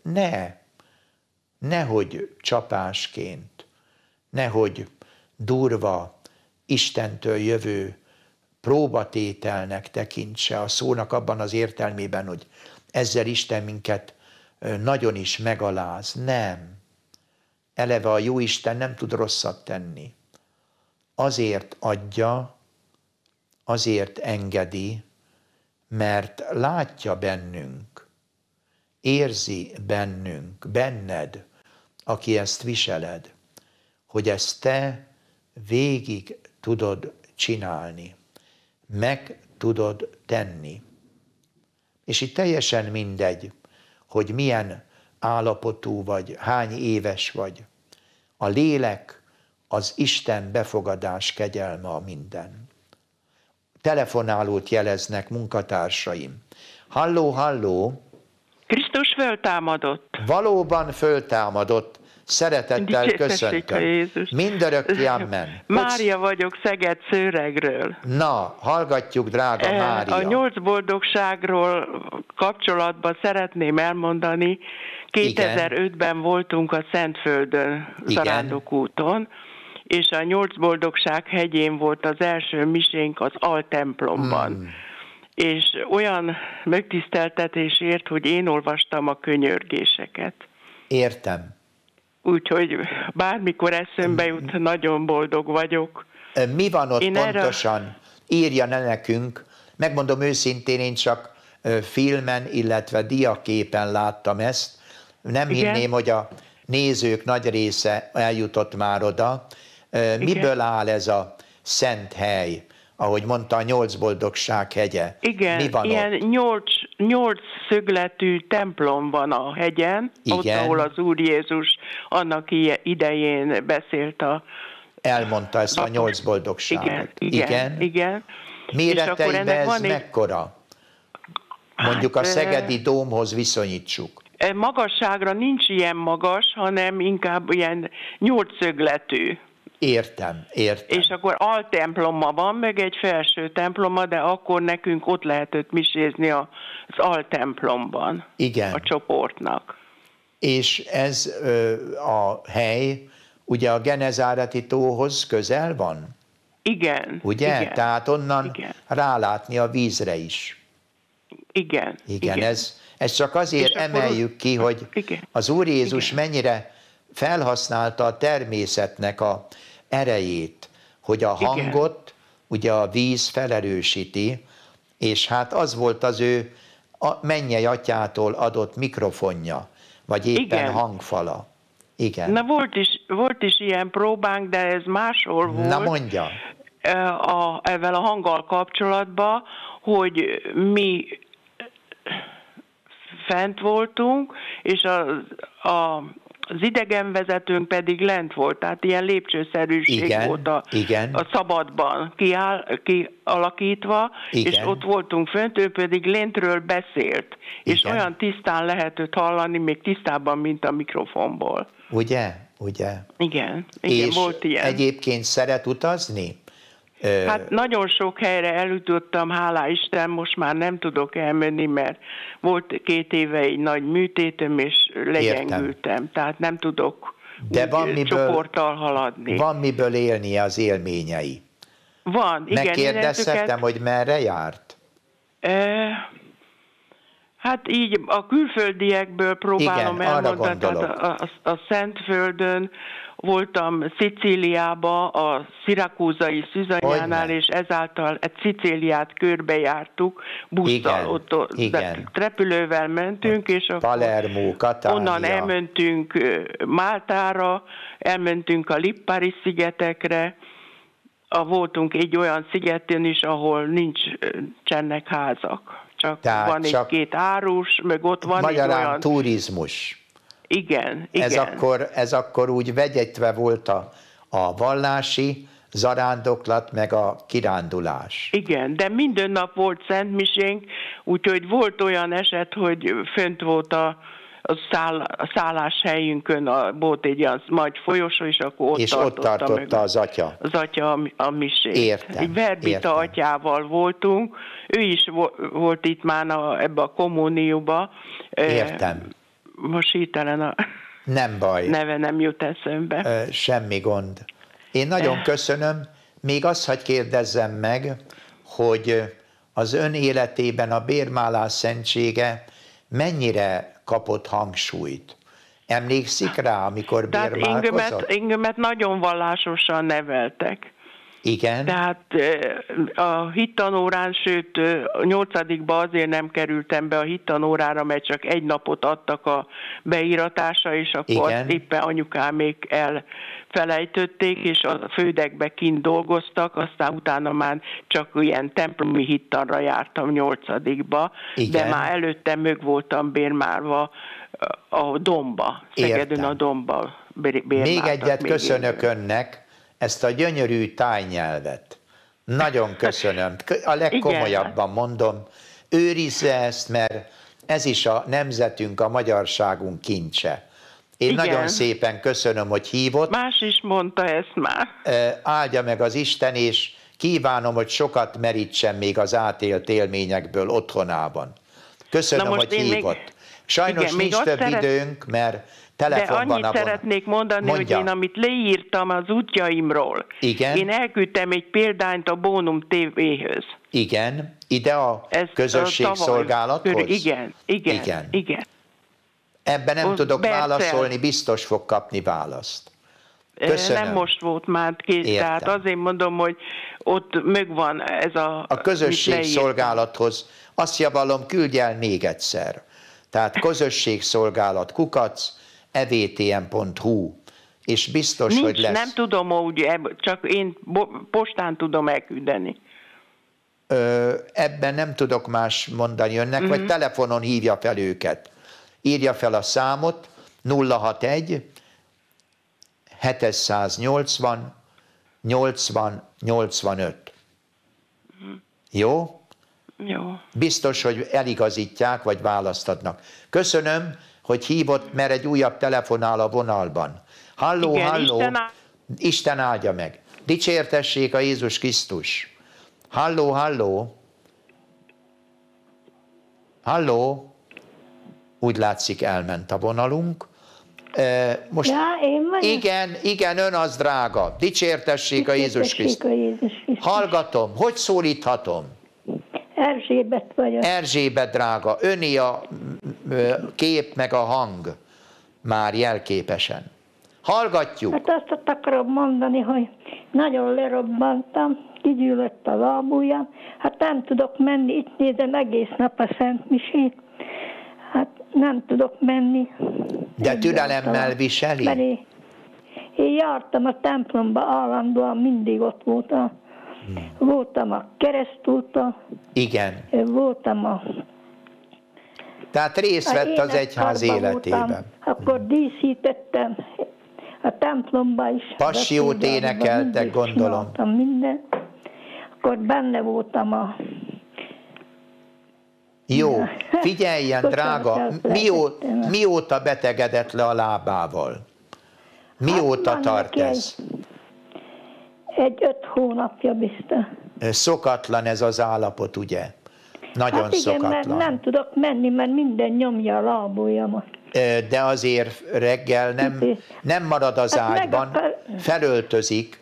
[SPEAKER 1] nehogy csapásként, nehogy durva, Istentől jövő próbatételnek tekintse a szónak abban az értelmében, hogy ezzel Isten minket nagyon is megaláz. Nem. Eleve a Jóisten nem tud rosszat tenni. Azért adja, azért engedi, mert látja bennünk, érzi bennünk, benned, aki ezt viseled, hogy ezt te végig tudod csinálni, meg tudod tenni. És itt teljesen mindegy, hogy milyen állapotú vagy, hány éves vagy. A lélek, az Isten befogadás kegyelme a minden. Telefonálót jeleznek munkatársaim. Halló, halló!
[SPEAKER 15] Krisztus föltámadott.
[SPEAKER 1] Valóban föltámadott. Szeretettel köszöntöm. Mindörökké amen.
[SPEAKER 15] Mária vagyok Szeged Szőregről.
[SPEAKER 1] Na, hallgatjuk, drága Mária.
[SPEAKER 15] A 8 boldogságról kapcsolatban szeretném elmondani, 2005-ben voltunk a Szentföldön, Zarándokúton, és a 8 boldogság hegyén volt az első misénk az altemplomban. És olyan megtiszteltetésért, hogy én olvastam a könyörgéseket.
[SPEAKER 1] Értem.
[SPEAKER 15] Úgyhogy bármikor eszembe jut, nagyon boldog vagyok.
[SPEAKER 1] Mi van ott pontosan? Írja nekünk. Megmondom őszintén, én csak filmen, illetve diaképen láttam ezt. Nem hinném, hogy a nézők nagy része eljutott már oda. Miből áll ez a szent hely? Ahogy mondta, a 8 boldogság hegye.
[SPEAKER 15] Igen,
[SPEAKER 1] mi van
[SPEAKER 15] ilyen
[SPEAKER 1] ott?
[SPEAKER 15] 8 szögletű templom van a hegyen, ott, ahol az Úr Jézus annak idején beszélt
[SPEAKER 1] elmondta ezt a 8 boldogságot.
[SPEAKER 15] Igen.
[SPEAKER 1] Méreteiben ez mekkora? Mondjuk a Szegedi Dómhoz viszonyítsuk.
[SPEAKER 15] Magasságra nincs ilyen magas, hanem inkább ilyen 8 szögletű.
[SPEAKER 1] Értem.
[SPEAKER 15] És akkor altemploma van, meg egy felső temploma, de akkor nekünk ott lehetett misézni az altemplomban.
[SPEAKER 1] Igen.
[SPEAKER 15] A csoportnak.
[SPEAKER 1] És ez a hely ugye a Genezáreti tóhoz közel van?
[SPEAKER 15] Igen.
[SPEAKER 1] Ugye? Igen. Tehát onnan rálátni a vízre is.
[SPEAKER 15] Igen.
[SPEAKER 1] Ez csak azért emeljük ki, hogy az Úr Jézus mennyire felhasználta a természetnek a erejét, hogy a hangot ugye a víz felerősíti, és hát az volt az ő mennyei atyától adott mikrofonja, vagy éppen hangfala. Igen.
[SPEAKER 15] Na volt is ilyen próbánk, de ez máshol volt.
[SPEAKER 1] Na mondja.
[SPEAKER 15] Ezzel a hanggal kapcsolatban, hogy mi fent voltunk, és az idegenvezetőnk pedig lent volt, tehát ilyen lépcsőszerűség volt a szabadban kialakítva, és ott voltunk fönt, ő pedig lentről beszélt, és olyan tisztán lehetett hallani, még tisztábban, mint a mikrofonból.
[SPEAKER 1] Ugye?
[SPEAKER 15] Igen,
[SPEAKER 1] és
[SPEAKER 15] volt ilyen.
[SPEAKER 1] Egyébként szeret utazni?
[SPEAKER 15] Hát nagyon sok helyre eljutottam, hálá Isten, most már nem tudok elmenni, mert volt 2 éve egy nagy műtétem, és legyengültem, tehát nem tudok csoporttal haladni.
[SPEAKER 1] Van miből élnie az élményei?
[SPEAKER 15] Van, igen.
[SPEAKER 1] Megkérdezhetem, hogy merre járt?
[SPEAKER 15] Hát így a külföldiekből próbálom elmondani, tehát a Szentföldön voltam Szicíliába, a szirakúzai Szűzanyánál, és ezáltal egy Szicíliát körbejártuk, busszal, ott repülővel mentünk, és
[SPEAKER 1] Palermo, Catania.
[SPEAKER 15] Onnan elmentünk Máltára, elmentünk a Lipari szigetekre, voltunk egy olyan szigeten is, ahol nincsenek házak. Csak van egy-két árus, meg ott van
[SPEAKER 1] magyarán
[SPEAKER 15] egy olyan...
[SPEAKER 1] turizmus.
[SPEAKER 15] Igen.
[SPEAKER 1] Ez akkor úgy vegyetve volt a vallási zarándoklat, meg a kirándulás.
[SPEAKER 15] Igen, de minden nap volt szentmisénk, úgyhogy volt olyan eset, hogy fönt volt a szálláshelyünkön volt egy ilyen nagy folyosó, és akkor
[SPEAKER 1] ott tartotta az atya.
[SPEAKER 15] Az atya a misét.
[SPEAKER 1] Értem.
[SPEAKER 15] Egy verbita atyával voltunk, ő is volt itt már ebbe a kommunióba.
[SPEAKER 1] Értem.
[SPEAKER 15] Most hirtelen a
[SPEAKER 1] nem baj.
[SPEAKER 15] Neve nem jut eszembe.
[SPEAKER 1] Semmi gond. Én nagyon köszönöm. Még azt hadd kérdezzem meg, hogy az ön életében a bérmálás szentsége mennyire kapott hangsúlyt? Emlékszik rá, amikor bérmálkozott?
[SPEAKER 15] Tehát engemet nagyon vallásosan neveltek.
[SPEAKER 1] Igen.
[SPEAKER 15] Tehát a hittanórán, sőt 8-ba azért nem kerültem be a hittanórára, mert csak 1 napot adtak a beíratása, és akkor éppen anyukámék elfelejtötték, és a földekbe kint dolgoztak, aztán utána már csak ilyen templomi hittanra jártam 8-ba, de már előtte mög voltam bérmálva a Domba, Szegeden a Domba bérmáltak.
[SPEAKER 1] Még egyet köszönök önnek, ezt a gyönyörű tájnyelvet. Nagyon köszönöm. A legkomolyabban mondom, őrizze ezt, mert ez is a nemzetünk, a magyarságunk kincse. Én nagyon szépen köszönöm, hogy hívott.
[SPEAKER 15] Más is mondta ezt már.
[SPEAKER 1] Áldja meg az Isten, és kívánom, hogy sokat merítsen még az átélt élményekből otthonában. Köszönöm, hogy hívott. Sajnos nincs több időnk, mert telefonban.
[SPEAKER 15] De annyit szeretnék mondani, hogy én amit leírtam az útjaimról,
[SPEAKER 1] igen.
[SPEAKER 15] Én elküldtem egy példányt a Bónum TV-höz.
[SPEAKER 1] Igen, ide a közösségszolgálathoz?
[SPEAKER 15] Igen.
[SPEAKER 1] Ebben nem tudok válaszolni, biztos fog kapni választ. Köszönöm.
[SPEAKER 15] Nem most volt már kész, tehát azért mondom, hogy ott megvan ez
[SPEAKER 1] a közösségszolgálathoz. Azt javaslom, küldj el még egyszer. Tehát közösségszolgálat @evtm.hu, és biztos, hogy lesz.
[SPEAKER 15] Nem tudom, hogy csak én postán tudom elküldeni.
[SPEAKER 1] Ebben nem tudok más mondani önnek, vagy telefonon hívja fel őket. Írja fel a számot, 061 780 80 85. Jó?
[SPEAKER 15] Jó.
[SPEAKER 1] Biztos, hogy eligazítják, vagy választatnak. Köszönöm, hogy hívott, mert egy újabb telefonál a vonalban. Halló, igen, halló. Isten áldja meg. Dicsértessék a Jézus Krisztus. Halló, halló. Halló. Úgy látszik, elment a vonalunk. Most
[SPEAKER 16] ja, én vagyok?
[SPEAKER 1] Igen, ön az, drága. Dicsértessék a Jézus Krisztus. Hallgatom. Hogy szólíthatom?
[SPEAKER 16] Erzsébet vagyok.
[SPEAKER 1] Erzsébet, drága. Öné a kép meg a hang. Már jelképesen. Hallgatjuk.
[SPEAKER 16] Hát azt akarom mondani, hogy nagyon lerobbantam, kigyűlött a lábujjam. Hát nem tudok menni, itt nézem egész nap a Szent Misét. Hát nem tudok menni.
[SPEAKER 1] De türelemmel viseli?
[SPEAKER 16] Én jártam a templomba állandóan, mindig ott voltam. Voltam a keresztúton.
[SPEAKER 1] Igen.
[SPEAKER 16] Voltam a...
[SPEAKER 1] Tehát részt vett az egyház életében.
[SPEAKER 16] Voltam, akkor díszítettem a templomba is.
[SPEAKER 1] Passiót énekeltek, gondolom.
[SPEAKER 16] Minden. Akkor benne voltam a...
[SPEAKER 1] Jó, figyeljen, drága, mióta betegedett le a lábával? Mióta tart ez?
[SPEAKER 16] Egy 5 hónapja biztos.
[SPEAKER 1] Szokatlan ez az állapot, ugye? Nagyon
[SPEAKER 16] hát igen,
[SPEAKER 1] szokatlan.
[SPEAKER 16] Mert nem tudok menni, mert minden nyomja a lábujjamat.
[SPEAKER 1] De azért reggel nem marad az ágyban, felöltözik,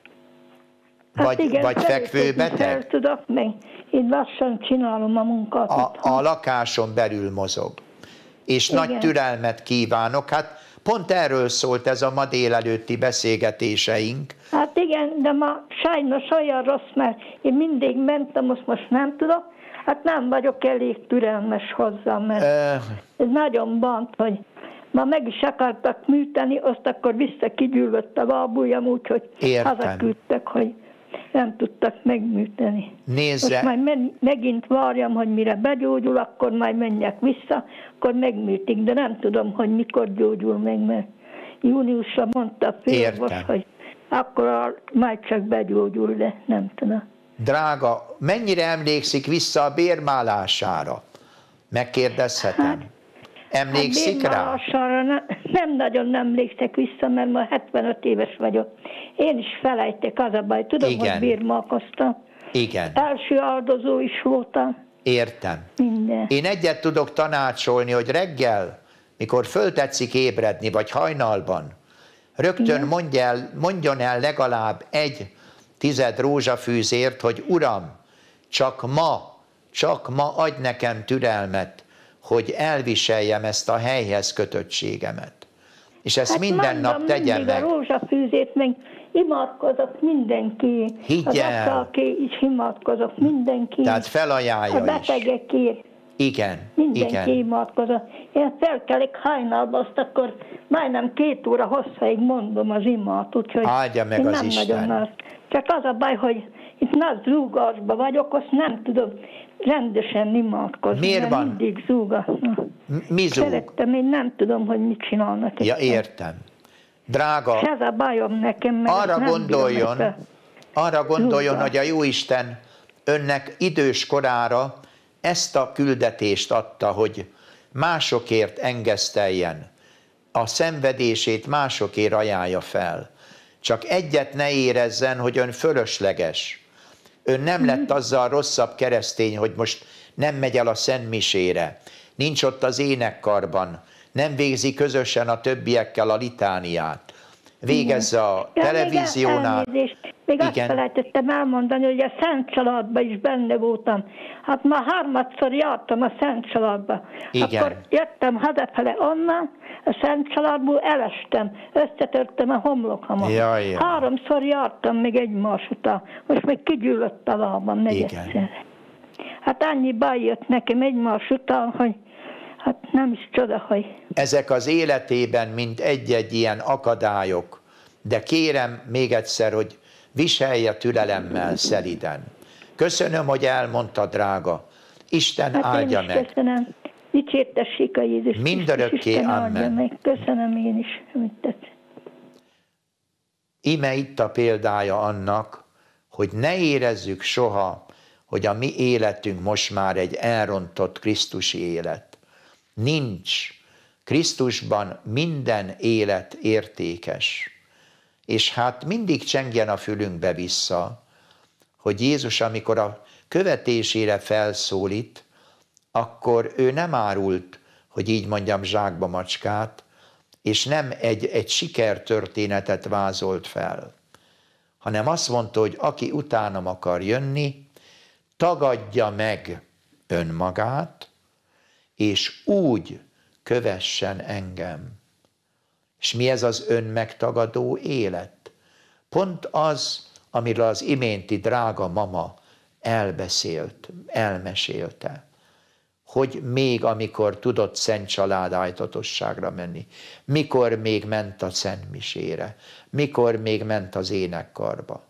[SPEAKER 1] vagy fekvőbeteg?
[SPEAKER 16] Fel tudok meg. Én lassan csinálom a munkát.
[SPEAKER 1] A lakáson belül mozog. És igen. Nagy türelmet kívánok. Hát pont erről szólt ez a ma délelőtti beszélgetéseink.
[SPEAKER 16] Hát igen, de ma sajnos olyan rossz, mert én mindig mentem, most nem tudok. Hát nem vagyok elég türelmes hozzá, mert ez nagyon bánt, hogy ma meg is akartak műteni, azt akkor visszakigyűlött a lábujjam, úgyhogy hazaküldtek, hogy nem tudtak megműteni.
[SPEAKER 1] Nézze.
[SPEAKER 16] Most majd megint várjam, hogy mire begyógyul, akkor majd menjek vissza, akkor megműtik, de nem tudom, hogy mikor gyógyul meg, mert júniusra mondta a főorvos, hogy akkor majd csak begyógyul, de nem tudom.
[SPEAKER 1] Drága, mennyire emlékszik vissza a bérmálására? Megkérdezhetem. Emlékszik rá?
[SPEAKER 16] Nem nagyon emlékszek vissza, mert ma 75 éves vagyok. Én is felejtek, az a baj. Tudom, igen. Hogy bérmálkoztam.
[SPEAKER 1] Igen.
[SPEAKER 16] Első áldozó is voltam.
[SPEAKER 1] Értem.
[SPEAKER 16] Minden.
[SPEAKER 1] Én egyet tudok tanácsolni, hogy reggel, mikor föltetszik ébredni, vagy hajnalban, rögtön mondjon el legalább 1/10 rózsafűzért, hogy Uram, csak ma adj nekem türelmet, hogy elviseljem ezt a helyhez kötöttségemet. És ezt hát minden nap tegye meg.
[SPEAKER 16] A rózsafűzét, meg imádkozok mindenki.
[SPEAKER 1] Higgyel.
[SPEAKER 16] Az is imádkozok mindenki.
[SPEAKER 1] Tehát felajánlja is.
[SPEAKER 16] A betegekért.
[SPEAKER 1] Igen.
[SPEAKER 16] Mindenki imádkozok. Én felkelek hajnalba, azt akkor majdnem 2 óra hosszaig mondom az imát, úgyhogy
[SPEAKER 1] áldja meg az Isten.
[SPEAKER 16] Csak az a baj, hogy itt nagy zúgásban vagyok, azt nem tudom rendesen imádkozni.
[SPEAKER 1] Miért van?
[SPEAKER 16] Mindig zúgatnak.
[SPEAKER 1] Mi zúg?
[SPEAKER 16] Szerettem, én nem tudom, hogy mit csinálnak.
[SPEAKER 1] Ja, értem. Drága,
[SPEAKER 16] ez a bajom nekem, mert
[SPEAKER 1] arra gondoljon, hogy a Jóisten önnek idős korára ezt a küldetést adta, hogy másokért engeszteljen, a szenvedését másokért ajánlja fel. Csak egyet ne érezzen, hogy ön fölösleges. Ön nem lett azzal rosszabb keresztény, hogy most nem megy el a szentmisére, nincs ott az énekkarban, nem végzi közösen a többiekkel a litániát, végezze a televíziónál.
[SPEAKER 16] Még azt felejtettem elmondani, hogy a Szent Családban is benne voltam. Hát már 3-szor jártam a Szent Családba.
[SPEAKER 1] Igen.
[SPEAKER 16] Akkor jöttem hazafele onnan, a Szent Családból elestem, összetörtem a homlokamat. 3-szor jártam még egymás után. Most még kigyűlött a lábam negyedszer. Hát annyi baj jött nekem egymás után, hogy hát nem is csoda, hogy...
[SPEAKER 1] Ezek az életében, mint egy-egy ilyen akadályok, de kérem még egyszer, hogy viselje türelemmel, szeliden. Köszönöm, hogy elmondta, drága. Isten áldja meg.
[SPEAKER 16] Köszönöm. Dicsértessék a Jézus Krisztus.
[SPEAKER 1] Mindörökké, amen.
[SPEAKER 16] Köszönöm én is, amit tett.
[SPEAKER 1] Íme itt a példája annak, hogy ne érezzük soha, hogy a mi életünk most már egy elrontott krisztusi élet. Nincs. Krisztusban minden élet értékes. És hát mindig csengjen a fülünkbe vissza, hogy Jézus, amikor a követésére felszólít, akkor ő nem árult, hogy így mondjam, zsákba macskát, és nem egy sikertörténetet vázolt fel, hanem azt mondta, hogy aki utánam akar jönni, tagadja meg önmagát, és úgy kövessen engem. És mi ez az önmegtagadó élet? Pont az, amiről az iménti drága mama elmesélte, hogy még amikor tudott szent családájtatosságra menni, mikor még ment a szentmisére, mikor még ment az énekkarba.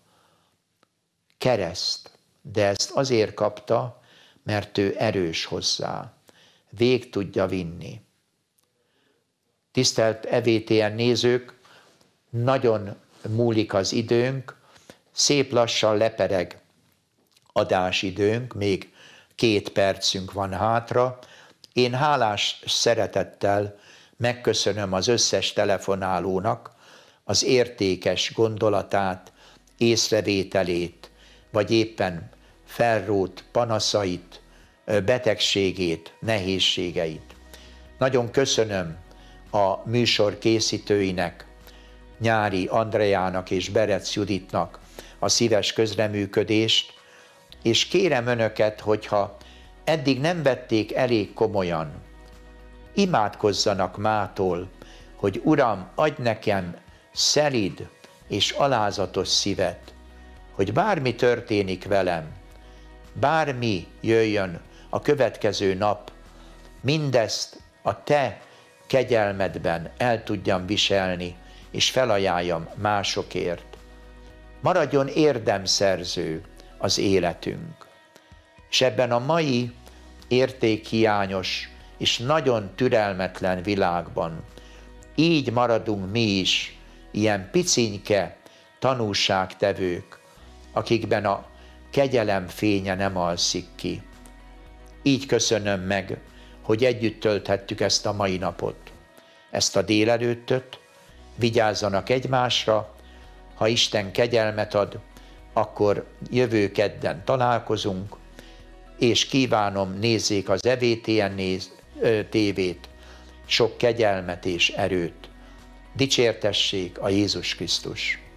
[SPEAKER 1] Kereszt, de ezt azért kapta, mert ő erős hozzá, vég tudja vinni. Tisztelt EVTN nézők, nagyon múlik az időnk, szép lassan lepereg adásidőnk, még 2 percünk van hátra. Én hálás szeretettel megköszönöm az összes telefonálónak az értékes gondolatát, észrevételét, vagy éppen felrótt panaszait, betegségét, nehézségeit. Nagyon köszönöm a műsor készítőinek, Nyári Andreának és Berec Juditnak a szíves közreműködést, és kérem önöket, hogyha eddig nem vették elég komolyan, imádkozzanak mától, hogy Uram, adj nekem szelíd és alázatos szívet, hogy bármi történik velem, bármi jöjjön a következő nap, mindezt a te kegyelmedben el tudjam viselni, és felajánljam másokért. Maradjon érdemszerző az életünk. És ebben a mai értékhiányos és nagyon türelmetlen világban így maradunk mi is, ilyen picinke tanúságtevők, akikben a kegyelem fénye nem alszik ki. Így köszönöm meg, hogy együtt tölthettük ezt a mai napot, ezt a délelőttöt. Vigyázzanak egymásra, ha Isten kegyelmet ad, akkor jövő kedden találkozunk, és kívánom, nézzék az EVTN tévét, sok kegyelmet és erőt. Dicsértessék a Jézus Krisztus!